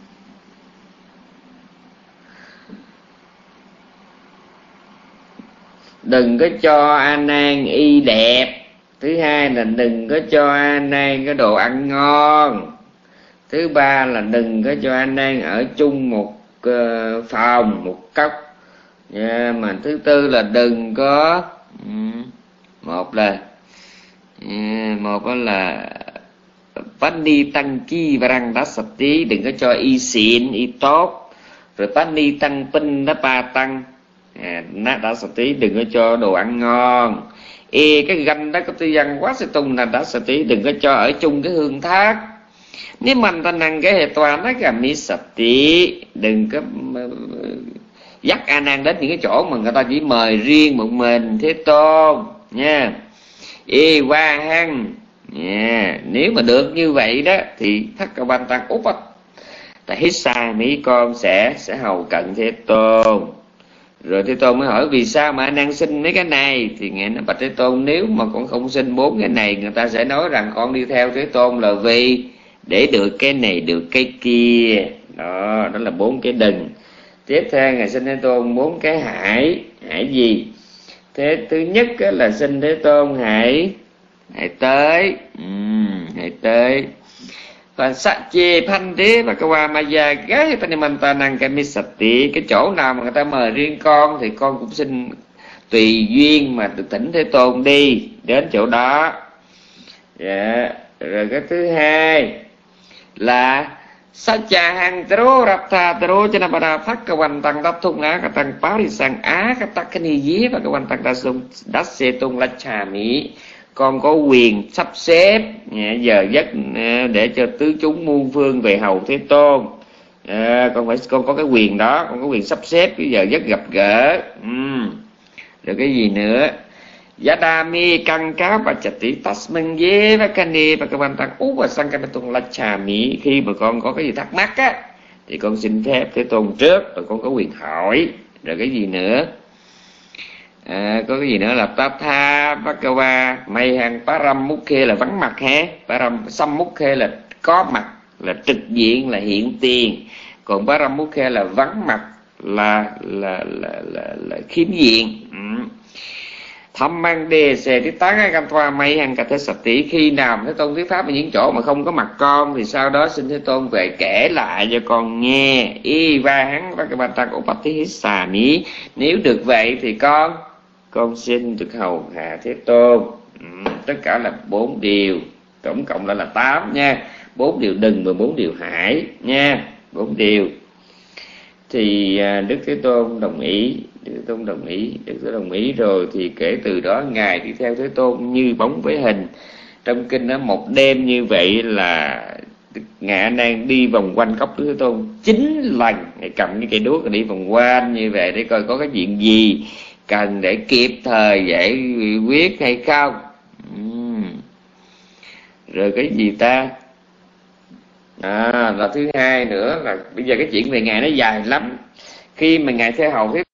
đừng có cho A Nan y đẹp. Thứ hai là đừng có cho A Nan cái đồ ăn ngon. Thứ ba là đừng có cho A Nan ở chung một uh, phòng, một cốc. Yeah, mà thứ tư là đừng có um, một là yeah, một là Pani tăng chi varang đá sạch tí, đừng có cho y xịn, y tốt. Rồi Pani tăng pin đá ba tăng à, nát đá sạch tí, đừng có cho đồ ăn ngon. Ê cái ganh đó có tư văn quá sẽ tung là đá sạch tí, đừng có cho ở chung cái hương thác. Nếu mình ta năng cái hệ toàn nó cả mỹ sạch tí, đừng có dắt A Nan đến những cái chỗ mà người ta chỉ mời riêng một mình Thế Tôn nha. Ê qua hăng. Yeah. Nếu mà được như vậy đó thì Thất Ca Ban Tăng úp á, ta hít xa mấy con sẽ sẽ hầu cận Thế Tôn. Rồi Thế Tôn mới hỏi vì sao mà anh đang xin mấy cái này? Thì nghe nó bạch Thế Tôn, nếu mà con không xin bốn cái này, người ta sẽ nói rằng con đi theo Thế Tôn là vì để được cái này được cái kia. Đó, đó là bốn cái đừng. Tiếp theo ngài xin Thế Tôn bốn cái hải. Hải gì? Thế thứ nhất là xin Thế Tôn hãy hãy tới, uhm, hãy tới và Sache Phande và Kawamaya gái Panimantanang Kamisati, cái chỗ nào mà người ta mời riêng con thì con cũng xin tùy duyên mà được thỉnh Thế Tôn đi đến chỗ đó. Dạ. Rồi cái thứ hai là Sacha hang tro rapta tro cho nên bà phát cái quan tăng đắp thung á cái tăng báo đi sang á cái tắc cái ni dí và cái quan tăng đa sung đắt xe tung la trà mỹ, con có quyền sắp xếp giờ giấc để cho tứ chúng muôn phương về hầu Thế Tôn. À, con phải con có cái quyền đó, con có quyền sắp xếp cái giờ giấc gặp gỡ. uhm. Rồi cái gì nữa? Yadami căng cá và chặt tí tasman dê và kani và các bạn tăng ú và sang cái tung la trà mỹ, khi mà con có cái gì thắc mắc á thì con xin phép Thế Tôn trước rồi con có quyền hỏi. Rồi cái gì nữa? À, có cái gì nữa là Tatha Bhagava May hàng Param Mukhe là vắng mặt ha, Param Sammukhe là có mặt, là trực diện, là hiện tiền, còn Param Mukhe là vắng mặt, là là là là, là khiếm diện. ừ. Thâm mang đề xề tí tán ai cam thoa may hàng cả thế sạch tỷ, khi nào Thế Tôn thuyết pháp ở những chỗ mà không có mặt con thì sau đó xin Thế Tôn về kể lại cho con nghe. Y va hắn và cái bàn tăng Upati xà mỹ, nếu được vậy thì con con xin được hầu hạ Thế Tôn. ừ, tất cả là bốn điều, tổng cộng là là tám nha, bốn điều đừng và bốn điều hải nha, bốn điều. Thì Đức Thế Tôn đồng ý, Đức Thế Tôn đồng ý, Đức Thế Tôn đồng ý rồi thì kể từ đó ngài đi theo Thế Tôn như bóng với hình. Trong kinh đó một đêm như vậy là ngài A Nan đi vòng quanh cốc Đức Thế Tôn chín lần, ngài cầm cái cây đuốc đi vòng quanh như vậy để coi có cái chuyện gì cần để kịp thời giải quyết hay không. uhm. Rồi cái gì ta? À, là thứ hai nữa là bây giờ cái chuyện về ngài nó dài lắm. Khi mà ngài theo hầu Thế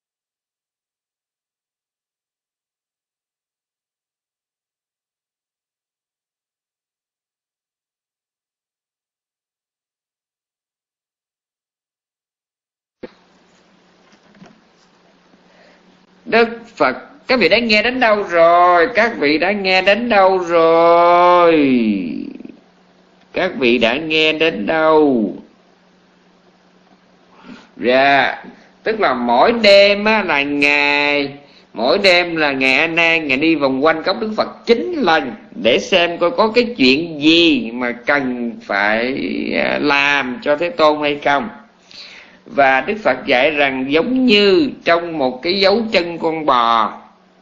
Đức Phật, các vị đã nghe đến đâu rồi? Các vị đã nghe đến đâu rồi? Các vị đã nghe đến đâu? Dạ, tức là mỗi đêm á, là ngài mỗi đêm là ngài A Nan ngài đi vòng quanh cốc Đức Phật chín lần để xem coi có cái chuyện gì mà cần phải làm cho Thế Tôn hay không. Và Đức Phật dạy rằng giống như trong một cái dấu chân con bò,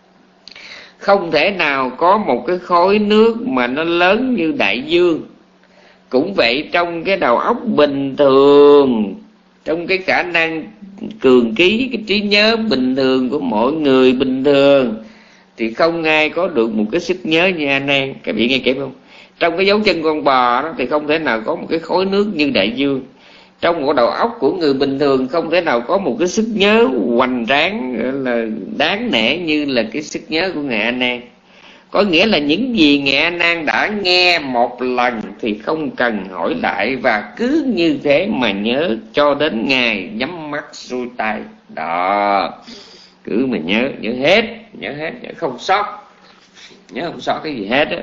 không thể nào có một cái khối nước mà nó lớn như đại dương. Cũng vậy, trong cái đầu óc bình thường, trong cái khả năng cường ký, cái trí nhớ bình thường của mỗi người bình thường thì không ai có được một cái sức nhớ như A Nan. Các vị nghe kịp không? Trong cái dấu chân con bò đó thì không thể nào có một cái khối nước như đại dương. Trong một đầu óc của người bình thường không thể nào có một cái sức nhớ hoành tráng là đáng nể như là cái sức nhớ của ngài A Nan. Có nghĩa là những gì ngài A Nan đã nghe một lần thì không cần hỏi lại, và cứ như thế mà nhớ cho đến ngày nhắm mắt xuôi tay đó, cứ mà nhớ nhớ hết, nhớ hết, nhớ không sót, nhớ không sót cái gì hết á.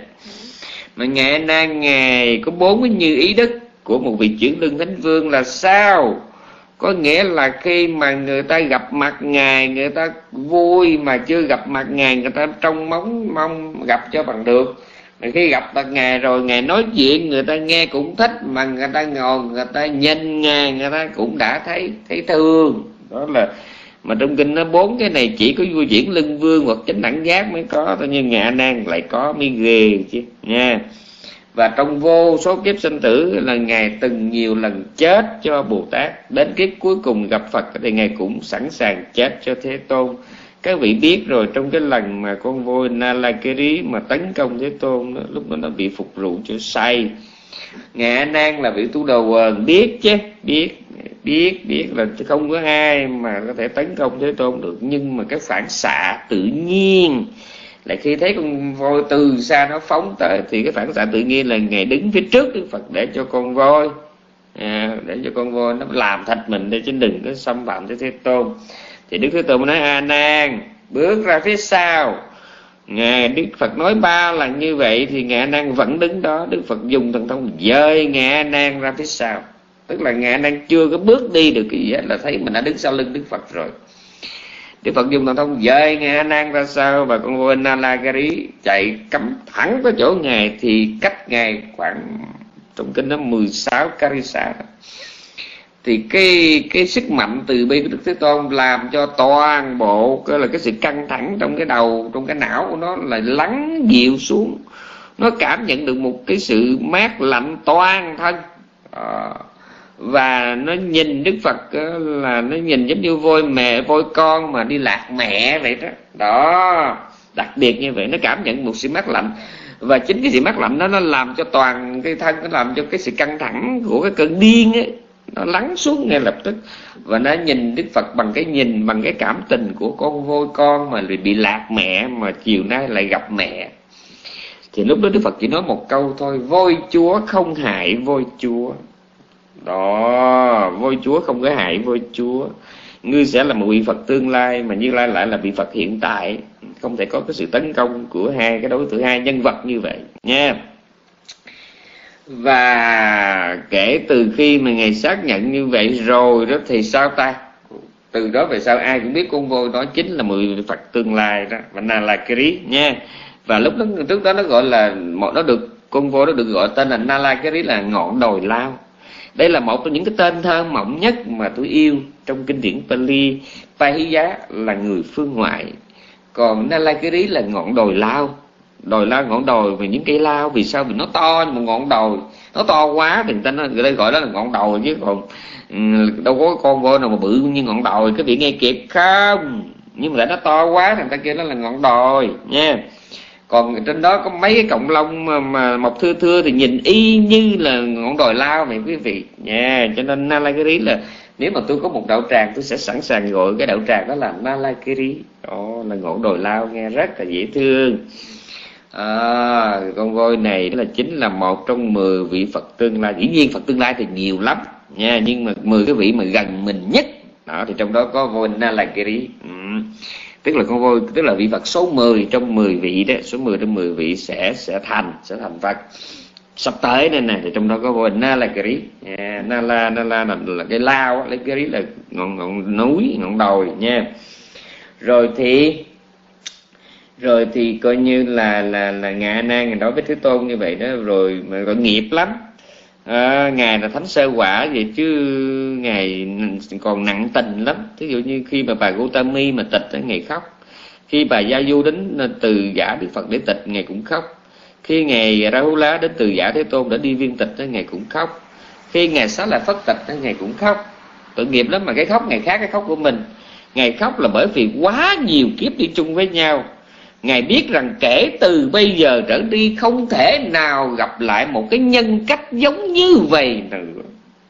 Mà ngài A Nan ngài có bốn cái như ý đức của một vị chuyển lưng thánh vương là sao? Có nghĩa là khi mà người ta gặp mặt ngài, người ta vui, mà chưa gặp mặt ngài người ta trông mong mong gặp cho bằng được. Mà khi gặp mặt ngài rồi, ngài nói chuyện người ta nghe cũng thích, mà người ta ngồi người ta nhìn ngài người ta cũng đã thấy thấy thương. Đó là mà trong kinh nó bốn cái này chỉ có vua chuyển lưng vương hoặc chánh đẳng giác mới có, nhưng ngài A Nan lại có mới ghê chứ nha. Và trong vô số kiếp sinh tử là ngài từng nhiều lần chết cho Bồ Tát, đến kiếp cuối cùng gặp Phật thì ngài cũng sẵn sàng chết cho Thế Tôn. Các vị biết rồi, trong cái lần mà con voi Nalakiri mà tấn công Thế Tôn đó, lúc đó nó bị phục rượu cho say, ngài A Nan là vị tu đầu quần biết chứ, biết biết biết là không có ai mà có thể tấn công Thế Tôn được. Nhưng mà cái phản xạ tự nhiên là khi thấy con voi từ xa nó phóng tới thì cái phản xạ tự nhiên là ngài đứng phía trước Đức Phật để cho con voi à, để cho con voi nó làm thịt mình để chứ đừng có xâm phạm tới Thế Tôn. Thì Đức Thế Tôn mới nói A Nan bước ra phía sau, Ngài Đức Phật nói ba lần như vậy thì Ngài A Nan vẫn đứng đó. Đức Phật dùng thần thông dời Ngài A Nan ra phía sau, tức là Ngài A Nan chưa có bước đi được cái gì hết là thấy mình đã đứng sau lưng Đức Phật rồi. Đức Phật dùng thần thông dời Ngài A Nan ra sau, và con voi Nalagiri chạy cắm thẳng tới chỗ Ngài, thì cách Ngài khoảng, trong kinh đó mười sáu Karisa. Thì cái cái sức mạnh từ bi của Đức Thế Tôn làm cho toàn bộ cái là cái sự căng thẳng trong cái đầu, trong cái não của nó là lắng dịu xuống. Nó cảm nhận được một cái sự mát lạnh toàn thân. à, Và nó nhìn Đức Phật là nó nhìn giống như voi mẹ voi con mà đi lạc mẹ vậy đó. Đó, đặc biệt như vậy, nó cảm nhận một sự mát lạnh. Và chính cái sự mát lạnh đó nó làm cho toàn cái thân, nó làm cho cái sự căng thẳng của cái cơn điên ấy nó lắng xuống ngay lập tức. Và nó nhìn Đức Phật bằng cái nhìn, bằng cái cảm tình của con voi con mà bị lạc mẹ, mà chiều nay lại gặp mẹ. Thì lúc đó Đức Phật chỉ nói một câu thôi: voi chúa không hại voi chúa. Đó, voi chúa không có hại voi chúa. Ngươi sẽ là một vị Phật tương lai, mà Như Lai lại là vị Phật hiện tại. Không thể có cái sự tấn công của hai cái đối tượng, hai nhân vật như vậy nha. Và kể từ khi mà Ngài xác nhận như vậy rồi đó thì sao ta? Từ đó về sau ai cũng biết con voi đó chính là mười Phật tương lai đó, và Nalagiri nha. Và lúc đó, trước đó nó gọi là, nó được, con voi đó được gọi tên là Nalagiri, là ngọn đồi lao. Đây là một trong những cái tên thơ mộng nhất mà tôi yêu trong kinh điển Pali. Pahiya là người phương ngoại, còn Nalagiri là ngọn đồi lao. Đồi lao, ngọn đồi về những cây lao. Vì sao? Vì nó to như một ngọn đồi, nó to quá thì người ta nó, người ta gọi đó là ngọn đồi, chứ còn um, đâu có con voi nào mà bự như ngọn đồi. Cái vị nghe kịp không? Nhưng mà tại nó to quá thì người ta kêu nó là ngọn đồi nha. Còn trên đó có mấy cái cọng lông mà, mà mọc thưa thưa thì nhìn y như là ngọn đồi lao này quý vị nha. Cho nên Nalagiri là, nếu mà tôi có một đạo tràng, tôi sẽ sẵn sàng gọi cái đạo tràng đó là Nalagiri. Đó là ngọn đồi lao, nghe rất là dễ thương. À, con voi này là chính là một trong mười vị Phật tương lai. Dĩ nhiên Phật tương lai thì nhiều lắm nha, nhưng mà mười cái vị mà gần mình nhất đó, thì trong đó có voi Nalagiri. ừ. Tức là con voi, tức là vị Phật số mười trong mười vị đó, số mười trong mười vị sẽ sẽ thành sẽ thành Phật sắp tới nên nè. Thì trong đó có voi Nalagiri. yeah, Nala Nala là, là cái lao, Nalagiri là ngọn, ngọn núi, ngọn đồi nha. Rồi thì rồi thì coi như là là là Ngài A Nan Ngài nói với Thế Tôn như vậy đó. Rồi mà tội nghiệp lắm. à, Ngài là thánh sơ quả vậy chứ Ngài còn nặng tình lắm. Ví dụ như khi mà bà Gautami mà tịch, Ngài khóc. Khi bà Gia Du đến từ giả Đức Phật để tịch, Ngài cũng khóc. Khi Ngài Rahula đến từ giả Thế Tôn để đi viên tịch, Ngài cũng khóc. Khi Ngài Xá Lợi Phất tịch, Ngài cũng khóc. Tội nghiệp lắm. Mà cái khóc Ngài khác cái khóc của mình. Ngài khóc là bởi vì quá nhiều kiếp đi chung với nhau. Ngài biết rằng kể từ bây giờ trở đi không thể nào gặp lại một cái nhân cách giống như vậy nữa.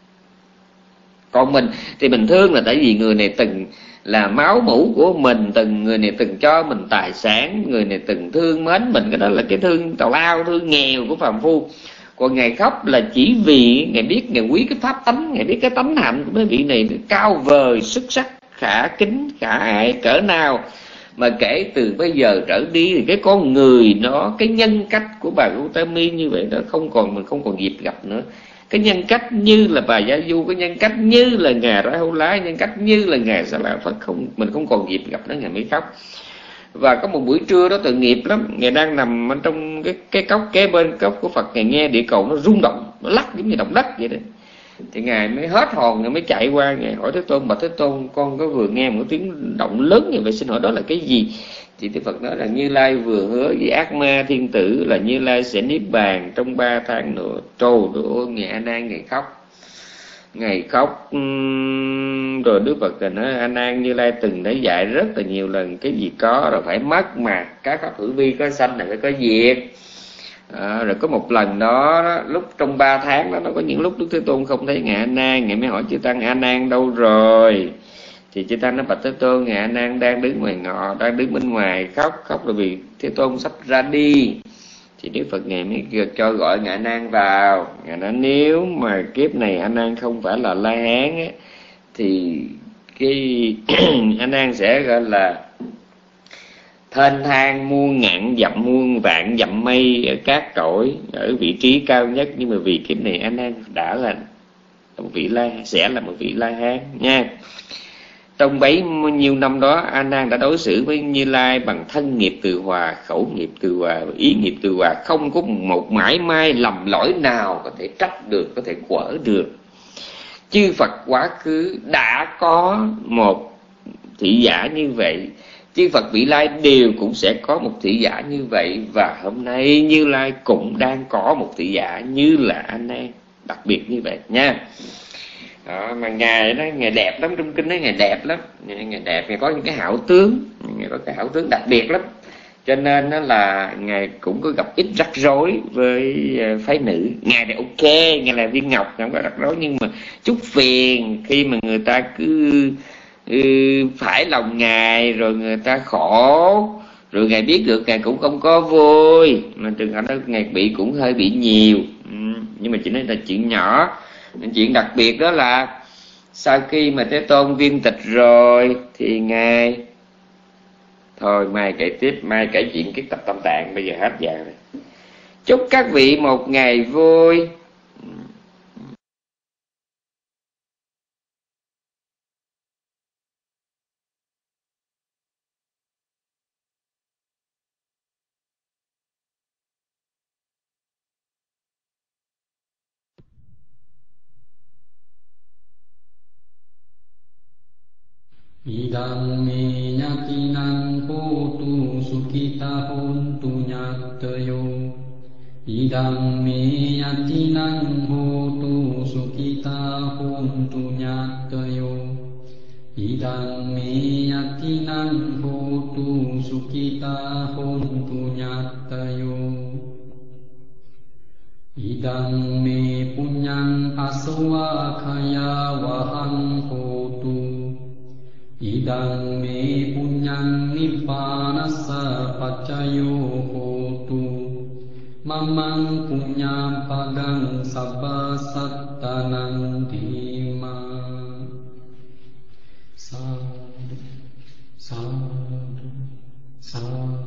Còn mình thì mình thương là tại vì người này từng là máu mủ của mình, từng người này từng cho mình tài sản, người này từng thương mến mình. Cái đó là cái thương tào lao, thương nghèo của phàm phu. Còn Ngài khóc là chỉ vì Ngài biết, Ngài quý cái pháp tánh, Ngài biết cái tánh hạnh của mấy vị này cao vời, xuất sắc, khả kính, khả ái cỡ nào. Mà kể từ bây giờ trở đi thì cái con người nó, cái nhân cách của bà Gautami như vậy đó không còn, mình không còn dịp gặp nữa. Cái nhân cách như là bà Gia Du, cái nhân cách như là Ngài Rahula, nhân cách như là Ngài Xá Lợi Phất, không, mình không còn dịp gặp nó, Ngài mới khóc. Và có một buổi trưa đó tội nghiệp lắm, Ngài đang nằm trong cái cái cốc kế bên cốc của Phật, Ngài nghe địa cầu nó rung động, nó lắc giống như động đất vậy đó. Thì Ngài mới hết hồn, Ngài mới chạy qua, Ngài hỏi Thế Tôn: Bạch Thế Tôn, con có vừa nghe một tiếng động lớn như vậy, xin hỏi đó là cái gì? Thì Đức Phật nói là Như Lai vừa hứa với Ác Ma Thiên Tử là Như Lai sẽ niết bàn trong ba tháng nữa. Trời ơi, Ngài A Nan Ngài khóc. Ngài khóc rồi Đức Phật nói: A Nan, Như Lai từng đã dạy rất là nhiều lần, cái gì có rồi phải mất, mà các pháp hữu vi có sanh là phải có diệt. À, rồi có một lần đó, đó lúc trong ba tháng đó, nó có những lúc Đức Thế Tôn không thấy Ngài A Nan, Ngài mới hỏi Chư Tăng: A Nan đâu rồi? Thì Chư Tăng nói: Bạch Thế Tôn, Ngài A Nan đang đứng ngoài ngọ, đang đứng bên ngoài khóc. Khóc là vì Thế Tôn sắp ra đi. Thì Đức Phật Ngài mới cho gọi Ngài A Nan vào. Ngài nói: nếu mà kiếp này A Nan không phải là La Hán ấy, thì cái A Nan sẽ gọi là thênh thang muôn ngàn dặm muôn vạn dặm mây ở cát cõi, ở vị trí cao nhất. Nhưng mà vì kiếp này A Nan đã là một vị La, sẽ là một vị La Hán nha. Trong bấy nhiêu năm đó, A Nan đã đối xử với Như Lai bằng thân nghiệp từ hòa, khẩu nghiệp từ hòa và ý nghiệp từ hòa, không có một mãi may lầm lỗi nào có thể trách được, có thể quở được. Chư Phật quá khứ đã có một thị giả như vậy, chư Phật vị lai đều cũng sẽ có một thị giả như vậy, và hôm nay Như Lai cũng đang có một thị giả như là A Nan, đặc biệt như vậy nha. Đó, mà ngài đó, ngài đẹp lắm, trong kinh đó ngài đẹp lắm, ngài đẹp, ngài có những cái hảo tướng, ngài có cái hảo tướng đặc biệt lắm, cho nên đó là ngài cũng có gặp ít rắc rối với phái nữ. Ngài thì ok, ngài là viên ngọc, không có rắc rối, nhưng mà chút phiền khi mà người ta cứ ừ, phải lòng ngài, rồi người ta khổ, rồi ngài biết được ngài cũng không có vui, mà trường hợp đó ngài bị cũng hơi bị nhiều. Ừ, nhưng mà chỉ nói là chuyện nhỏ. Chuyện đặc biệt đó là sau khi mà Thế Tôn viên tịch rồi thì ngài thôi mai kể tiếp, mai kể chuyện cái tập Tam Tạng, bây giờ hết giờ rồi. Chúc các vị một ngày vui. Idang me yakinang hotu sukita hontu nyatayo. Idang me yakinang hotu sukita hontu nyatayo. Idang me yakinang hotu sukita hontu nyatayo. Idang me punyang aswa khaya wahang hotu. Idang me punyang nippanassa paccayo hotu. Mamang punyang pagang sabba sattanang dhima. Sadhu, sadhu, sadhu.